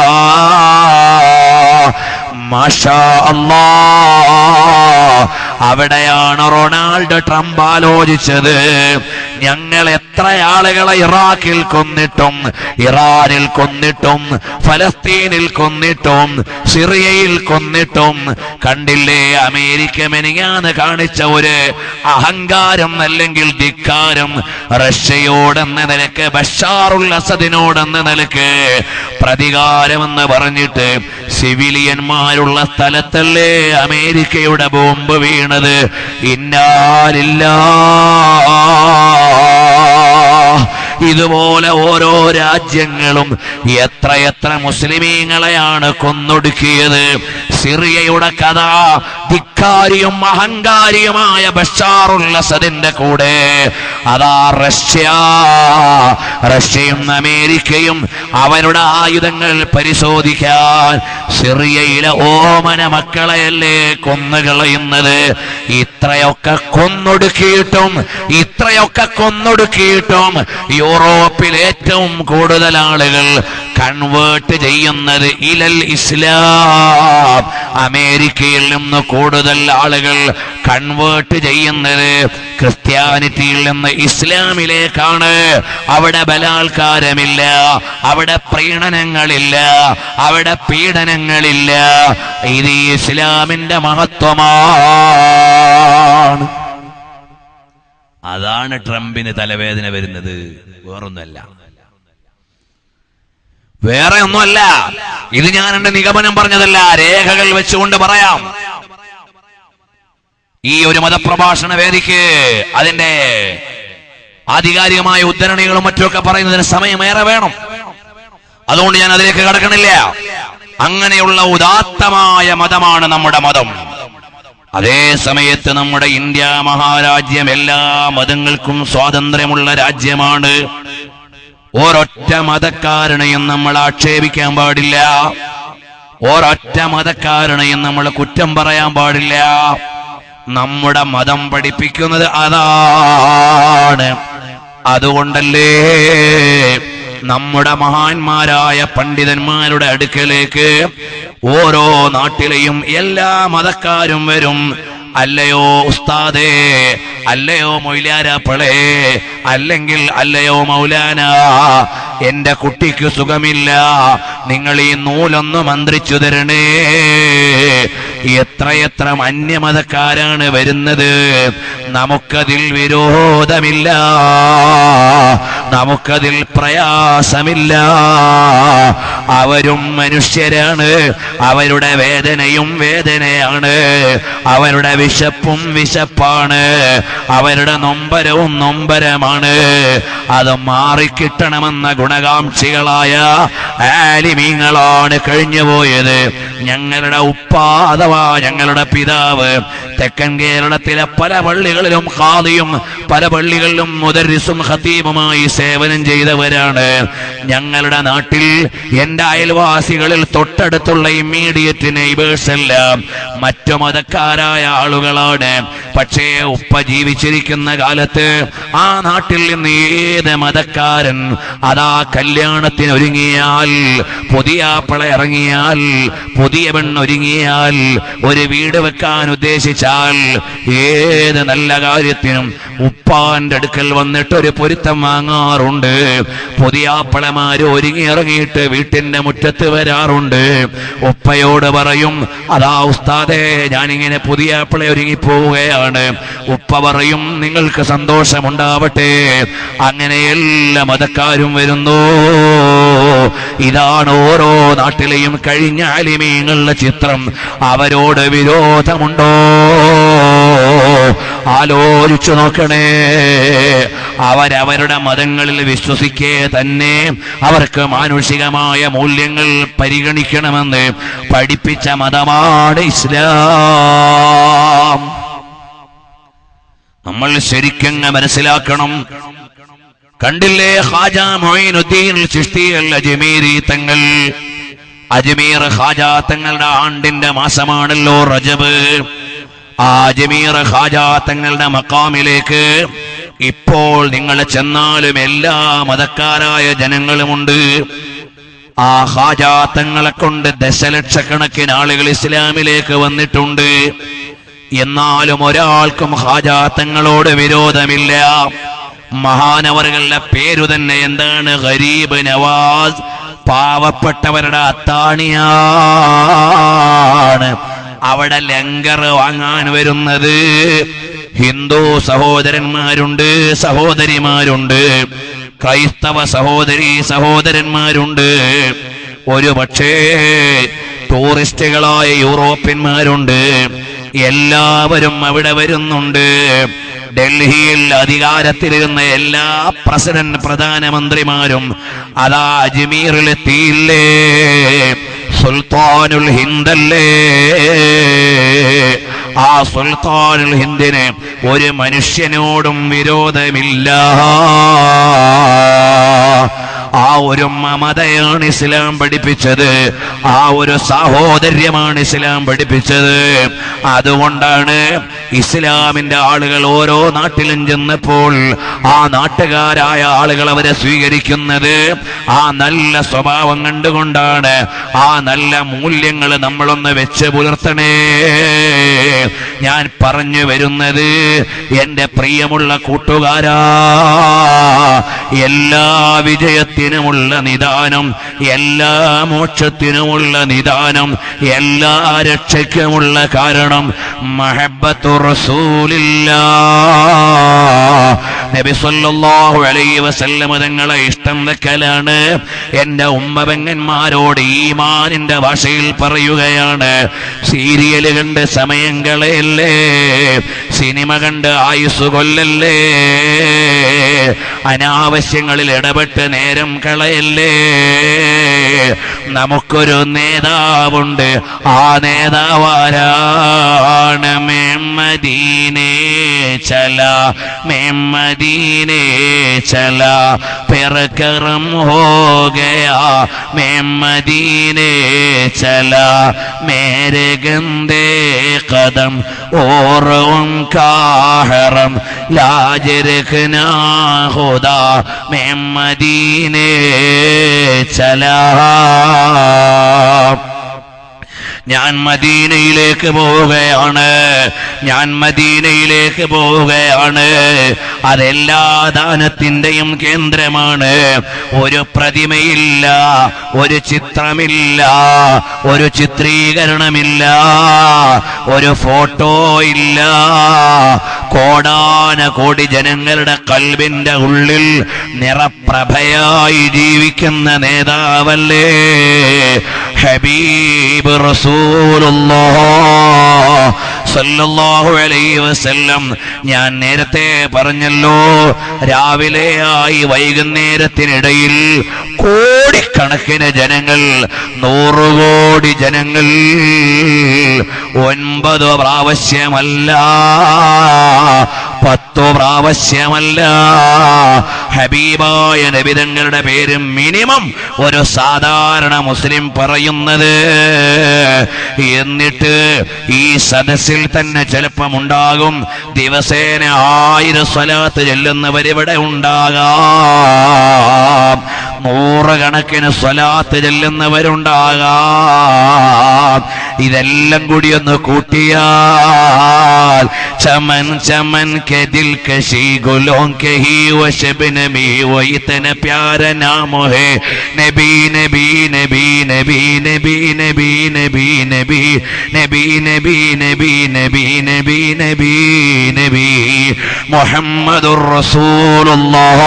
മാഷാ അല്ലാഹ്. അവിടെയാണ് റൊണാൾഡ് ട്രംപ് ആലോചിച്ചത്, ഞങ്ങൾ എത്ര ആളുകളെ ഇറാഖിൽ കൊന്നിട്ടും ഇറാനിൽ കൊന്നിട്ടും ഫലസ്തീനിൽ കൊന്നിട്ടും സിറിയയിൽ കൊന്നിട്ടും കണ്ടില്ലേ അമേരിക്ക മെനിങ്ങാന്ന് കാണിച്ച ഒരു അഹങ്കാരം അല്ലെങ്കിൽ ധിക്കാരം. റഷ്യയോടെന്ന നിലക്ക്, ബഷാറുൽ അസദിനോടെന്ന നിലക്ക് പ്രതികാരമെന്ന് പറഞ്ഞിട്ട് സിവിലിയന്മാരുള്ള സ്ഥലത്തല്ലേ അമേരിക്കയുടെ ബോംബ് വീണത്. ഇന്നാലില്ലാഹ്. ഇതുപോലെ ഓരോ രാജ്യങ്ങളും എത്രയെത്ര മുസ്ലിമീങ്ങളെയാണ് കൊന്നൊടുക്കിയത്. സിറിയയുടെ കഥ, ധിക്കാരിയും അഹങ്കാരിയുമായ ബഷാറുൽ അസദിന്റെ കൂടെ അതാ റഷ്യ റഷ്യയും അമേരിക്കയും അവരുടെ ആയുധങ്ങൾ പരിശോധിക്കാൻ സിറിയയിലെ ഓമന മക്കളെയല്ലേ കൊന്നുകളയുന്നത്. ഇത്രയൊക്കെ കൊന്നൊടുക്കിയിട്ടും ഇത്രയൊക്കെ കൊന്നൊടുക്കിയിട്ടും യൂറോപ്പിൽ ഏറ്റവും കൂടുതൽ ആളുകൾ കൺവേർട്ട് ചെയ്യുന്നത് ഇലൽ ഇസ്ലാം, അമേരിക്കയിൽ നിന്ന് കൂടുതൽ ആളുകൾ കൺവേർട്ട് ചെയ്യുന്നത് ക്രിസ്ത്യാനിറ്റിയിൽ നിന്ന് ഇസ്ലാമിലേക്കാണ്. അവിടെ ബലാത്കാരമില്ല, അവിടെ പ്രീണനങ്ങളില്ല, അവിടെ പീഡനങ്ങളില്ല. ഇത് ഇസ്ലാമിന്റെ മഹത്വമാണ്. അതാണ് ട്രംപിന് തലവേദന വരുന്നത്, വേറൊന്നുമല്ല, വേറെ ഒന്നുമല്ല. ഇത് ഞാൻ എന്റെ നിഗമനം പറഞ്ഞതല്ല, രേഖകൾ വെച്ചുകൊണ്ട് പറയാം. ഈ ഒരു മതപ്രഭാഷണ വേദിക്ക് അതിന്റെ ആധികാരികമായ ഉദ്ധരണികളും മറ്റുമൊക്കെ പറയുന്നതിന് സമയമേറെ വേണം. അതുകൊണ്ട് ഞാൻ അതിലേക്ക് കടക്കണില്ല. അങ്ങനെയുള്ള ഉദാത്തമായ മതമാണ് നമ്മുടെ മതം. അതേ സമയത്ത് നമ്മുടെ ഇന്ത്യ മഹാരാജ്യം എല്ലാ മതങ്ങൾക്കും സ്വാതന്ത്ര്യമുള്ള രാജ്യമാണ്. ഒരൊറ്റ മതക്കാരനെയും നമ്മൾ ആക്ഷേപിക്കാൻ പാടില്ല, ഒരൊറ്റ മതക്കാരനെയും നമ്മൾ കുറ്റം പറയാൻ പാടില്ല. നമ്മുടെ മതം പഠിപ്പിക്കുന്നത് അതാണ്. അതുകൊണ്ടല്ലേ നമ്മുടെ മഹാന്മാരായ പണ്ഡിതന്മാരുടെ അടുക്കലേക്ക് ഓരോ നാട്ടിലെയും എല്ലാ മതക്കാരും വരും. അല്ലയോ ഉസ്താദേ, അല്ലയോ മൗലാനാപ്പളേ, അല്ലെങ്കിൽ അല്ലയോ മൗലാന, എന്റെ കുട്ടിക്ക് സുഖമില്ല, നിങ്ങൾ ഈ നൂലൊന്ന് മന്ത്രിച്ചു തരണേ. എത്രയെത്ര അന്യമതക്കാരാണ് വരുന്നത്. നമുക്കതിൽ വിരോധമില്ല, നമുക്കതിൽ പ്രയാസമില്ല. അവരും മനുഷ്യരാണ്, അവരുടെ വേദനയും വേദനയാണ്, അവരുടെ വിശപ്പും വിശപ്പാണ്, അവരുടെ നൊമ്പരവും നൊമ്പരമാണ്. അത് മാറിക്കിട്ടണമെന്ന ഗുണകാംക്ഷികളായ ആലിമീങ്ങളാണ് കഴിഞ്ഞുപോയത്. ഞങ്ങളുടെ ഉപ്പ അഥവാ ഞങ്ങളുടെ പിതാവ് തെക്കൻ കേരളത്തിലെ പല പള്ളികളിലും ഖാദിയും പല പള്ളികളിലും മുദർരിസും ഖതീബുമായി സേവനം ചെയ്തവരാണ്. ഞങ്ങളുടെ നാട്ടിൽ എന്റെ അയൽവാസികളിൽ തൊട്ടടുത്തുള്ള ഇമ്മീഡിയറ്റ് നെയ്ബേഴ്സ് എല്ലാം മറ്റു മതക്കാരായ ആളുകളാണ്. പക്ഷേ ഉപ്പ ജീവിച്ചിരിക്കുന്ന കാലത്ത് ആ നാട്ടിൽ നിന്ന് ഏത് മതക്കാരൻ അതാ കല്യാണത്തിന് ഒരുങ്ങിയാൽ, പുതിയ ആപ്പിള ഇറങ്ങിയാൽ, പുതിയ പെണ്ണൊരുങ്ങിയാൽ, ഒരു വീട് വെക്കാൻ ഉദ്ദേശിച്ചാൽ, ഏത് നല്ല കാര്യത്തിനും ഉപ്പാന്റെ അടുക്കൽ വന്നിട്ട് ഒരു പൊരുത്തം വാങ്ങാറുണ്ട്. പുതിയ ആപ്പിളമാര് ഒരുങ്ങി ഇറങ്ങിയിട്ട് വീട്ടിന്റെ മുറ്റത്ത് വരാറുണ്ട്. ഉപ്പയോട് പറയും, അതാ ഉസ്താദേ ഞാനിങ്ങനെ പുതിയ ആപ്പിള ഒരുങ്ങി പോവുകയാണ്. ഉപ്പ പറയും, നിങ്ങൾക്ക് സന്തോഷമുണ്ടാവട്ടെ. അങ്ങനെ എല്ലാ മതക്കാരും വരുന്നു. ഇതാണ് ഓരോ നാട്ടിലെയും കഴിഞ്ഞ ആലിമീങ്ങളുടെ ചിത്രം. അവരോട് വിരോധമുണ്ടോ? ആലോചിച്ചു നോക്കണേ. അവരവരുടെ മതങ്ങളിൽ വിശ്വസിക്കേ തന്നെ അവർക്ക് മാനുഷികമായ മൂല്യങ്ങൾ പരിഗണിക്കണമെന്ന് പഠിപ്പിച്ച മതമാണ് ഇസ്ലാം. നമ്മൾ ശരിക്കങ്ങ് മനസ്സിലാക്കണം. കണ്ടില്ലേ ഖാജ മുഈനുദ്ദീൻ ചിശ്തി അൽ അജ്മീരി തങ്ങൾ, അജ്മീർ ഖാജ തങ്ങളുടെ ആണ്ടിന്റെ മാസമാണല്ലോ റജബ്. ആ അജ്മീർ ഖാജ തങ്ങളുടെ മഖാമിലേക്ക് ഇപ്പോൾ നിങ്ങൾ ചെന്നാലും എല്ലാ മതക്കാരായ ജനങ്ങളുമുണ്ട്. ആ ഖാജ തങ്ങളെ കൊണ്ട് ദശലക്ഷക്കണക്കിന് ആളുകൾ ഇസ്ലാമിലേക്ക് വന്നിട്ടുണ്ട്. എന്നാലും ഒരാൾക്കും ഖാജ തങ്ങളോട് വിരോധമില്ല. മഹാനവറുകളുടെ പേരു തന്നെ എന്താണ്? ഗരീബ് നവാസ്, പാവപ്പെട്ടവരുടെ അത്താണിയാണ്. അവിടെ ലങ്കർ വാങ്ങാൻ വരുന്നത് ഹിന്ദു സഹോദരന്മാരുണ്ട്, സഹോദരിമാരുണ്ട്, ക്രൈസ്തവ സഹോദരി സഹോദരന്മാരുണ്ട്, ഒരു പക്ഷേ ടൂറിസ്റ്റുകളായ യൂറോപ്യന്മാരുണ്ട്. എല്ലാവരും അവിടെ വരുന്നുണ്ട്. ഡൽഹിയിൽ അധികാരത്തിലിരുന്ന എല്ലാ പ്രസിഡന്റ് പ്രധാനമന്ത്രിമാരും അതാ അജ്മീറിലെത്തിയില്ലേ? സുൽത്താനുൽ ഹിന്ദല്ലേ? ആ സുൽത്താനുൽ ഹിന്ദിന് ഒരു മനുഷ്യനോടും വിരോധമില്ല. ആ ഒരു മമതയാണ് ഇസ്ലാം പഠിപ്പിച്ചത്, ആ ഒരു സാഹോദര്യമാണ് ഇസ്ലാം പഠിപ്പിച്ചത്. അതുകൊണ്ടാണ് ഇസ്ലാമിന്റെ ആളുകൾ ഓരോ നാട്ടിലും ചെന്നപ്പോൾ ആ നാട്ടുകാരായ ആളുകൾ അവരെ സ്വീകരിക്കുന്നത് ആ നല്ല സ്വഭാവം കണ്ടുകൊണ്ടാണ്. ആ നല്ല മൂല്യങ്ങൾ നമ്മളൊന്ന് വെച്ച് പുലർത്തണേ. ഞാൻ പറഞ്ഞു വരുന്നത്, എന്റെ പ്രിയമുള്ള കൂട്ടുകാരാ, എല്ലാ വിജയത്തിനുമുള്ള നിദാനം, എല്ലാ മോക്ഷത്തിനുമുള്ള നിദാനം, എല്ലാ രക്ഷയ്ക്കുമുള്ള കാരണം മഹബ്ബത്തു റസൂലില്ലാഹ്, നബി സല്ലല്ലാഹു അലൈഹി വസല്ലം തങ്ങളെ ഇഷ്ടം വെക്കലാണ്. എന്റെ ഉമ്മ പെങ്ങന്മാരോട് ഈമാനിന്റെ ഭാഷയിൽ പറയുകയാണ്, സീരിയൽ കണ്ട് സമയം കളയല്ലേ, സിനിമ കണ്ട് ആയുസ് കൊല്ലല്ലേ, അനാവശ്യങ്ങളിൽ ഇടപെട്ട് നേരം കളയല്ലേ. നമുക്കൊരു നേതാവുണ്ട്, ആ നേതാവാരാണ്? മദീനെ ചല, മദീനെ ചല, പെറക്കറം ഹോ ഗയാ, മദീനെ ചല, മേരെ ഗന്ദേ കദം और उनका हरम लाज रखना खुदा, मैं मदीने चला. ഞാൻ മദീനയിലേക്ക് പോവുകയാണ്, ഞാൻ മദീനയിലേക്ക് പോവുകയാണ്. അതെല്ലാ ദാനത്തിന്റെയും കേന്ദ്രമാണ്. ഒരു പ്രതിമയില്ല, ഒരു ചിത്രമില്ല, ഒരു ചിത്രീകരണമില്ല, ഒരു ഫോട്ടോ ഇല്ല. കോടാന കോടി ജനങ്ങളുടെ കൽബിന്റെ ഉള്ളിൽ നിറപ്രഭയായി ജീവിക്കുന്ന നേതാവല്ലേ ഹബീബ് റസൂലുള്ളാഹ് സല്ലല്ലാഹു അലൈഹി വസല്ലം. ഞാൻ നേരത്തെ പറഞ്ഞല്ലോ, രാവിലെയായി വൈകുന്നേരത്തിനിടയിൽ കോടിക്കണക്കിന് ജനങ്ങൾ, നൂറുകോടി ജനങ്ങൾ, ഒൻപത് പ്രാവശ്യമല്ല, പത്തു പ്രാവശ്യമല്ല, ഹബീബായ നബി തങ്ങളുടെ പേര് മിനിമം ഒരു സാധാരണ മുസ്ലിം പറയുന്നത്. എന്നിട്ട് ഈ സദസ്സിൽ തന്നെ ചിലപ്പം ഉണ്ടാകും ദിവസേന ആയിരം സ്വലാത്ത് ചെല്ലുന്നവരിവിടെ ഉണ്ടാകാം, നൂറുകണക്കിന് സ്വലാത്ത് ചെല്ലുന്നവരുണ്ടാകാം. ഇതെല്ലാം കൂടി ഒന്ന് കൂട്ടിയാൽ ചമൻ ചമൻ കെ ദിൽ കശി ഗുലോं के ही वो शबनमी वो इतना प्यारा नाम है नबी नबी नबी नबी नबी नबी नबी नबी नबी नबी नबी नबी नबी नबी नबी മുഹമ്മദുർ റസൂലുള്ളാഹ്.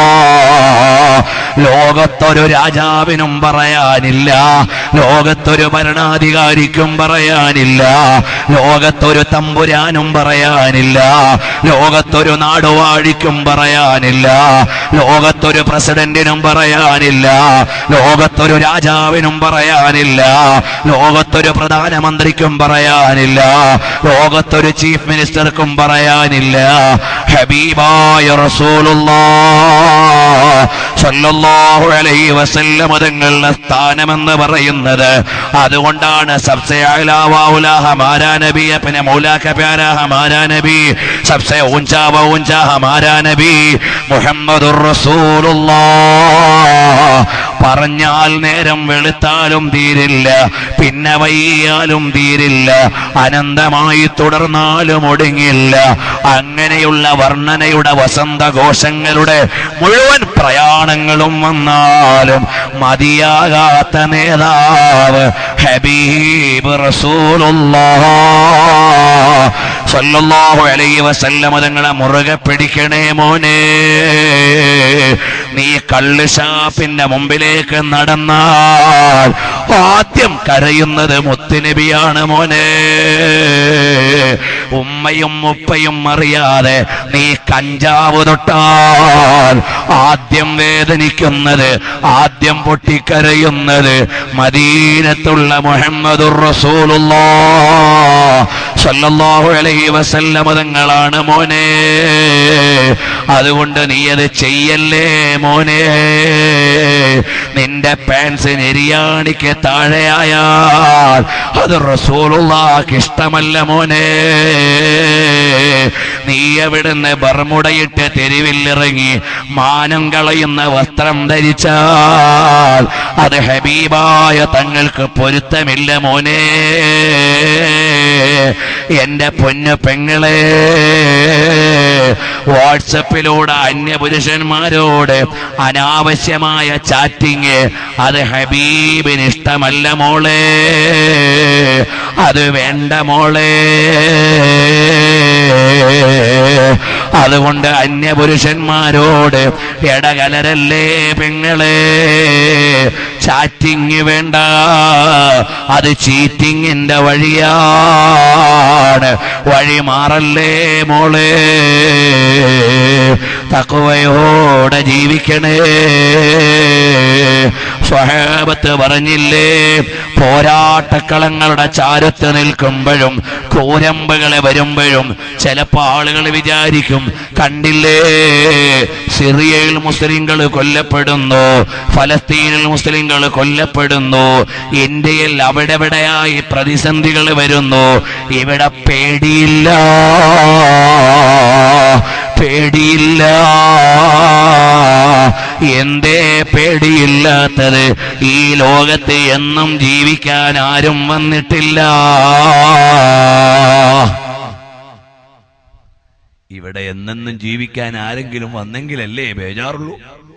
ലോകത്തൊരു രാജാവിനും പറയാനില്ല, ലോകത്തൊരു ഭരണാധികാരിക്കും പറയാനില്ല, ലോകത്തൊരു തമ്പുരാനും പറയാനില്ല, ലോകത്തൊരു നാടുവാഴിക്കും പറയാനില്ല, ലോകത്തൊരു പ്രസിഡന്റിനും പറയാനില്ല, ലോകത്തൊരു രാജാവിനും പറയാനില്ല, ലോകത്തൊരു പ്രധാനമന്ത്രിക്കും പറയാനില്ല, ലോകത്തൊരു ചീഫ് മിനിസ്റ്റർക്കും പറയാനില്ല. ഹബീബായ റസൂലുള്ളാഹ് സല്ലല്ലാഹു അലൈഹി വസല്ലം തങ്ങളുടെ സ്ഥാനമെന്ന് പറയുന്നത്. അതുകൊണ്ടാണ് സബ്സെ അഅ്ലാ വ ഔലാ ഹമാരാ നബി, അപ്നെ മൗലാ കാ പ്യാരാ ഹമാരാ നബി, സബ്സെ ഊഞ്ചാ വ ഊഞ്ചാ ഹമാരാ നബി മുഹമ്മദുർ റസൂലുള്ളാഹ്. പറഞ്ഞാൽ നേരം വെളുത്താലും തീരില്ല, പിന്നെ വൈകിയാലും തീരില്ല, അനന്തമായി തുടർന്നാലും ഒടുങ്ങില്ല. അങ്ങനെയുള്ള വർണ്ണനയുടെ വസന്തഘോഷങ്ങളുടെ മുഴുവൻ പ്രയാണങ്ങളും വന്നാലും മതിയാകാത്ത നേതാവ് ഹബീബ് റസൂലുള്ളാഹ് സല്ലല്ലാഹു അലൈഹി വസല്ലം തങ്ങളെ മുറുകെ പിടിക്കണേ മോനെ. നീ കള്ള് ഷാപ്പിന്റെ മുമ്പിലേക്ക് നടന്നാൽ ആദ്യം കരയുന്നത് മുത്തുനബിയാണ് മോനെ. ഉമ്മയും ഉപ്പയും അറിയാതെ നീ കഞ്ചാവ് തൊട്ടാൽ ആദ്യം വേദനിക്കുന്നത്, ആദ്യം പൊട്ടിക്കരയുന്നത് മദീനത്തുള്ള മുഹമ്മദുർ റസൂലുള്ളാഹ് സല്ലല്ലാഹു അലൈഹി വസല്ലം തങ്ങളാണ് മോനെ. അതുകൊണ്ട് നീ അത് ചെയ്യല്ലേ മോനെ. നിന്റെ പാൻസ് നെരിയാണിക്ക് താഴെയായാൽ അത് റസൂലുള്ളാഹിക്ക് ഇഷ്ടമല്ല മോനെ. നീ എവിടുന്ന് ബർമുടയിട്ട് തെരുവിലിറങ്ങി മാനം കളയുന്ന വസ്ത്രം ധരിച്ചാൽ അത് ഹബീബായ തങ്ങൾക്ക് പൊരുത്തമില്ല മോനെ. എന്റെ പൊന്നു പെങ്ങളെ, വാട്സപ്പിലൂടെ അന്യപുരുഷന്മാരോട് അനാവശ്യമായ ചാറ്റിങ് അത് ഹബീബിന് ഇഷ്ടമല്ല മോളെ. അത് വേണ്ട മോളെ. അതുകൊണ്ട് അന്യപുരുഷന്മാരോട് ഇടകലരല്ലേ പെങ്ങളെ. ചാറ്റിങ് വേണ്ട, അത് ചീറ്റിങ്ങിന്റെ വഴിയാണ്. വഴി മാറല്ലേ മോളെ. തഖ്വയോടെ ജീവിക്കണേ. സ്വഹാബത്ത് പറഞ്ഞില്ലേ, പോരാട്ടക്കളങ്ങളുടെ ചാരത്ത് നിൽക്കുമ്പോഴും കൂരമ്പുകളെ വരുമ്പോഴും ചിലപ്പോ ആളുകൾ വിചാരിക്കും, കണ്ടില്ലേ സിറിയയിൽ മുസ്ലിങ്ങൾ കൊല്ലപ്പെടുന്നു, ഫലസ്തീനിൽ മുസ്ലിങ്ങൾ കൊല്ലപ്പെടുന്നു, ഇന്ത്യയിൽ അവിടെ എവിടെയായി പ്രതിസന്ധികൾ വരുന്നു, ഇവിടെ പേടിയില്ല പേടിയില്ല. എന്തേ പേടിയില്ലാത്തത്? ഈ ലോകത്ത് എന്നും ജീവിക്കാൻ ആരും വന്നിട്ടില്ല. ഇവിടെ എന്നെന്നും ജീവിക്കാൻ ആരെങ്കിലും വന്നെങ്കിലല്ലേ ബേജാറുള്ളൂ.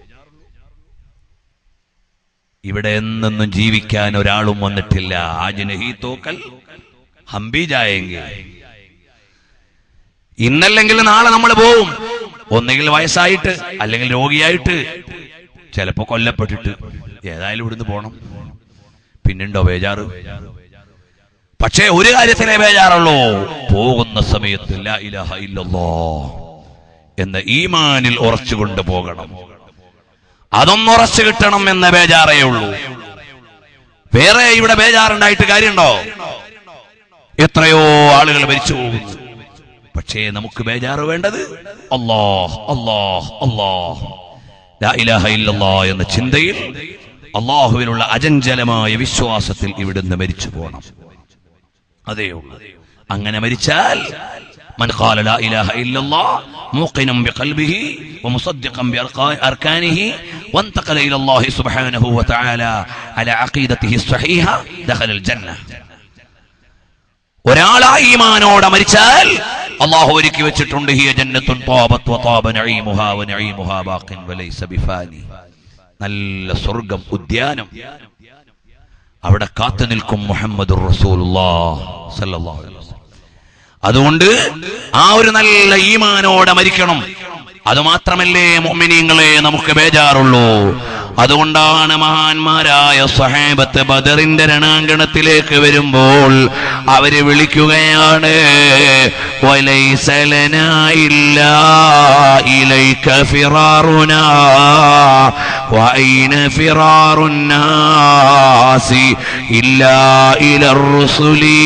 ഇവിടെ എന്നെന്നും ജീവിക്കാൻ ഒരാളും വന്നിട്ടില്ല. ആജ് നഹി തോക്കൽ ഹംബി ജായെങ്കെ. ഇന്നല്ലെങ്കിൽ നാളെ നമ്മൾ പോവും. ഒന്നെങ്കിൽ വയസ്സായിട്ട്, അല്ലെങ്കിൽ രോഗിയായിട്ട്, ചിലപ്പോ കൊല്ലപ്പെട്ടിട്ട്. ഏതായാലും ഇവിടുന്ന് പോണം. പിന്നുണ്ടോ ബേജാറ്? പക്ഷേ ഒരു കാര്യത്തിലേ ബേജാറുള്ളൂ, പോകുന്ന സമയത്ത് ലാ ഇലാഹ ഇല്ലല്ലാഹ് എന്ന ഈമാനിൽ ഉറച്ചുകൊണ്ട് പോകണം. അതൊന്നുറച്ചു കിട്ടണം എന്ന ബേജാറേ ഉള്ളൂ. വേറെ ഇവിടെ ബേജാറുണ്ടായിട്ട് കാര്യമുണ്ടോ? എത്രയോ ആളുകൾ മരിച്ചു പോകുന്നു. പക്ഷേ നമുക്ക് ബേജാറ് വേണ്ടത് അല്ലാഹ് അല്ലാഹ് അല്ലാഹ് ലാ ഇലാഹ ഇല്ലല്ലാഹ് എന്ന ചിന്തയിൽ, അല്ലാഹുവിനുള്ള അചഞ്ചലമായ വിശ്വാസത്തിൽ ഇവിടുന്ന് മരിച്ചു പോകണം. അതേ ഉള്ളൂ. അങ്ങനെ മരിച്ചാൽ من قال لا إله إلا الله موقنا بقلبه ومصدقا بأركانه وانتقل إلى الله سبحانه وتعالى على عقيدته الصحيحة دخل الجنة. ഒരാൾ ഈമാനോടെ മരിച്ചാൽ അല്ലാഹു ഒരുക്കി വെച്ചിട്ടുണ്ട് ഹിയ ജന്നത്തുൻ ത്വാബത് വത്വാബ നഈമുഹാ വനഈമുഹാ ബാഖിൻ വലൈസ ബിഫാനി. നല്ല സ്വർഗ്ഗം, ഉദ്യാനം. അവിടെ കാത്തു നിൽക്കും മുഹമ്മദുർ റസൂലുള്ളാഹ് സല്ലല്ലാഹു അലൈഹി വസല്ലം. അതുകൊണ്ട് ആ ഒരു നല്ല ഈമാനോടെ മരിക്കണം. അതുമാത്രമല്ലേ മുഅ്മിനീങ്ങളെ നമുക്ക് ബേജാറുള്ളൂ. അതുകൊണ്ടാണ് മഹാന്മാരായ സ്വഹാബത്ത് ബദറിന്റെ രണാങ്കണത്തിലേക്ക് വരുമ്പോൾ അവര് വിളിക്കുകയാണ്, വലൈസ ലനാ ഇല്ലാ ഇലൈക ഫിറാറുനാ വഅൈന ഫിറാറുൻ നാസി ഇല്ലാ ഇലർ റുസുലി.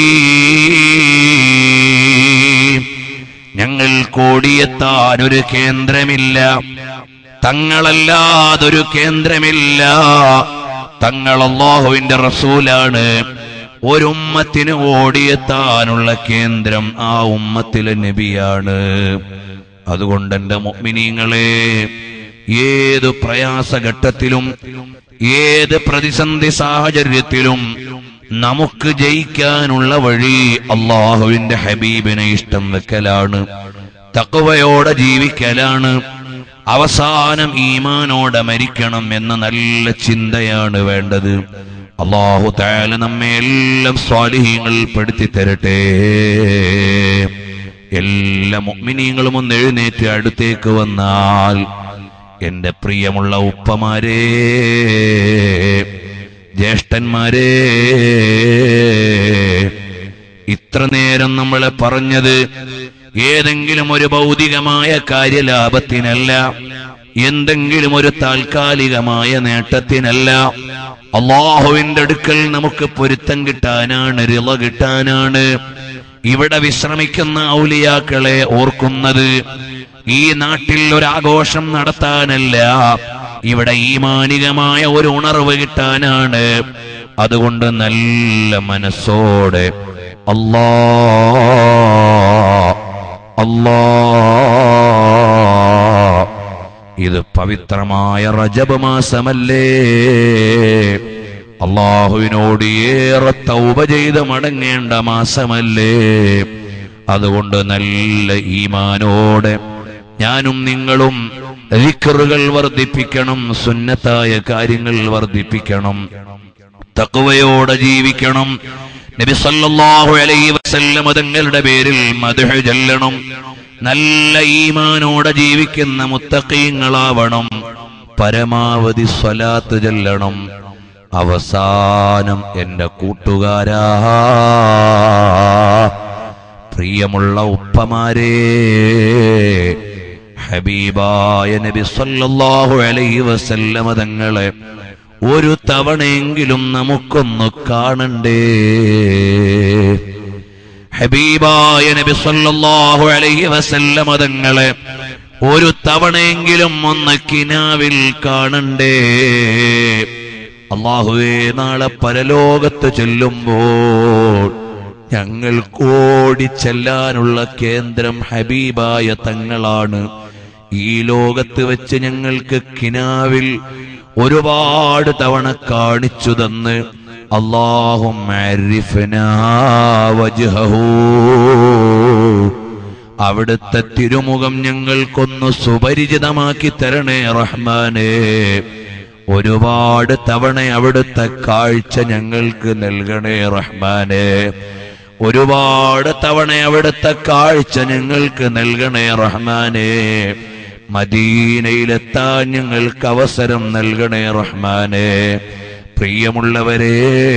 ഞങ്ങൾ കോടിയെത്താൻ ഒരു കേന്ദ്രമില്ല, തങ്ങളല്ലാതൊരു കേന്ദ്രമില്ല. തങ്ങൾ അല്ലാഹുവിന്റെ റസൂലാണ്. ഒരു ഉമ്മത്തിന് ഓടിയെത്താനുള്ള കേന്ദ്രം ആ ഉമ്മത്തിലെ നബിയാണ്. അതുകൊണ്ട് എന്റെ മുഅ്മിനീങ്ങളെ, ഏത് പ്രയാസഘട്ടത്തിലും ഏത് പ്രതിസന്ധി സാഹചര്യത്തിലും നമുക്ക് ജയിക്കാനുള്ള വഴി അല്ലാഹുവിന്റെ ഹബീബിനെ ഇഷ്ടം വെക്കലാണ്, തഖ്വയോടെ ജീവിക്കലാണ്, അവസാനം ഈമാനോടെ മരിക്കണം എന്ന നല്ല ചിന്തയാണ് വേണ്ടത്. അല്ലാഹു തആല നമ്മെ എല്ലാം സ്വാലിഹീങ്ങളിൽ പെടുത്തി തരട്ടെ. എല്ലാ മുഅ്മിനീങ്ങളും ഒന്ന് എഴുന്നേറ്റ് അടുത്തേക്ക് വന്നാൽ, എന്റെ പ്രിയമുള്ള ഉപ്പമാരേ, ജ്യേഷ്ഠന്മാരേ, ഇത്ര നേരം നമ്മളെ പറഞ്ഞത് ഏതെങ്കിലും ഒരു ഭൗതികമായ കാര്യലാഭത്തിനല്ല, എന്തെങ്കിലും ഒരു താൽക്കാലികമായ നേട്ടത്തിനല്ല. അല്ലാഹുവിന്റെ അടുക്കൽ നമുക്ക് പൊരുത്തം കിട്ടാനാണ്, റിള കിട്ടാനാണ്. ഇവിടെ വിശ്രമിക്കുന്ന ഔലിയാക്കളെ ഓർക്കുന്നത് ഈ നാട്ടിൽ ഒരാഘോഷം നടത്താനല്ല, ഇവിടെ ഈമാനികമായ ഒരു ഉണർവ് കിട്ടാനാണ്. അതുകൊണ്ട് നല്ല മനസ്സോടെ അല്ലാ അല്ലാ ഇത് പവിത്രമായ റജബ് മാസമല്ലേ, അള്ളാഹുവിനോട് ഏറെ തൗബ ചെയ്ത് മടങ്ങേണ്ട മാസമല്ലേ. അതുകൊണ്ട് നല്ല ഈമാനോടെ ഞാനും നിങ്ങളും ദിക്റുകൾ വർദ്ധിപ്പിക്കണം, സുന്നത്തായ കാര്യങ്ങൾ വർദ്ധിപ്പിക്കണം, തഖ്വയോടെ ജീവിക്കണം. നബി സല്ലല്ലാഹു അലൈഹി വസല്ലം തങ്ങളുടെ പേരിൽ മദ്ഹ് ചൊല്ലണം. നല്ല ഈമാനോടെ ജീവിക്കുന്ന മുത്തഖീങ്ങളാവണം. പരമാവധി സ്വലാത്ത് ചൊല്ലണം. അവസാനം എന്റെ കൂട്ടുകാരാ, പ്രിയമുള്ള ഉപ്പമാരേ, ഹബീബായ നബി സല്ലല്ലാഹു അലൈഹി വസല്ലം തങ്ങളെ ഒരു തവണയെങ്കിലും നമുക്കൊന്ന് കാണണ്ടേ. ഹബീബായ നബി സല്ലല്ലാഹു അലൈഹി വസല്ലം തങ്ങളെ ഒരു തവണയെങ്കിലും ഒന്ന് കിനാവിൽ കാണണ്ടേ. അല്ലാഹുവേ, നാളെ പരലോകത്ത് ചെല്ലുമ്പോൾ ഞങ്ങൾ ഓടി ചെല്ലാനുള്ള കേന്ദ്രം ഹബീബായ തങ്ങളാണ്. ഈ ലോകത്ത് വെച്ച് ഞങ്ങൾക്ക് കിനാവിൽ ഒരുപാട് തവണ കാണിച്ചു തന്ന് അല്ലാഹുമ്മ അരിഫ്നാ വജ്ഹഹു, അവിടുത്തെ തിരുമുഖം ഞങ്ങൾക്കൊന്ന് സുപരിചിതമാക്കി തരണേ റഹ്മാനേ. ഒരുപാട് തവണ അവിടുത്തെ കാഴ്ച ഞങ്ങൾക്ക് നൽകണേ റഹ്മാനേ. ഒരുപാട് തവണ അവിടുത്തെ കാഴ്ച ഞങ്ങൾക്ക് നൽകണേ റഹ്മാനേ. മദീനയിലെത്താൻ ഞങ്ങൾക്ക് അവസരം നൽകണേ റഹ്മാനേ. പ്രിയമുള്ളവരെ,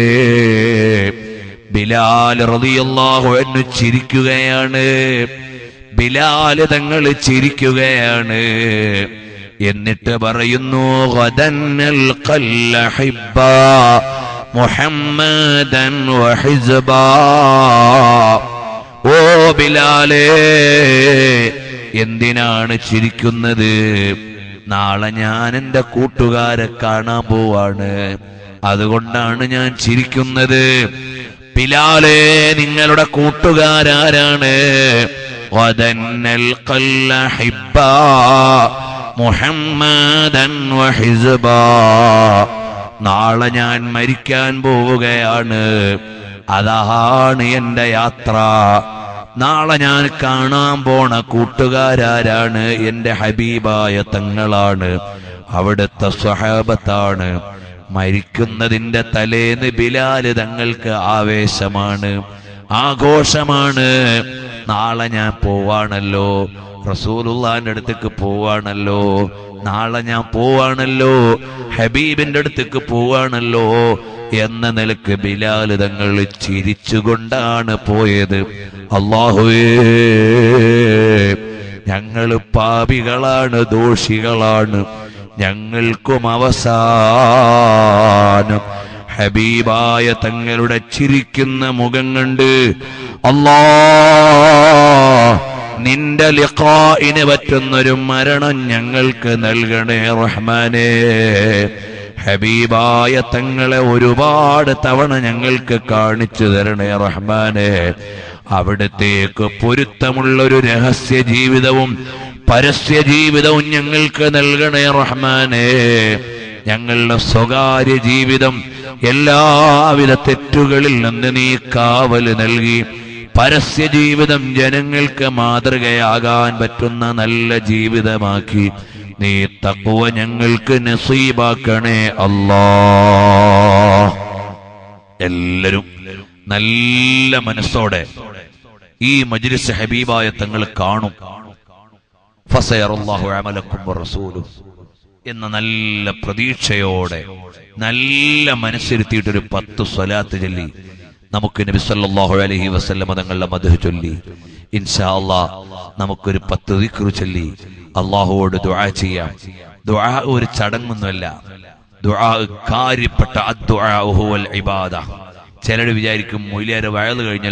ബിലാൽ റളിയല്ലാഹു അൻഹു ചിരിക്കുകയാണ്. ബിലാൽ തങ്ങൾ ചിരിക്കുകയാണ്. എന്നിട്ട് പറയുന്നു, ഗദൻ അൽഖൽ ഹിബ്ബ മുഹമ്മദൻ വഹിസ്ബാ. ഓ ബിലാലേ, എന്തിനാണ് ചിരിക്കുന്നത്? നാളെ ഞാൻ എന്റെ കൂട്ടുകാരെ കാണാൻ പോവാണ്, അതുകൊണ്ടാണ് ഞാൻ ചിരിക്കുന്നത്. ബിലാലേ, നിങ്ങളുടെ കൂട്ടുകാരാരാണ്? ഗദൻ അൽഖൽ ഹിബ്ബ മുഹമ്മദൻ വഹിസ്ബാ. നാളെ ഞാൻ മരിക്കാൻ പോവുകയാണ്, അതാണ് എന്റെ യാത്ര. നാളെ ഞാൻ കാണാൻ പോണ കൂട്ടുകാരാരാണ്? എന്റെ ഹബീബായ തങ്ങളാണ്, അവിടുത്തെ സ്വഹാബത്താണ്. മരിക്കുന്നതിന്റെ തലേന്ന് ബിലാൽ തങ്ങൾക്ക് ആവേശമാണ്, ആഘോഷമാണ്. നാളെ ഞാൻ പോവാണല്ലോ, റസൂലുള്ളാഹിന്റെ അടുത്തേക്ക് പോവാണല്ലോ, നാളെ ഞാൻ പോവാണല്ലോ, ഹബീബിന്റെ അടുത്തേക്ക് പോവാണല്ലോ എന്ന നിലക്ക് ബിലാൽ തങ്ങൾ ചിരിച്ചുകൊണ്ടാണ് പോയത്. അല്ലാഹുവേ, ഞങ്ങൾ പാപികളാണ്, ദോഷികളാണ്. ഞങ്ങൾക്കും അവസാനം ഹബീബായ തങ്ങളുടെ ചിരിക്കുന്ന മുഖം കണ്ട് അല്ലാഹ് നിന്റെ ലിഖാഇന് പറ്റുന്നൊരു മരണം ഞങ്ങൾക്ക് നൽകണേ റഹ്മാനേ. ഹബീബായ തങ്ങളെ ഒരുപാട് തവണ ഞങ്ങൾക്ക് കാണിച്ചു തരണേ റഹ്മാനേ. അവിടത്തേക്ക് പൊരുത്തമുള്ളൊരു രഹസ്യ ജീവിതവും പരസ്യ ജീവിതവും ഞങ്ങൾക്ക് നൽകണേ റഹ്മാനേ. ഞങ്ങളുടെ സ്വകാര്യ ജീവിതം എല്ലാവിധ തെറ്റുകളിൽ നിന്ന് നീ കാവല് നൽകി പരസ്യ ജീവിതം ജനങ്ങൾക്ക് മാതൃകയാകാൻ പറ്റുന്ന നല്ല ജീവിതമാക്കി നീ തഖ്വ ഞങ്ങൾക്ക് നസീബാക്കണേ അല്ലാഹ്. എല്ലാവരും നല്ല മനസ്സോടെ ഈ മജ്ലിസ് ഹബീബായ തങ്ങൾ കാണും. ഫസയറല്ലാഹു അമലക്കും വറസൂലുഹു എന്ന നല്ല പ്രതീക്ഷയോടെ നല്ല മനസ്സിരുത്തിയിട്ടൊരു പത്ത് സ്വലാത്ത് ചൊല്ലി നമുക്ക് നബി സല്ലല്ലാഹു അലൈഹി വസല്ലം തങ്ങളുടെ മദ്ഹ് ചൊല്ലി ഇൻഷാ അല്ലാഹ് നമുക്കൊരു പത്ത് ദിക്ർ ചൊല്ലി അല്ലാഹുവോട് ദുആ ചെയ്യാം. ദുആ ഒരു ചടങ്ങൊന്നുമല്ല, ദുആ കാര്യപ്പെട്ട അദ്ദുആ ഹുവൽ ഇബാദ. ചിലർ വിചാരിക്കും മൊയ്ലിയാരെ വയല് കഴിഞ്ഞല്ലോ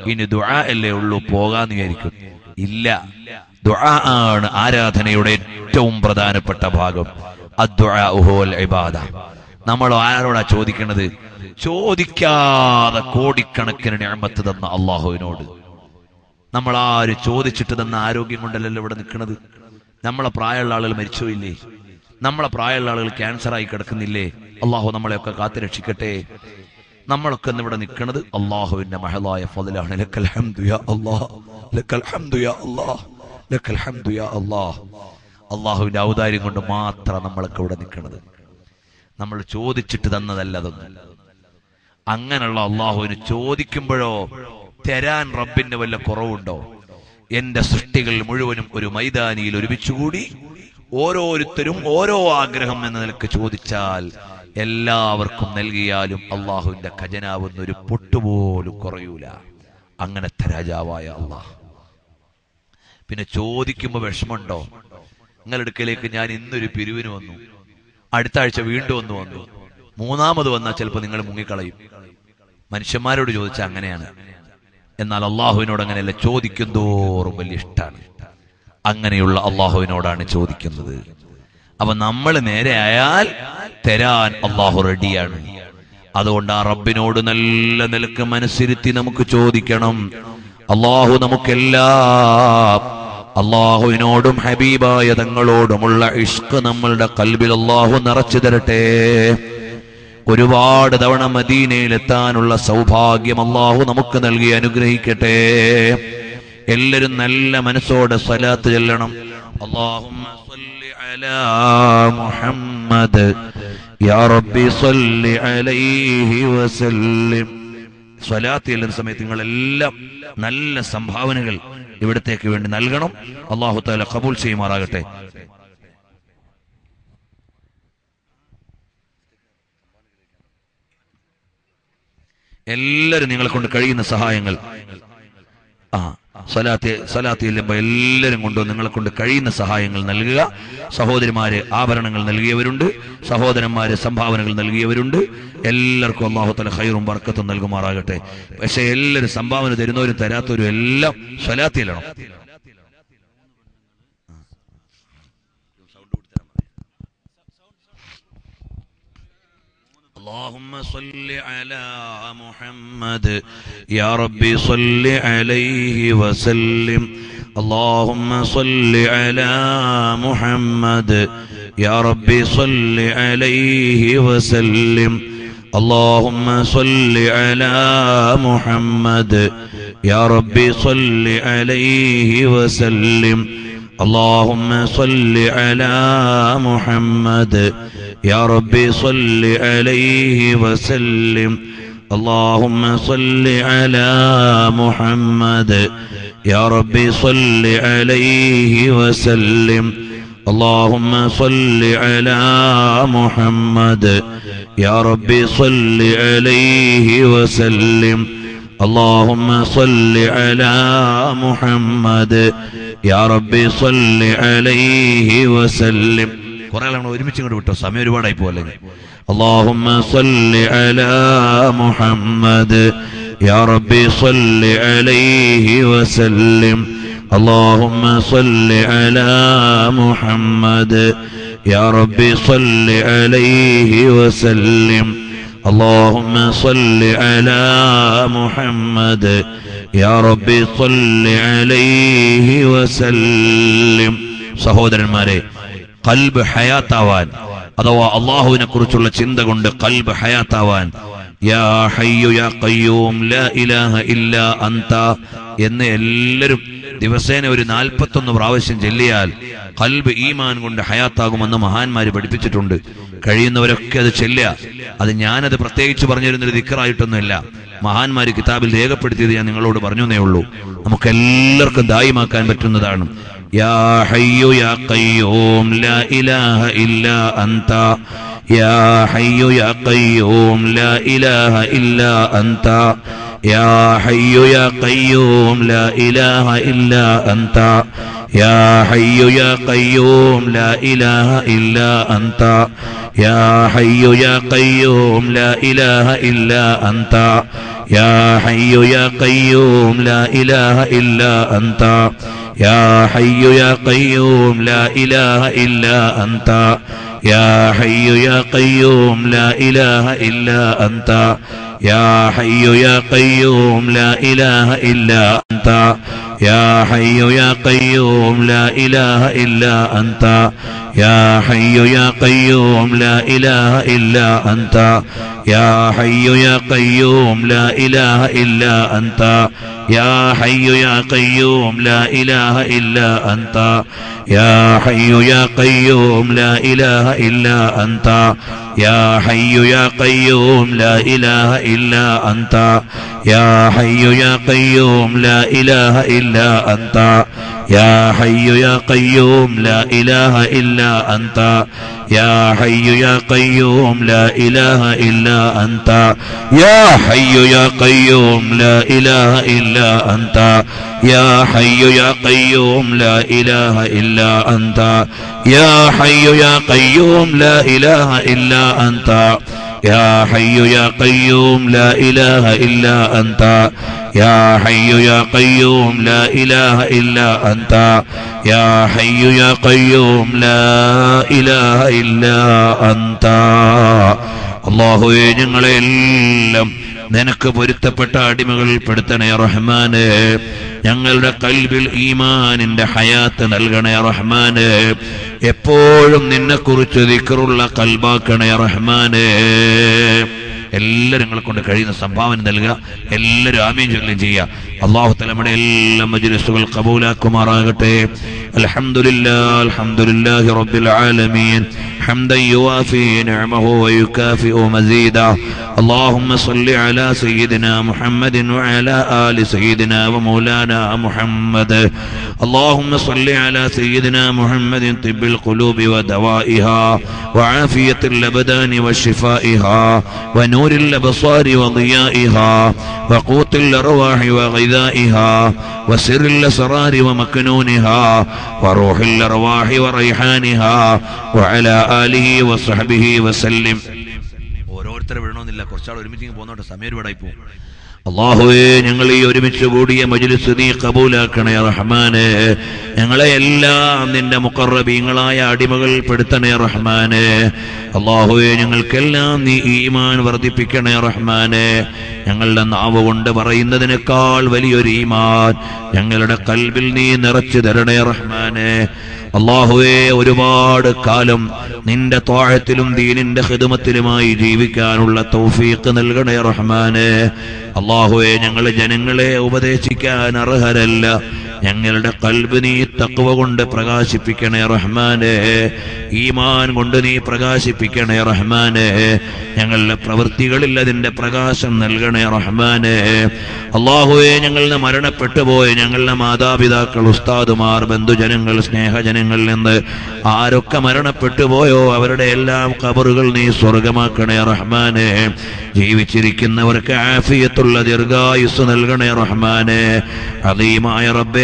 ഇനി ദുആ അല്ലേ ഉള്ളൂ പോകാന്ന് വിചാരിക്കും. ഇല്ല, ദുആ ആണ് ആരാധനയുടെ ഏറ്റവും പ്രധാനപ്പെട്ട ഭാഗം. അദ്ദുആഉ ഹുവൽ ഇബാദ. നമ്മൾ ആരോടാ ചോദിക്കണത്? ചോദിക്കാതെ കോടിക്കണക്കിന് നിഅമത്ത് തന്ന അള്ളാഹുവിനോട്. നമ്മൾ ആര് ചോദിച്ചിട്ട് തന്ന ആരോഗ്യം കൊണ്ടല്ലല്ലോ ഇവിടെ നിൽക്കുന്നത്. നമ്മളെ പ്രായമുള്ള ആളുകൾ മരിച്ചോയില്ലേ? നമ്മളെ പ്രായമുള്ള ആളുകൾ ക്യാൻസറായി കിടക്കുന്നില്ലേ? അള്ളാഹു നമ്മളെയൊക്കെ കാത്തുരക്ഷിക്കട്ടെ. നമ്മളൊക്കെ ഇന്ന് ഇവിടെ നിൽക്കുന്നത് അള്ളാഹുവിന്റെ മഹലായ ഫദ്ലാണ്. ലക്കൽ ഹംദു യാ അല്ലാഹ്, ലക്കൽ ഹംദു യാ അല്ലാഹ്, ലക്കൽ ഹംദു യാ അല്ലാഹ്. അള്ളാഹുവിന്റെ ഔദാര്യം കൊണ്ട് മാത്രം നമ്മളൊക്കെ ഇവിടെ നിൽക്കുന്നത്. നമ്മൾ ചോദിച്ചിട്ട് തന്നതല്ല അതൊന്നും. അങ്ങനെയുള്ള അള്ളാഹുവിന് ചോദിക്കുമ്പോഴോ തരാൻ റബ്ബിന് വല്ല കുറവുണ്ടോ? എന്റെ സൃഷ്ടികൾ മുഴുവനും ഒരു മൈതാനിയിൽ ഒരുമിച്ചുകൂടി ഓരോരുത്തരും ഓരോ ആഗ്രഹം എന്ന നിലക്ക് ചോദിച്ചാൽ എല്ലാവർക്കും നൽകിയാലും അള്ളാഹുവിന്റെ ഖജനാവെന്നൊരു പൊട്ടുപോലും കുറയൂല. അങ്ങനത്തെ രാജാവായ അള്ളാഹ്. പിന്നെ ചോദിക്കുമ്പോ വിഷമുണ്ടോ? നിങ്ങളുടെ അടുക്കലേക്ക് ഞാൻ ഇന്നൊരു പിരിവിന് വന്നു, അടുത്ത ആഴ്ച വീണ്ടും ഒന്ന് വന്നു, മൂന്നാമത് വന്നാൽ ചിലപ്പോൾ നിങ്ങൾ മുങ്ങിക്കളയും. മനുഷ്യന്മാരോട് ചോദിച്ചാൽ അങ്ങനെയാണ്. എന്നാൽ അള്ളാഹുവിനോട് അങ്ങനെയല്ല, ചോദിക്കും തോറും വലിയ ഇഷ്ടമാണ്. അങ്ങനെയുള്ള അള്ളാഹുവിനോടാണ് ചോദിക്കുന്നത്. അപ്പൊ നമ്മൾ നേരെ ആയാൽ തരാൻ അള്ളാഹു റെഡിയാണ്. അതുകൊണ്ട് ആ റബ്ബിനോട് നല്ല നിലക്ക് മനസ്സിരുത്തി നമുക്ക് ചോദിക്കണം. അള്ളാഹു നമുക്കെല്ലാം അള്ളാഹുവിനോടും ഹബീബായ തങ്ങളോടുമുള്ള ഇഷ്ക് നമ്മളുടെ കൽബിൽ അള്ളാഹു നിറച്ചു തരട്ടെ. ഒരുപാട് തവണ മദീനയിലെത്താനുള്ള സൗഭാഗ്യം അള്ളാഹു നമുക്ക് നൽകി അനുഗ്രഹിക്കട്ടെ. എല്ലാവരും നല്ല മനസ്സോടെ സ്വലാത്ത് ചൊല്ലണം. അല്ലാഹുമ്മ സ്വല്ലി അലാ മുഹമ്മദ് യാ റബ്ബി സ്വല്ലി അലൈഹി വസല്ലം. സ്വലാത്ത് ചെല്ലുന്ന സമയത്ത് നിങ്ങളെല്ലാം നല്ല സംഭാവനകൾ ഇവിടത്തേക്ക് വേണ്ടി നൽകണം. അല്ലാഹു തആല ഖബൂൽ ചെയ്യുമാറാകട്ടെ. എല്ലാവരും നിങ്ങളെ കൊണ്ട് കഴിയുന്ന സഹായങ്ങൾ ആ സ്വലാത്ത് സ്വലാത്ത് ചെല്ലുമ്പോൾ എല്ലാവരും കൊണ്ടും നിങ്ങളെ കൊണ്ട് കഴിയുന്ന സഹായങ്ങൾ നൽകുക. സഹോദരിമാര് ആഭരണങ്ങൾ നൽകിയവരുണ്ട്, സഹോദരന്മാര് സംഭാവനകൾ നൽകിയവരുണ്ട്. എല്ലാവർക്കും അല്ലാഹു തആല ഖൈറും ബർക്കത്തും നൽകുമാറാകട്ടെ. പക്ഷെ എല്ലാവരും സംഭാവന തരുന്നവരും തരാത്തവരും എല്ലാം സ്വലാത്ത് ചെല്ലണം. اللهم صل على محمد يا ربي صل عليه وسلم. اللهم صل على محمد يا ربي صل عليه وسلم. اللهم صل على محمد يا ربي صل عليه وسلم. اللهم صل على محمد يا ربي صل عليه وسلم. اللهم صل على محمد يا ربي صل عليه وسلم. اللهم صل على محمد يا ربي صل عليه وسلم. اللهم صل على محمد يا ربي صل عليه وسلم. കുറെ നമ്മൾ ഒരുമിച്ച് ഇങ്ങോട്ട് വിട്ടോ, സമയം ഒരുപാടായി പോലെ. اللهم صل على محمد يا ربي صل عليه وسلم. اللهم صل على محمد يا ربي صل عليه وسلم. اللهم صل على محمد يا ربي صل عليه وسلم. സഹോദരന്മാരെ, ഖൽബ് ഹയാത്താവാൻ അഥവാ അള്ളാഹുവിനെ കുറിച്ചുള്ള ചിന്ത കൊണ്ട് ഖൽബ് ഹയാത്താവാൻ യാ ഹയ്യു യാ ഖയ്യൂം ലാ ഇലാഹ ഇല്ലാ അൻത എന്ന് എല്ലാവരും ദിവസേന ഒരു നാൽപ്പത്തൊന്ന് പ്രാവശ്യം ചൊല്ലിയാൽ ഖൽബ് ഈമാൻ കൊണ്ട് ഹയാത്താകുമെന്ന് മഹാന്മാര് പഠിപ്പിച്ചിട്ടുണ്ട്. കഴിയുന്നവരൊക്കെ അത് ചൊല്ലുക. അത് ഞാനത് പ്രത്യേകിച്ച് പറഞ്ഞിരുന്നൊരു ദിക്റായിട്ടൊന്നുമില്ല. മഹാന്മാര് കിതാബിൽ രേഖപ്പെടുത്തിയത് ഞാൻ നിങ്ങളോട് പറഞ്ഞേ ഉള്ളൂ. നമുക്ക് എല്ലാവർക്കും ദായിമാക്കാൻ പറ്റുന്നതാണ്. യാ ഹയ്യു യാ ഖയ്യൂം ലാ ഇലാഹ ഇല്ലാ അൻത യാ ഹയ്യു യാ ഖയ്യൂം ലാ ഇലാഹ ഇല്ലാ അൻത യാ ഹയ്യു യാ ഖയ്യൂം ലാ ഇലാഹ ഇല്ലാ അൻത യാ ഹയ്യു യാ ഖയ്യൂം ലാ ഇലാഹ ഇല്ലാ അൻത യാ ഹയ്യു യാ ഖയ്യൂം ലാ ഇലാഹ ഇല്ലാ അൻത يا حي يا قيوم لا إله إلا أنت يا حي يا قيوم لا إله إلا أنت يا حي يا قيوم لا إله إلا أنت يا حي يا قيوم لا إله إلا أنت يا حي يا قيوم لا إله إلا أنت يا حي يا قيوم لا إله إلا أنت يا حي يا قيوم لا إله إلا أنت يا حي يا قيوم لا إله إلا أنت يا حي يا قيوم لا إله إلا أنت يا حي يا قيوم لا إله إلا أنت يا حي يا قيوم لا إله إلا أنت يا حي يا قيوم لا إله إلا أنت يا حي يا قيوم لا إله إلا أنت يا حي يا قيوم لا إله إلا أنت يا حي يا قيوم لا إله إلا أنت يا حي يا قيوم لا إله إلا أنت يا حي يا قيوم لا إله إلا أنت يا حي يا قيوم لا إله إلا أنت يا حي يا قيوم لا إله إلا أنت അല്ലാഹുവേ ഞങ്ങളെല്ലാം നിനക്ക് പൊരുത്തപ്പെട്ട അടിമകളിൽ പെടുത്തണേ റഹ്മാനേ ഞങ്ങളുടെ ഖൽബിൽ ഈമാനിന്റെ ഹയാത്ത് നൽകണേ റഹ്മാനേ എപ്പോഴും നിന്നെക്കുറിച്ച് ദിക്റുള്ള ഖൽബാക്കണേ റഹ്മാനേ എല്ലാവരും നിങ്ങളെ കൊണ്ട് കഴിയുന്ന സംഭാവന നൽകുക എല്ലാവരും ആമീൻ ചൊല്ലുകയും ചെയ്യുക അല്ലാഹു തആല നമ്മുടെ എല്ലാ മജ്ലിസുകൾ ഖബൂലാക്കുമാറാകട്ടെ അൽഹംദുലില്ലാഹ് അൽഹംദുലില്ലാഹി റബ്ബിൽ ആലമീൻ حمدا يوافي نعمه ويكافئ مزيدا اللهم صل على سيدنا محمد وعلى آل سيدنا ومولانا محمد اللهم صل على سيدنا محمد طب القلوب ودوائها وعافية الأبدان وشفائها ونور الأبصار وضيائها وقوت الأرواح وغذائها وسر الأسرار ومكنونها وروح الأرواح وريحانها وعلى آله وصحبه وسلم ഓരോരുത്തരെ വിടണമെന്നില്ല കുറച്ചാൾ ഒരുമിച്ച് പോകുന്നോട്ടെ സമയം ഒരുപാടായി പോകും അല്ലാഹുവേ ഞങ്ങൾ ഈ ഒരുമിച്ച് കൂടിയ മജ്ലിസ് നീ ഖബൂലാക്കണേ റഹ്മാനേ ഞങ്ങളെ എല്ലാം നിന്റെ മുഖറബീങ്ങളായ അടിമകൾ പെടുത്തണേ റഹ്മാനേ അല്ലാഹുവേ ഞങ്ങൾക്കെല്ലാം നീ ഈമാൻ വർദ്ധിപ്പിക്കണേ റഹ്മാനേ ഞങ്ങളുടെ നാവ് കൊണ്ട് പറയുന്നതിനേക്കാൾ വലിയൊരു ഈമാൻ ഞങ്ങളുടെ ഖൽബിൽ നീ നിറച്ചു തരണേ റഹ്മാനേ അല്ലാഹുവേ ഒരുപാട് കാലം നിന്റെ ത്വാഅത്തിലും ദീനിന്റെ ഖിദ്മത്തിലുമായി ജീവിക്കാനുള്ള തൗഫീഖ് നൽകണേ റഹ്മാനേ അല്ലാഹുവേ ഞങ്ങൾ ജനങ്ങളെ ഉപദേശിക്കാൻ അർഹരല്ല ഞങ്ങളുടെ ഖൽബ് നീ തഖ്വ കൊണ്ട് പ്രകാശിപ്പിക്കണേ റഹ്മാനേ ഈമാൻ കൊണ്ട് നീ പ്രകാശിപ്പിക്കണേ റഹ്മാനേ ഞങ്ങളുടെ പ്രവൃത്തികളിൽ അതിന്റെ പ്രകാശം നൽകണേ റഹ്മാനേ അല്ലാഹുവേ ഞങ്ങളുടെ മരണപ്പെട്ടു പോയ ഞങ്ങളുടെ മാതാപിതാക്കൾ ഉസ്താദുമാർ ബന്ധുജനങ്ങൾ സ്നേഹജനങ്ങളിൽ നിന്ന് ആരൊക്കെ മരണപ്പെട്ടു പോയോ അവരുടെ എല്ലാം ഖബറുകൾ നീ സ്വർഗമാക്കണേ റഹ്മാനേ ജീവിച്ചിരിക്കുന്നവർക്ക് ആഫിയത്തുള്ള ദീർഘായുസ് നൽകണേ റഹ്മാനേ അദീമായ റബ്ബേ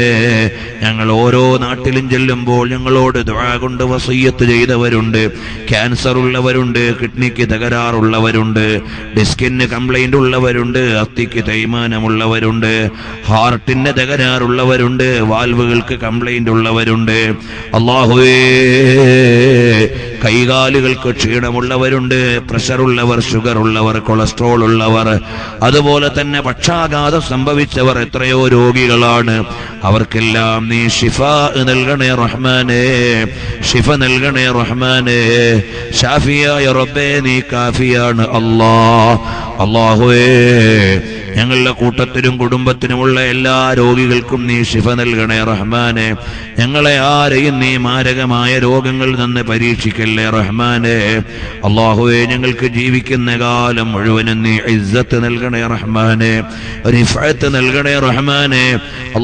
ഞങ്ങൾ ഓരോ നാട്ടിലും ചെല്ലുമ്പോൾ ഞങ്ങളോട് ദുആ കൊണ്ട് വസിയ്യത്ത് ചെയ്തവരുണ്ട് ക്യാൻസർ ഉള്ളവരുണ്ട് കിഡ്നിക്ക് തകരാറുള്ളവരുണ്ട് ഡിസ്കിന് കംപ്ലൈന്റ് ഉള്ളവരുണ്ട് അസ്ഥിക്ക് തേയ്മാനമുള്ളവരുണ്ട് ഹാർട്ടിന് തകരാറുള്ളവരുണ്ട് വാൽവുകൾക്ക് കംപ്ലൈന്റ് ഉള്ളവരുണ്ട് അല്ലാഹുവേ കൈകാലുകൾക്ക് ക്ഷീണമുള്ളവരുണ്ട് പ്രഷറുള്ളവർ ഷുഗർ ഉള്ളവർ കൊളസ്ട്രോൾ ഉള്ളവർ അതുപോലെ തന്നെ പക്ഷാഘാതം സംഭവിച്ചവർ എത്രയോ രോഗികളാണ് അവർക്കെല്ലാം നീ ഷിഫ നൽകണേ റഹ്മാനേ ഷിഫ നൽകണേ റഹ്മാനേ ഷാഫിയായ റബ്ബേ നീ കാഫിയാണ് അല്ലാഹ് അല്ലാഹുവേ ഞങ്ങളുടെ കൂട്ടത്തിലും കുടുംബത്തിനുമുള്ള എല്ലാ രോഗികൾക്കും നീ ശിഫ നൽകണേ റഹ്മാനെ. ഞങ്ങളെ ആരെയും നീ മാരകമായ രോഗങ്ങളിൽ നിന്ന് പരീക്ഷിക്കല്ലേ റഹ്മാനെ. അല്ലാഹുവേ, ഞങ്ങൾക്ക് ജീവിക്കുന്ന കാലം മുഴുവനും നീ ഇസ്സത്ത് നൽകണേ റഹ്മാനെ, റിഫഅത്ത് നൽകണേ റഹ്മാനെ. അല്ലാഹുവേ,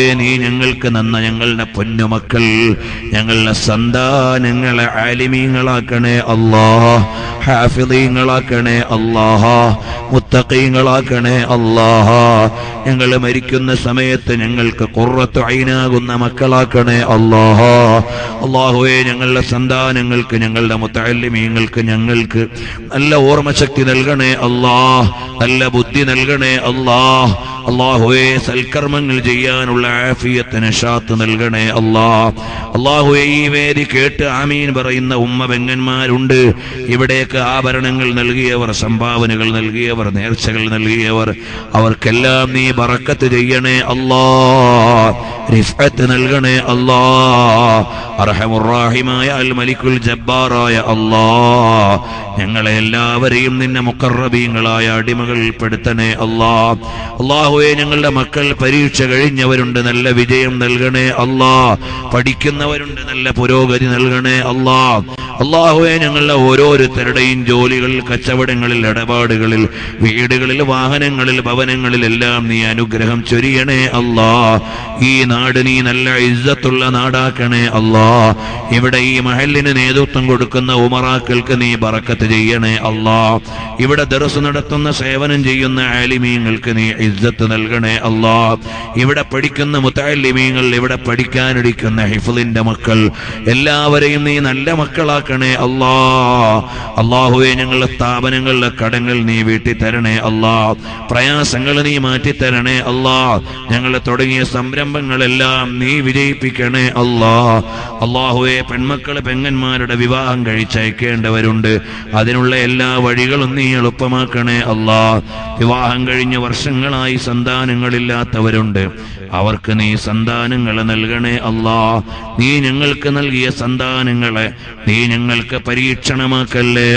നീ ഞങ്ങൾക്ക് നന്ന ഞങ്ങളുടെ പൊന്നുമക്കൾ ഞങ്ങളുടെ സന്താനങ്ങളെ ആലിമീങ്ങളാക്കണേ അല്ലാഹ്, ഹാഫിളീങ്ങളാക്കണേ അല്ലാഹ്, മുത്തഖീങ്ങളാക്കണേ അല്ലാഹ്. ഞങ്ങൾ മരിക്കുന്ന സമയത്ത് ഞങ്ങൾക്ക് ഖുർറത്തു ഐനാകുന്ന മക്കളാക്കണേ അല്ലാഹ്. അല്ലാഹുവേ, ഞങ്ങളുടെ സന്താനങ്ങൾക്ക് ഞങ്ങളുടെ മുത്തഅല്ലിമീങ്ങൾക്ക് ഞങ്ങൾക്ക് നല്ല ഓർമ്മശക്തി നൽകണേ അല്ലാഹ്, നല്ല ബുദ്ധി നൽകണേ അല്ലാഹ്. അല്ലാഹുവേ, സൽക്കർമ്മങ്ങൾ ചെയ്യാനുള്ള ആഫിയത്ത് നശാത്ത് നൽകണേ അല്ലാഹ്. അല്ലാഹുവേ, ഈ വേദി കേട്ട് ആമീൻ പറയുന്ന ഉമ്മ പെങ്ങന്മാരുണ്ട്. ഇവിടേക്ക് ആഭരണങ്ങൾ നൽകിയവർ, സംഭാവനകൾ നൽകിയവർ, നേർച്ചകൾ നൽകിയവർ, അവർക്കെല്ലാം നീ ബറക്കത്ത് ചെയ്യണേ അല്ലാഹ്, റിഫഅത്ത് നൽകണേ അല്ലാഹ്. അർഹമുർ റഹീമായ അൽ മലിക്കുൽ ജബ്ബാറായ അല്ലാഹ്, ഞങ്ങളെ എല്ലാവരെയും നിന്നെ മുഖറബീങ്ങളായ അടിമകൾ പെടുത്തണേ അല്ലാഹ്. അല്ലാഹുവേ, ഞങ്ങളുടെ മക്കൾ പരീക്ഷ കഴിഞ്ഞവരുണ്ട്, നല്ല വിജയം നൽകണേ അല്ലാഹ്. പഠിക്കുന്നവരുണ്ട്, നല്ല പുരോഗതി നൽകണേ അല്ലാഹ്. അല്ലാഹുവേ, ഞങ്ങളുടെ ഓരോരുത്തരുടെയും ജോലികൾ, കച്ചവടങ്ങളിൽ, ഇടപാടുകളിൽ, വീടുകളിൽ, വാഹനങ്ങളിൽ, ഭവനങ്ങളിൽ എല്ലാം നീ അനുഗ്രഹം ചൊരിയണേ അല്ലാഹ്. ഈ നാട് നീ നല്ല ഇസ്സത്തുള്ള നാടാക്കണേ അല്ലാഹ്. ഇവിടെ ഈ മഹല്ലിന് നേതൃത്വം കൊടുക്കുന്ന ഉമറാക്കൾക്ക് നീ ബറക്കത്ത് ചെയ്യണേ അല്ലാഹ്. ഇവിടെ ദർസ് നടത്തുന്ന സേവനം ചെയ്യുന്ന ആലിമീങ്ങൾക്ക് നീ ഇസ്സത്ത് നൽകണേ അല്ലാഹ്. ഇവിടെ പഠിക്കുന്ന മുതഅല്ലിമീങ്ങൾ, ഇവിടെ പഠിക്കാനിരിക്കുന്ന ഹിഫ്ളിന്റെ മക്കൾ എല്ലാവരെയും നീ നല്ല മക്കളാക്കണേ അല്ലാഹ്. അല്ലാഹുവേ, ഞങ്ങളുടെ സ്ഥാപനങ്ങളിലെ കടങ്ങൾ നീ വീട്ടി തരണേ അല്ലാഹ്, പ്രയാസങ്ങൾ നീ മാറ്റി തരണേ അല്ലാഹ്. ഞങ്ങൾ തുടങ്ങിയ സംരംഭങ്ങളെല്ലാം നീ വിജയിപ്പിക്കണേ അല്ലാഹ്. അല്ലാഹുവേ, പെൺമക്കളെ പെങ്ങന്മാരുടെ വിവാഹം കഴിച്ചയക്കേണ്ടവരുണ്ട്, അതിനുള്ള എല്ലാ വഴികളും നീ എളുപ്പമാക്കണേ അല്ലാഹ്. വിവാഹം കഴിഞ്ഞ വർഷങ്ങളായി സന്താനങ്ങളില്ലാത്തവരുണ്ട്, അവർക്ക് നീ സന്താനങ്ങളെ നൽകണേ അല്ലാഹ്. നീ ഞങ്ങൾക്ക് നൽകിയ സന്താനങ്ങളെ നീ ഞങ്ങൾക്ക് പരീക്ഷണമാക്കല്ലേ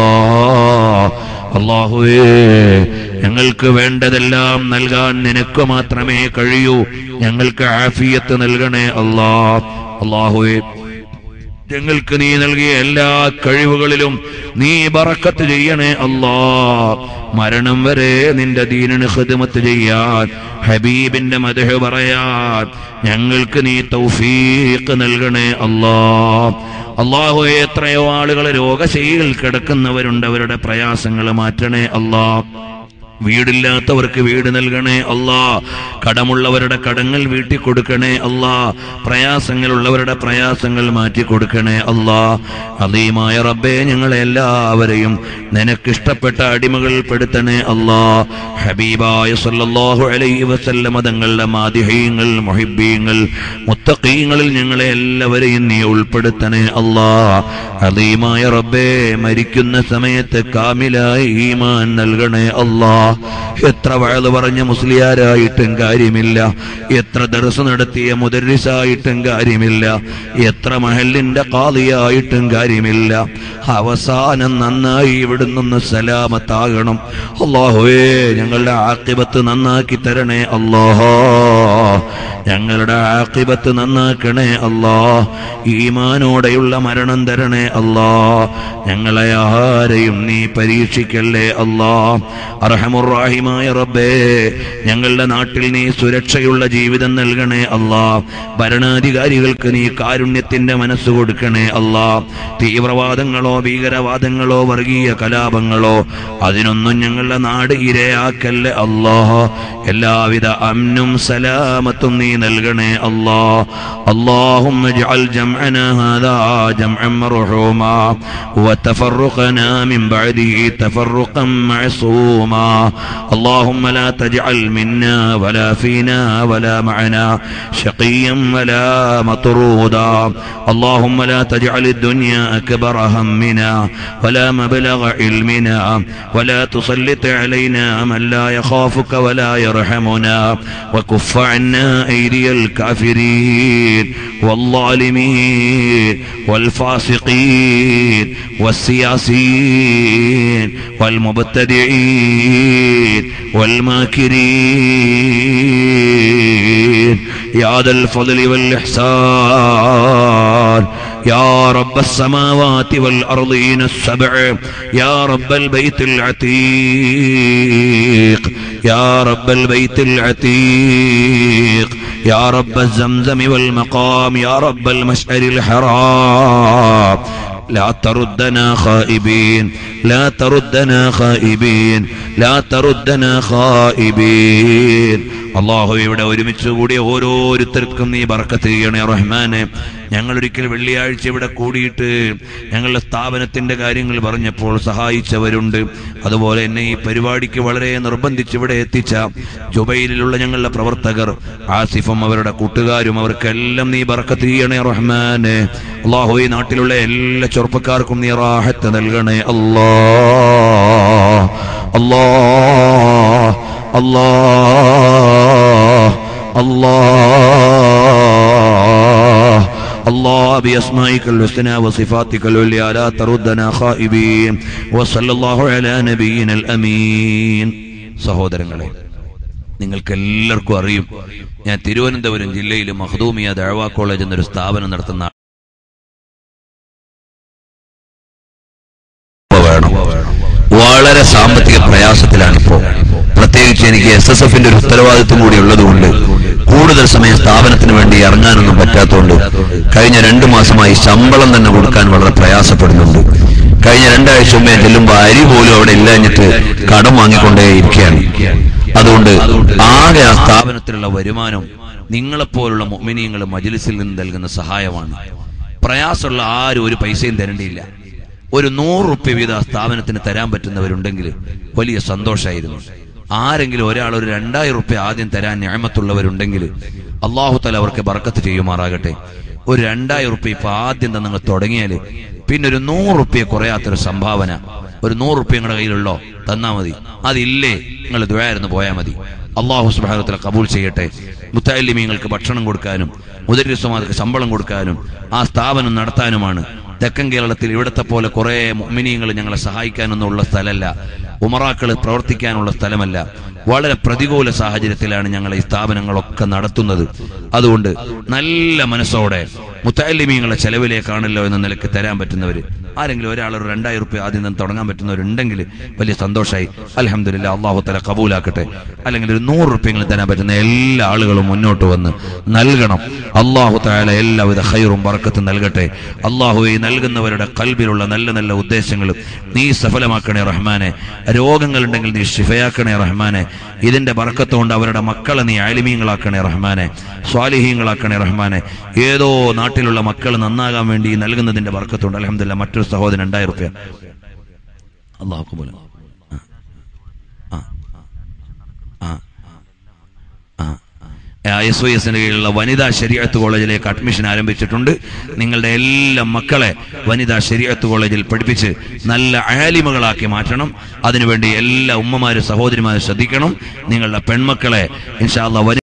അല്ലാഹ്. അല്ലാഹുവേ, ഞങ്ങൾക്ക് വേണ്ടതെല്ലാം നൽകാൻ നിനക്ക് മാത്രമേ കഴിയൂ. ഞങ്ങൾക്ക് ആഫിയത്ത് നൽകണേ അല്ലാഹ്. അല്ലാഹുവേ, ഞങ്ങൾക്ക് നീ നൽകിയ എല്ലാ കഴിവുകളിലും നീ ബറക്കത്ത് ചെയ്യണേ അല്ലാഹ്. മരണം വരെ നിന്റെ ദീനിന് ഖിദ്മത്ത് ചെയ്യാൻ, ഹബീബിന്റെ മദ്ഹ് പറയാൻ ഞങ്ങൾക്ക് നീ തൗഫീഖ് നൽകണേ അല്ലാഹ്. അല്ലാഹുവേ, എത്രയോ ആളുകൾ രോഗശൈലിയിൽ കിടക്കുന്നവരുണ്ട്, അവരുടെ പ്രയാസങ്ങൾ മാറ്റണേ അല്ലാഹ്. വീടില്ലാത്തവർക്ക് വീട് നൽകണേ അല്ലാഹ്. കടമുള്ളവരുടെ കടങ്ങൾ വീട്ടി കൊടുക്കണേ അല്ലാഹ്. പ്രയാസങ്ങളുള്ളവരുടെ പ്രയാസങ്ങൾ മാറ്റി കൊടുക്കണേ അല്ലാഹ്. അദീമായ റബ്ബേ, ഞങ്ങളെ എല്ലാവരെയും നിനക്കിഷ്ടപ്പെട്ട അടിമകൾ പെടുത്തണേ അല്ലാഹ്. ഹബീബായ സല്ലല്ലാഹു അലൈഹി വസല്ലമ തങ്ങളുടെ മാദിഹീങ്ങൾ, മുഹിബ്ബീങ്ങൾ, മുത്തഖീങ്ങളിൽ ഞങ്ങളെ എല്ലാവരെയും നീ ഉൾപ്പെടുത്തണേ അല്ലാഹ്. അദീമായ റബ്ബേ, മരിക്കുന്ന സമയത്ത് കാമിലായ ഈമാൻ നൽകണേ അല്ലാഹ്. എത്ര വഅദ് പറഞ്ഞ മുസ്ലിയാരായിട്ടും കാര്യമില്ല, എത്ര ദർസ് നടത്തിയ മുദർരിസായിട്ടും കാര്യമില്ല, എത്ര മഹല്ലിന്റെ ഖാദിയായിട്ടും കാര്യമില്ല. അവസാനം നന്നായി ഇവിടുന്ന് സലാമത്താകണം അല്ലാഹുവേ. ഞങ്ങളുടെ ആഖിബത്ത് നന്നാക്കി തരണേ അല്ലാഹ്. ഞങ്ങളുടെ ആഖിബത്ത് നന്നാക്കണേ അല്ലാഹ്. ഈമാനോടെയുള്ള മരണം തരണേ അല്ലാഹ്. ഞങ്ങളെ ആരെയും നീ പരീക്ഷിക്കല്ലേ അല്ലാഹ്. അർഹമുർ റഹീമായ റബ്ബേ, ഞങ്ങളുടെ നാട്ടിൽ നീ സുരക്ഷയുള്ള ജീവിതം നൽകണേ അല്ലാഹ്. ഭരണാധികാരികൾക്ക് നീ കാരുണ്യത്തിന്റെ മനസ്സ് കൊടുക്കണേ അല്ലാഹ്. തീവ്രവാദങ്ങളോ ഭീകരവാദങ്ങളോ വർഗീയ കലാപങ്ങളോ അതിനൊന്നും ഞങ്ങളുടെ നാട് ഇരയാക്കല്ലേ അല്ലാഹ്. എല്ലാവിധ അമ്നും സലാമത്തും നീ നൽകണേ അല്ലാഹ്. اللهم اجعل جمعنا هذا جمعا مرحوما وتفرقنا من بعده تفرقا معصوما. اللهم لا تجعل منا ولا فينا ولا معنا شقيا ولا مطرودا. اللهم لا تجعل الدنيا أكبر همنا ولا مبلغ علمنا ولا تسلط علينا من لا يخافك ولا يرحمنا. وكف عنا أيدي الكافرين والظالمين والفاسقين والسياسيين والمبتدعين والماكرين يا ذا الفضل والإحسان. يا رب السماوات والأرضين السبع، يا رب البيت العتيق، يا رب البيت العتيق، يا رب الزمزم والمقام يا رب المشعر الحرام لا تردنا خائبين لا تردنا خائبين لا تردنا خائبين. അല്ലാഹു ഇവിടെ ഒരുമിച്ച് കൂടിയ ഓരോരുത്തർക്കും നീ ബർക്കത്ത് ചെയ്യണേ റഹ്മാനെ. ഞങ്ങളൊരിക്കൽ വെള്ളിയാഴ്ച ഇവിടെ കൂടിയിട്ട് ഞങ്ങളുടെ സ്ഥാപനത്തിന്റെ കാര്യങ്ങൾ പറഞ്ഞപ്പോൾ സഹായിച്ചവരുണ്ട്. അതുപോലെ എന്നെ ഈ പരിപാടിക്ക് വളരെ നിർബന്ധിച്ച് ഇവിടെ എത്തിച്ച ജുബൈലിലുള്ള ഞങ്ങളുടെ പ്രവർത്തകർ ആസിഫും അവരുടെ കൂട്ടുകാരും അവർക്കെല്ലാം നീ ബർക്കത്ത് ചെയ്യണേ റഹ്മാനെ. അല്ലാഹു ഈ നാട്ടിലുള്ള എല്ലാ ചെറുപ്പക്കാർക്കും നീ റാഹത്ത് നൽകണേ അല്ലാഹ്. അല്ലാഹ് الله الله الله بأسمائك الحسنى وصفاتك العليا لا تردنا خائبين وصلى الله على نبينا الأمين. സഹോദരങ്ങളെ, നിങ്ങൾക്ക് എല്ലാവർക്കും അറിയും, ഞാൻ തിരുവനന്തപുരം ജില്ലയിലെ മഖ്ദൂമിയ ദഅവാ കോളേജ് എന്നൊരു സ്ഥാപനം നടത്തുന്ന വളരെ സാമ്പത്തിക പ്രയാസത്തിലാണിപ്പോ. പ്രത്യേകിച്ച് എനിക്ക് എസ് എസ് എഫിന്റെ ഒരു ഉത്തരവാദിത്വം കൂടി ഉള്ളതുകൊണ്ട് കൂടുതൽ സമയം സ്ഥാപനത്തിന് വേണ്ടി ഇറങ്ങാനൊന്നും പറ്റാത്തതുകൊണ്ട് കഴിഞ്ഞ രണ്ടു മാസമായി ശമ്പളം തന്നെ കൊടുക്കാൻ വളരെ പ്രയാസപ്പെടുന്നുണ്ട്. കഴിഞ്ഞ രണ്ടാഴ്ച മുമ്പേ ചെല്ലുമ്പോൾ അരി പോലും അവിടെ ഇല്ലാഞ്ഞിട്ട് കടം വാങ്ങിക്കൊണ്ടേയിരിക്കുകയാണ്. അതുകൊണ്ട് ആകെ ആ സ്ഥാപനത്തിലുള്ള വരുമാനം നിങ്ങളെപ്പോലുള്ള മുഅ്മിനീങ്ങൾ മജ്ലിസിൽ നിന്ന് നൽകുന്ന സഹായമാണ്. പ്രയാസമുള്ള ആരും ഒരു പൈസയും തരേണ്ടിയില്ല. ഒരു നൂറ് റുപ്യ വീതം ആ സ്ഥാപനത്തിന് തരാൻ പറ്റുന്നവരുണ്ടെങ്കിൽ വലിയ സന്തോഷമായിരുന്നു. ആരെങ്കിലും ഒരാൾ ഒരു രണ്ടായിരം റുപ്യ ആദ്യം തരാൻ നിഅമത്തുള്ളവരുണ്ടെങ്കിൽ അല്ലാഹു തആല അവർക്ക് ബർക്കത്ത് ചെയ്യുമാറാകട്ടെ. ഒരു രണ്ടായിരം റുപ്യ ഇപ്പൊ ആദ്യം തന്നെ നിങ്ങൾ തുടങ്ങിയാല് പിന്നെ ഒരു നൂറ് റുപ്യ കുറയാത്തൊരു സംഭാവന, ഒരു നൂറ് റുപ്യ നിങ്ങളുടെ കയ്യിലുള്ളോ തന്നാ മതി. അതില്ലേ നിങ്ങൾ ദുആയിരുന്നു പോയാൽ മതി. അല്ലാഹു സുബ്ഹാനഹു വ തആല കബൂൽ ചെയ്യട്ടെ. മുത്തഅല്ലിമീങ്ങൾക്ക് ഭക്ഷണം കൊടുക്കാനും മുദർരിസുമാർക്ക് ശമ്പളം കൊടുക്കാനും ആ സ്ഥാപനം നടത്താനുമാണ്. തെക്കൻ കേരളത്തിൽ ഇവിടത്തെ പോലെ കുറെ മുഅ്മിനീങ്ങൾ ഞങ്ങളെ സഹായിക്കാനൊന്നും ഉള്ള സ്ഥലമല്ല, ഉമറാക്കൾ പ്രവർത്തിക്കാനുള്ള സ്ഥലമല്ല. വളരെ പ്രതികൂല സാഹചര്യത്തിലാണ് ഞങ്ങൾ ഈ സ്ഥാപനങ്ങളൊക്കെ നടത്തുന്നത്. അതുകൊണ്ട് നല്ല മനസ്സോടെ മുത്തഅല്ലിമീങ്ങളെ ചെലവിലേക്കാണല്ലോ എന്ന നിലയ്ക്ക് തരാൻ പറ്റുന്നവർ ആരെങ്കിലും ഒരാൾ ഒരു രണ്ടായിരം റുപ്യ ആദ്യം തന്നെ തുടങ്ങാൻ പറ്റുന്നവരുണ്ടെങ്കിൽ വലിയ സന്തോഷമായി. അൽഹംദുലില്ലാ, അല്ലാഹു തആല കബൂലാക്കട്ടെ. അല്ലെങ്കിൽ ഒരു നൂറ് റുപ്യെങ്കിലും തരാൻ പറ്റുന്ന എല്ലാ ആളുകളും മുന്നോട്ട് വന്ന് നൽകണം. അല്ലാഹു തആല എല്ലാവിധ ഖൈറും ബർക്കത്തും നൽകട്ടെ. അല്ലാഹു ഈ നൽകുന്നവരുടെ ഖൽബിലുള്ള നല്ല നല്ല ഉദ്ദേശങ്ങളും നീ സഫലമാക്കണേ റഹ്മാനെ. രോഗങ്ങളുണ്ടെങ്കിൽ നീ ശിഫയാക്കണേ റഹ്മാനെ. ഇതിന്റെ ബർക്കത്ത് കൊണ്ട് അവരുടെ മക്കളെ നീ ആലിമീങ്ങളാക്കണേ റഹ്മാനെ, സ്വാലിഹീങ്ങളാക്കണേ റഹ്മാനെ. ഏതോ നാട്ടിലുള്ള മക്കൾ നന്നാകാൻ വേണ്ടി നൽകുന്നതിന്റെ ബർക്കത്തുണ്ട്. അൽഹംദുലില്ലാ, മറ്റൊരു സഹോദരൻ രണ്ടായിരം റുപ്യ അല്ലാഹു കബൂൽ. എസ് വൈ എസിന്റെ കീഴിലുള്ള വനിതാ ശരീഅത്ത് കോളേജിലേക്ക് അഡ്മിഷൻ ആരംഭിച്ചിട്ടുണ്ട്. നിങ്ങളുടെ എല്ലാ മക്കളെ വനിതാ ശരീഅത്ത് കോളേജിൽ പഠിപ്പിച്ച് നല്ല ആലിമകളാക്കി മാറ്റണം. അതിനുവേണ്ടി എല്ലാ ഉമ്മമാരും സഹോദരിമാരും ശ്രദ്ധിക്കണം. നിങ്ങളുടെ പെൺമക്കളെ ഇൻഷാ അല്ലാഹ്